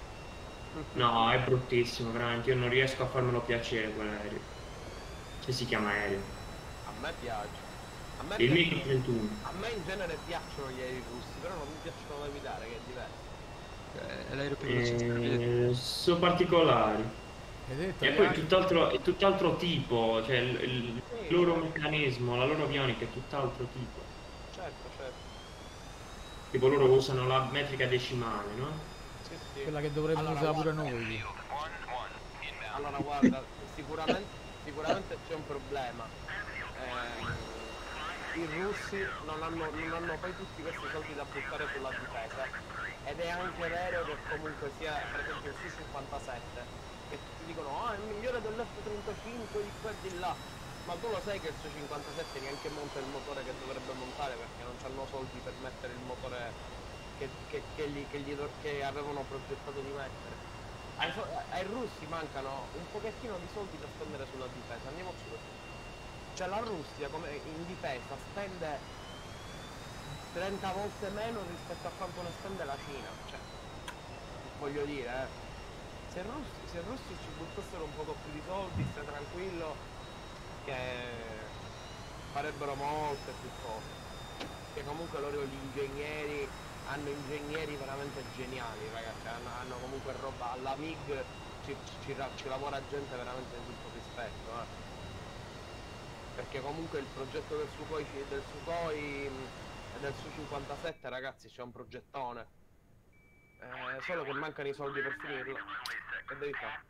No, è bruttissimo, veramente. Io non riesco a farmelo piacere quell'aereo. Che si chiama aereo.
A me piace. A me,
Il
piace-
MiG trentuno.
a me in genere piacciono gli aerei russi, però non mi piacciono da guidare, che è diverso.
Eh, È l'aereo più veloce.
Eh, sono particolari.
Hai detto
E
che
poi
anche-
tutt'altro, è tutt'altro tipo, cioè il, il loro meccanismo, la loro avionica è tutt'altro tipo.
Certo, certo.
Tipo loro usano la metrica decimale, no?
Sì, sì.
quella che dovremmo
Allora,
usare pure
guarda,
noi.
Allora guarda, sicuramente, sicuramente c'è un problema. Eh, I russi non hanno, non hanno poi tutti questi soldi da buttare sulla difesa. Ed è anche vero che comunque sia, per esempio il C cinquantasette, che ti dicono ah, è il migliore dell'F trentacinque di qua e di là. Ma tu lo sai che il C cinquantasette neanche monta il motore che dovrebbe montare perché non c'hanno soldi per mettere il motore che, che, che, gli, che, gli, che avevano progettato di mettere. Ai, so- ai russi mancano un pochettino di soldi da spendere sulla difesa, andiamoci così. Cioè la Russia come in difesa spende trenta volte meno rispetto a quanto ne spende la Cina, cioè voglio dire, eh. Se i russi, se i russi ci buttassero un poco più di soldi, stai tranquillo che farebbero molte più cose. Che comunque loro gli ingegneri hanno ingegneri veramente geniali, ragazzi, hanno, hanno comunque roba, alla MiG ci, ci, ci lavora gente veramente di tutto rispetto, eh. Perché comunque il progetto del Sukhoi, del Sukhoi e del Su cinquantasette, ragazzi, c'è un progettone. Eh, solo che mancano i soldi per finirlo. Che devi fare?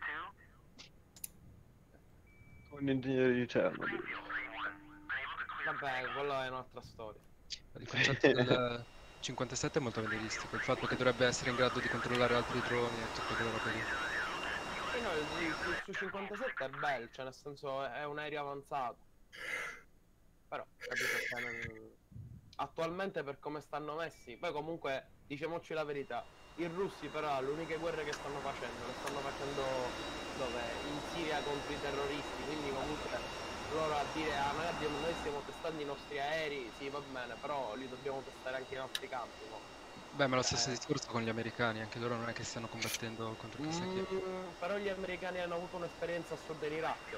Un ingegnere di Chernobyl.
Vabbè, quella è un'altra storia.
Il concetto del cinquantasette è molto avventuristico, il fatto che dovrebbe essere in grado di controllare altri droni e tutte quelle robe lì.
Sì, no, il, il Su cinquantasette è bello, cioè nel senso è un aereo avanzato. Però, capito, cioè, non- attualmente per come stanno messi, poi comunque, diciamoci la verità, i russi però le uniche guerre che stanno facendo, le stanno facendo dove? In Siria contro i terroristi, quindi comunque loro a dire ah noi, abbiamo, noi stiamo testando i nostri aerei, sì va bene, però li dobbiamo testare anche in altri campi, no?
Beh, ma lo stesso
Eh.
discorso con gli americani, anche loro non è che stanno combattendo contro chissà chi.
Mm, però gli americani hanno avuto un'esperienza assurda in Iraq.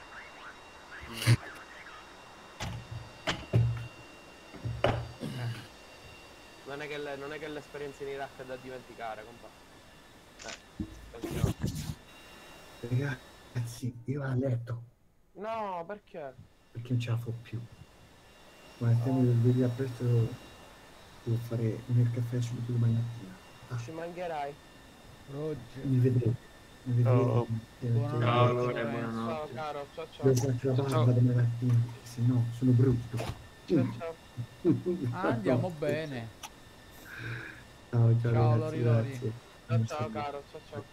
Non è che le- non è che l'esperienza in Iraq è da dimenticare, compà. Eh, attenzione.
Ragazzi, io vado a letto
No, perché?
perché non ce la fo più. Ma il tempo del venire a presto devo fare un caffè subito domani mattina. Ah,
Ci mancherai.
Roger.
mi vedrete. Mi vedrete.
Oh,
Mi
buonanotte.
vedrete.
Ciao, Lore,
Ciao
buonanotte.
caro, ciao ciao.
Devo farci la
Ciao,
barba
ciao.
domani mattina perché se no sono brutto.
Ciao ciao.
Ah, andiamo bene.
Ciao, ciao,
Ciao,
ragazzi,
Lori, Lori.
grazie.
Ciao ciao caro, ciao ciao.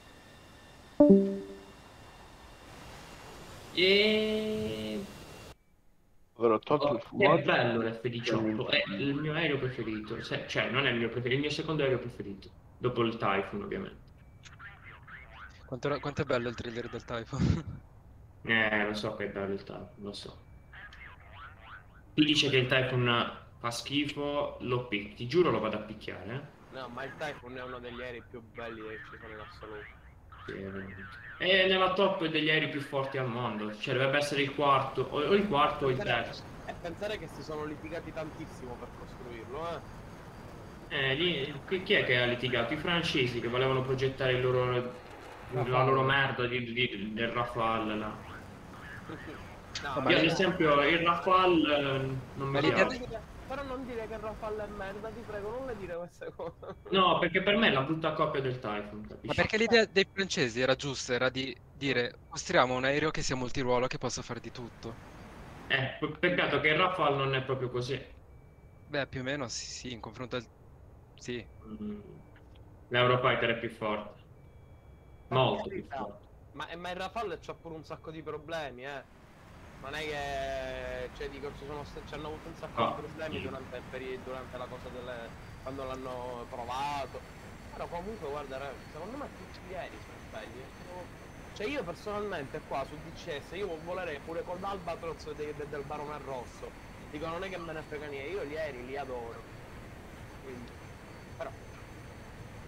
E...
Avrò tolto il
Oh, è
fumato.
bello l'F diciotto, è il mio aereo preferito, se- cioè non è il mio preferito, è il mio secondo aereo preferito, dopo il Typhoon ovviamente.
Quanto, era- quanto è bello il trailer del Typhoon.
Eh, lo so che è bello il Typhoon, lo so. Chi dice che il Typhoon fa schifo, lo picchi, ti giuro lo vado a picchiare, eh.
No, ma il Typhoon è uno degli aerei più belli che ci sono in assoluto.
Sì, è veramente. È nella top degli aerei più forti al mondo, cioè dovrebbe essere il quarto, o o il quarto o il
Pensare-
terzo.
E pensare che si sono litigati tantissimo per costruirlo, eh.
Eh, lì- chi, chi è che ha litigato? I francesi che volevano progettare il loro, la loro merda di, di- del Rafale là.
No,
Vabbè,
Io ad
lì-
esempio il Rafale eh, non mi
Ma l'idea-
piace.
però non dire che Rafale è merda, ti prego, non le dire queste cose.
No, perché per me è la brutta coppia del Typhoon,
Ma
capisci?
perché l'idea dei francesi era giusta, era di dire costruiamo un aereo che sia multiruolo, che possa fare di tutto.
Eh, pe- peccato che il Rafale non è proprio così.
Beh, più o meno sì, sì, in confronto al... Sì,
Mm. L'Eurofighter è più forte. Molto più
Carità.
forte.
Ma, ma il Rafale c'ha pure un sacco di problemi, eh. Non è che, cioè dico, ci sono st- ci hanno avuto un sacco
Ah,
di problemi
sì.
durante, il periodo, durante la cosa delle, quando l'hanno provato. Però comunque guarda, ra- secondo me tutti gli aerei sono belli. eh. Sono- Cioè io personalmente qua su D C S io volerei pure con l'Albatros de- de- del Barone Rosso. Dico, non è che me ne frega niente, io gli aerei li adoro. Quindi, però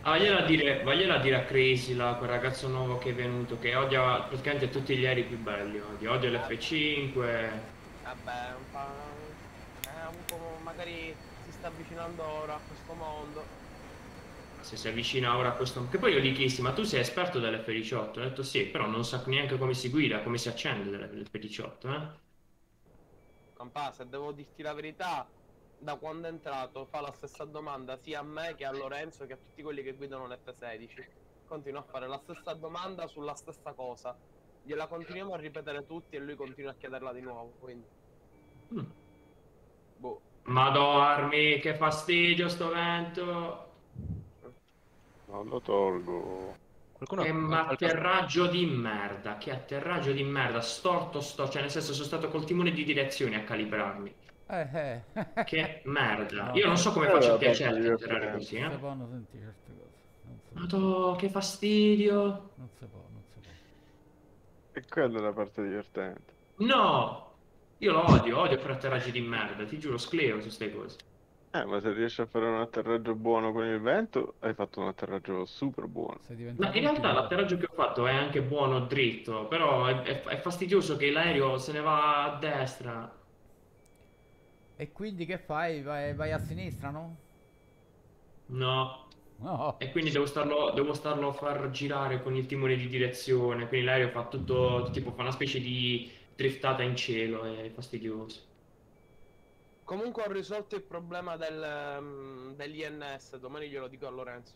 Ah, vagliela a dire, vagliela a dire a Crazy, là, quel ragazzo nuovo che è venuto, che odia praticamente tutti gli aerei più belli, odia, odia l'F cinque.
Vabbè, un po'... È un po'... magari si sta avvicinando ora a questo mondo.
Se si avvicina ora a questo... Che poi io gli chiesi, ma tu sei esperto dell'F diciotto? Ho detto sì, però non sa neanche come si guida, come si accende l'F diciotto, eh?
Compà, se devo dirti la verità, da quando è entrato fa la stessa domanda sia a me che a Lorenzo che a tutti quelli che guidano l'F sedici. Continua a fare la stessa domanda sulla stessa cosa. Gliela continuiamo a ripetere tutti e lui continua a chiederla di nuovo, quindi...
Mm.
Boh.
Madò, Armi, che fastidio sto vento!
Non lo tolgo.
Qualcuno
Che
ha qualcosa-
atterraggio di merda, che atterraggio di merda, storto sto, cioè nel senso sono stato col timone di direzione a calibrarmi.
Eh, eh.
Che merda.
No,
Io non so come
Eh,
faccio a
la parte
piacere
di
a atterrare
divertimento.
così,
Non si
eh.
possono sentire certe cose. Non si può,
Madò, che fastidio.
non si può, non si può.
E quella è la parte divertente.
No! Io lo odio, odio fare atterraggi di merda, ti giuro, sclero su ste cose.
Eh, ma se riesci a fare un atterraggio buono con il vento, hai fatto un atterraggio super buono.
Sei
Ma
diventato
in
un
realtà
pilota.
l'atterraggio che ho fatto è anche buono dritto, però è, è- è fastidioso che l'aereo se ne va a destra.
E quindi che fai? Vai, vai a sinistra, no?
No.
No.
E quindi devo starlo, devo starlo a far girare con il timone di direzione, quindi l'aereo fa tutto, tipo fa una specie di driftata in cielo, è fastidioso.
Comunque ho risolto il problema del, um, dell'I N S, domani glielo dico a Lorenzo.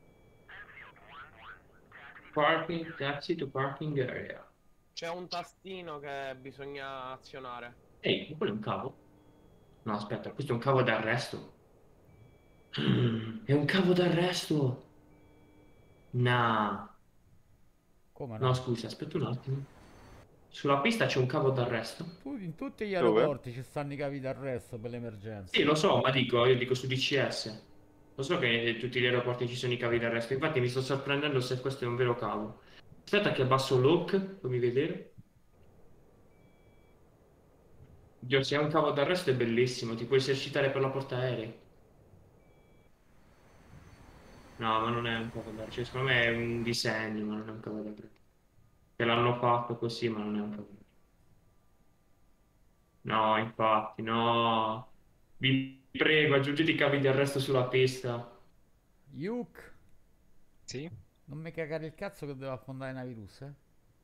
Parking, taxi to parking area.
C'è un tastino che bisogna azionare.
Ehi, ma quello è un cavo? No, aspetta, questo è un cavo d'arresto. È un cavo d'arresto. Nah.
Come
No,
no?
scusa, aspetta un attimo. Sulla pista c'è un cavo d'arresto.
Tu, in tutti gli
Dove?
aeroporti ci stanno i cavi d'arresto per l'emergenza.
Sì, lo so, ma dico, io dico su D C S. Lo so che in tutti gli aeroporti ci sono i cavi d'arresto. Infatti mi sto sorprendendo se questo è un vero cavo. Aspetta che abbasso lock, fammi vedere. Dio, se è un cavo d'arresto è bellissimo, ti puoi esercitare per la portaerei. No, ma non è un cavo d'arresto, cioè, secondo me è un disegno, ma non è un cavo d'arresto. Che l'hanno fatto così, ma non è un cavo d'arresto. No, infatti, no. Vi prego, aggiungete i cavi di arresto sulla pista.
Yuk,
Sì?
non mi cagare il cazzo che devo affondare navi russe?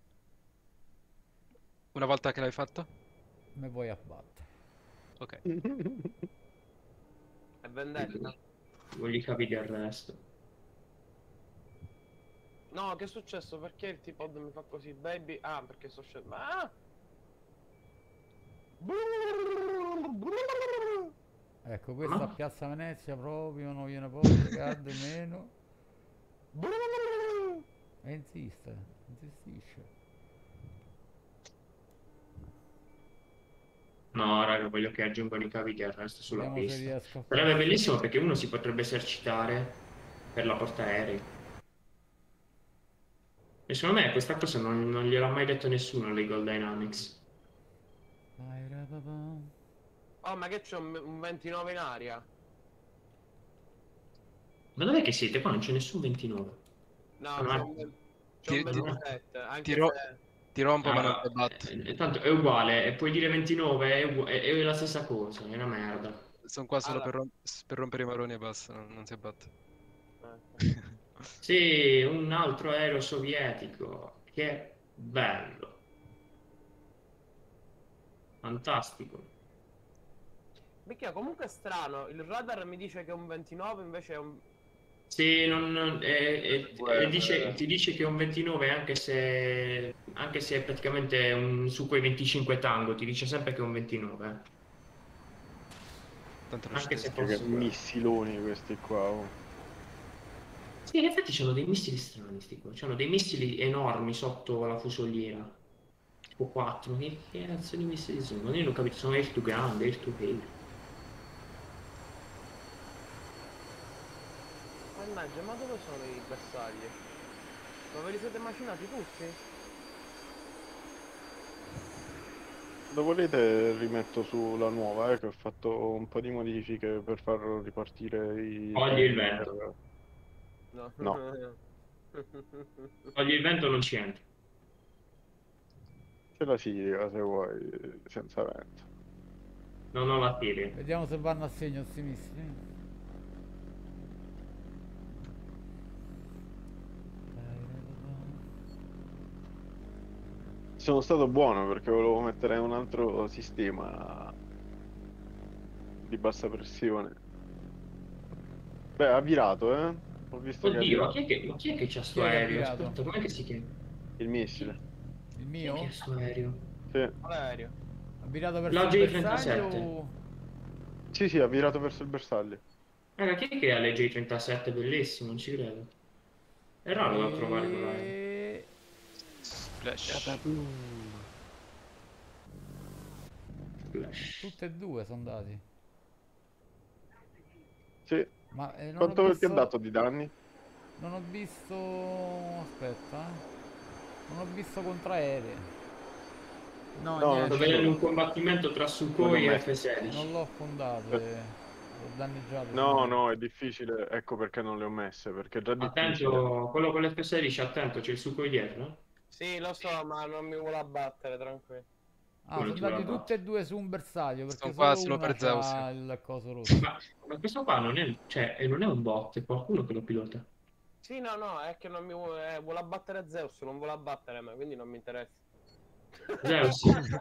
Una volta che l'hai fatto?
Me vuoi abbattere.
Ok.
È vendetta.
Voglio i cavi di arresto.
No, che è successo? Perché il T-Pod mi fa così, baby? Ah, perché sto scendendo. Ah!
Ecco, questa
Ma-
a Piazza Venezia proprio non viene proprio, cade meno. E insiste, insistisce.
No, raga, voglio che aggiungano i cavi di arresto sulla
Vediamo se
pista.
riesco a fare.
Sarebbe bellissimo perché uno si potrebbe esercitare per la portaerei. E secondo me questa cosa non, non gliel'ha mai detto nessuno all'Eagle Dynamics.
Vai, rapapam.
Oh, ma che c'è un, un ventinove in aria?
Ma dov'è che siete? Qua non c'è nessun ventinove.
No,
Ah,
c'è
no.
un, c'è
Ti-
un
ti-
ventisette, anche
ti ro-
se...
Ti rompo ma non
Ah,
ti batto.
eh, tanto è uguale, e puoi dire ventinove, è, ugu- è- è la stessa cosa, è una merda.
Sono qua solo
Allora.
per, rom- per rompere i maroni e basta, non, non si abbatte.
eh.
Sì, un altro aereo sovietico, che bello. Fantastico.
Perché comunque è strano, il radar mi dice che è un ventinove, invece è un...
Sì, non, non- è- è-
Guerra,
è- dice-
eh.
ti dice che è un ventinove anche se, anche se è praticamente un, su quei venticinque tango, ti dice sempre che è un ventinove. eh.
Tanto non
Anche
ci
se
Che
fosse...
missiloni questi qua. Oh.
Sì, in effetti hanno dei missili strani, sti qua. C'hanno dei missili enormi sotto la fusoliera. Tipo quattro. Che cazzo di missili sono? Io non ho capito, sono air to ground, air to air.
Mannaggia, ma dove sono i bersagli? Ma ve li siete macinati tutti?
Se volete rimetto sulla nuova, eh, che ho fatto un po' di modifiche per far ripartire i...
Togli il vento.
No.
No.
Togli il vento non ci entra.
Ce la Sirica se vuoi, senza vento.
Non ho la tiri.
Vediamo se vanno a segno sti missili.
Sono stato buono perché volevo mettere un altro sistema di bassa pressione. Beh, ha virato, eh? Ho visto che ha
Oddio, ma
virato.
chi è che, ma chi è che c'ha sto
Chi è che ha
aereo?
virato?
Aspetta, com'è che si chiama?
Il missile.
Il
Chi
mio?
è che ha sto aereo?
Sì.
Aereo.
Ha virato verso
La
il
J
bersaglio
trentasette.
o...
Sì, sì, ha virato verso il bersaglio.
Raga, chi è che ha le J trentasette? Bellissimo, non ci credo. È raro da trovare quell'aereo.
E...
Splash.
Flash.
Tutte e due sono andati.
Sì.
Ma eh, non ho
Quanto ti
visto...
ha dato di danni?
Non ho visto... Aspetta, eh. Non ho visto contraerei. No,
No, non
niente.
ci
Dove è
sono.
un combattimento tra
Non
Sukhoi
l'ho
e
messo.
F sedici.
Non l'ho affondate. Ho danneggiato.
No,
solo-
no, è difficile. Ecco perché non le ho messe, perché è già difficile.
Attento, quello con l'F sedici, attento, c'è il Sukhoi dietro. eh.
Sì, lo so, ma non mi vuole abbattere, tranquillo.
Ah,
Quello
sono
ti vuole
andati
abbattere.
tutte e due su un bersaglio perché
Sono qua
solo
solo
una
per Zeus.
c'ha il coso rosso.
Ma, ma questo qua non è, cioè, eh, non è un bot, è qualcuno che lo pilota.
Sì, no, no, è che non mi vuole, eh, vuole abbattere Zeus, non vuole abbattere me, quindi non mi interessa.
Zeus.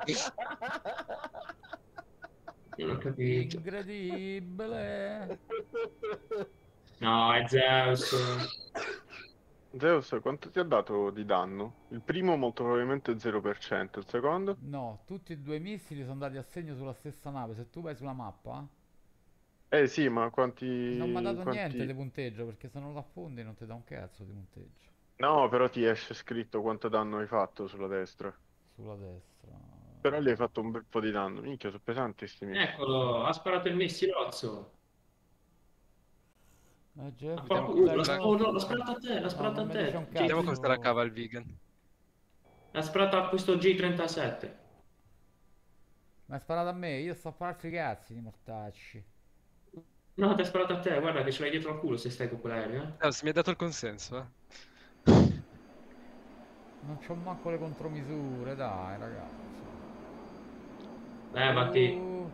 Io non ho capito.
Incredibile.
No, è Zeus.
Zeus, quanto ti ha dato di danno? Il primo molto probabilmente zero per cento, il secondo?
No, tutti e due i missili sono andati a segno sulla stessa nave. Se tu vai sulla mappa,
Eh sì, ma quanti...
non mi ha dato
quanti...
niente di punteggio perché se non lo affondi non ti dà un cazzo di punteggio.
No, però ti esce scritto quanto danno hai fatto sulla destra.
Sulla destra.
Però gli hai fatto un bel po' di danno. Minchia, sono pesanti sti missili.
Eccolo, ha sparato il missilozzo.
Eh, Jeff,
Ah,
Vediamo
qualcuno-
come
l'ha
la-
oh, no, l'ha sparato a te, l'ha
No,
sparato
non
a
me dice
te.
un cazzo.
Vediamo come se la cava il vegan.
L'ha sparato a questo J trentasette.
Ma hai sparato a me, io sto a farci i cazzi di mortacci.
No, ti ha sparato a te, guarda che ce l'hai dietro al culo se stai con quell'aereo, eh.
Zeus, mi hai dato il consenso, eh.
Non c'ho manco le contromisure, dai ragazzi.
Levati.
Uh,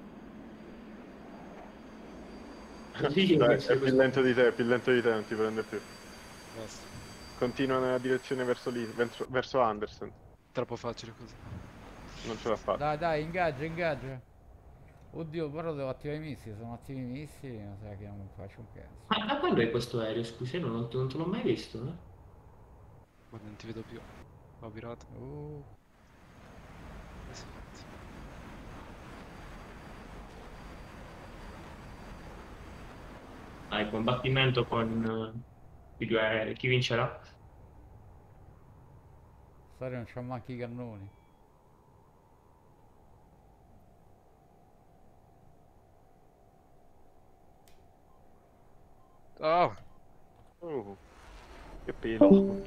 Oddio,
Dai,
questo-
è più lento di te, è più lento di te, non ti prende più.
Basta.
Continua nella direzione verso lì, verso, verso Anderson.
Troppo facile così.
Non ce l'ha fatta.
dai, dai, ingaggia, ingaggia. Oddio, però devo attivare i missili, sono attivi i missili, ma sai che non faccio un cazzo.
Ma da quando è questo aereo? Scusa, io non, non te l'ho mai visto, eh.
Ma non ti vedo più. Ho virato.
Uh,
Eh sì, infatti.
Dai, combattimento con eh, i due aerei. Chi vincerà?
storia non c'ho manco i cannoni.
Oh,
Oh, che pelo.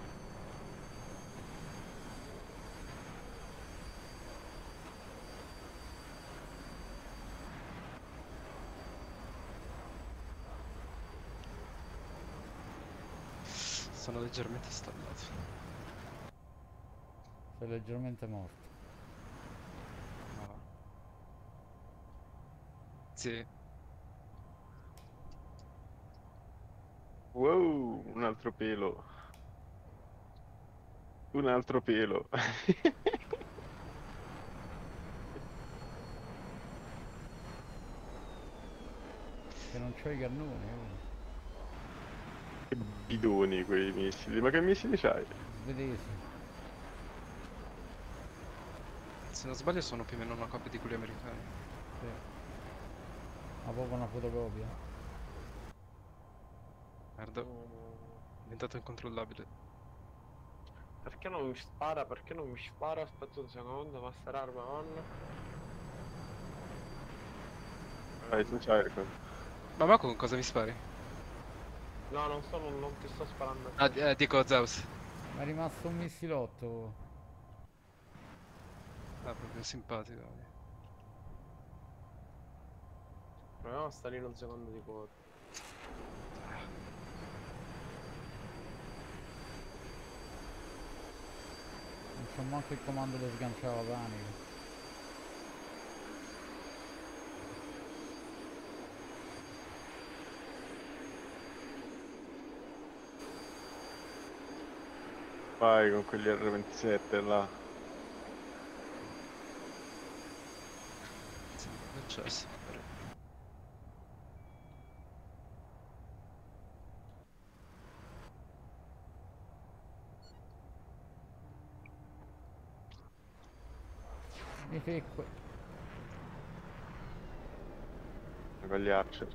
sono leggermente stallato.
Sei leggermente morto.
Ma va. Sì.
Wow, un altro pelo. Un altro pelo.
Che non c'ho i cannoni. eh.
Che bidoni quei missili. Ma che missili c'hai?
Svedesi.
Se non sbaglio sono più o meno una copia di quelli americani.
Sì. Ma proprio una fotocopia.
Merda, è
Mm,
diventato incontrollabile.
Perché non mi spara? Perché non mi spara? Aspetta un secondo, Master Arma on.
Vai, tu c'hai.
Ma ma con cosa mi spari?
No, non sto, non, non ti sto sparando.
Ah, di- eh, dico Zeus.
Ma è rimasto un missilotto.
Ah, proprio simpatico.
Proviamo a salire un secondo di quota.
manco il comando che sganciava panico.
Vai con quegli erre ventisette là.
Sì, accesso.
Mi fecque.
Con gli archer.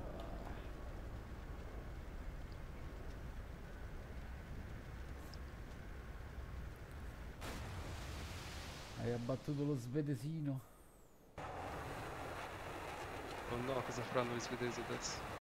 Hai abbattuto lo svedesino.
Oh no, cosa faranno gli svedesi adesso?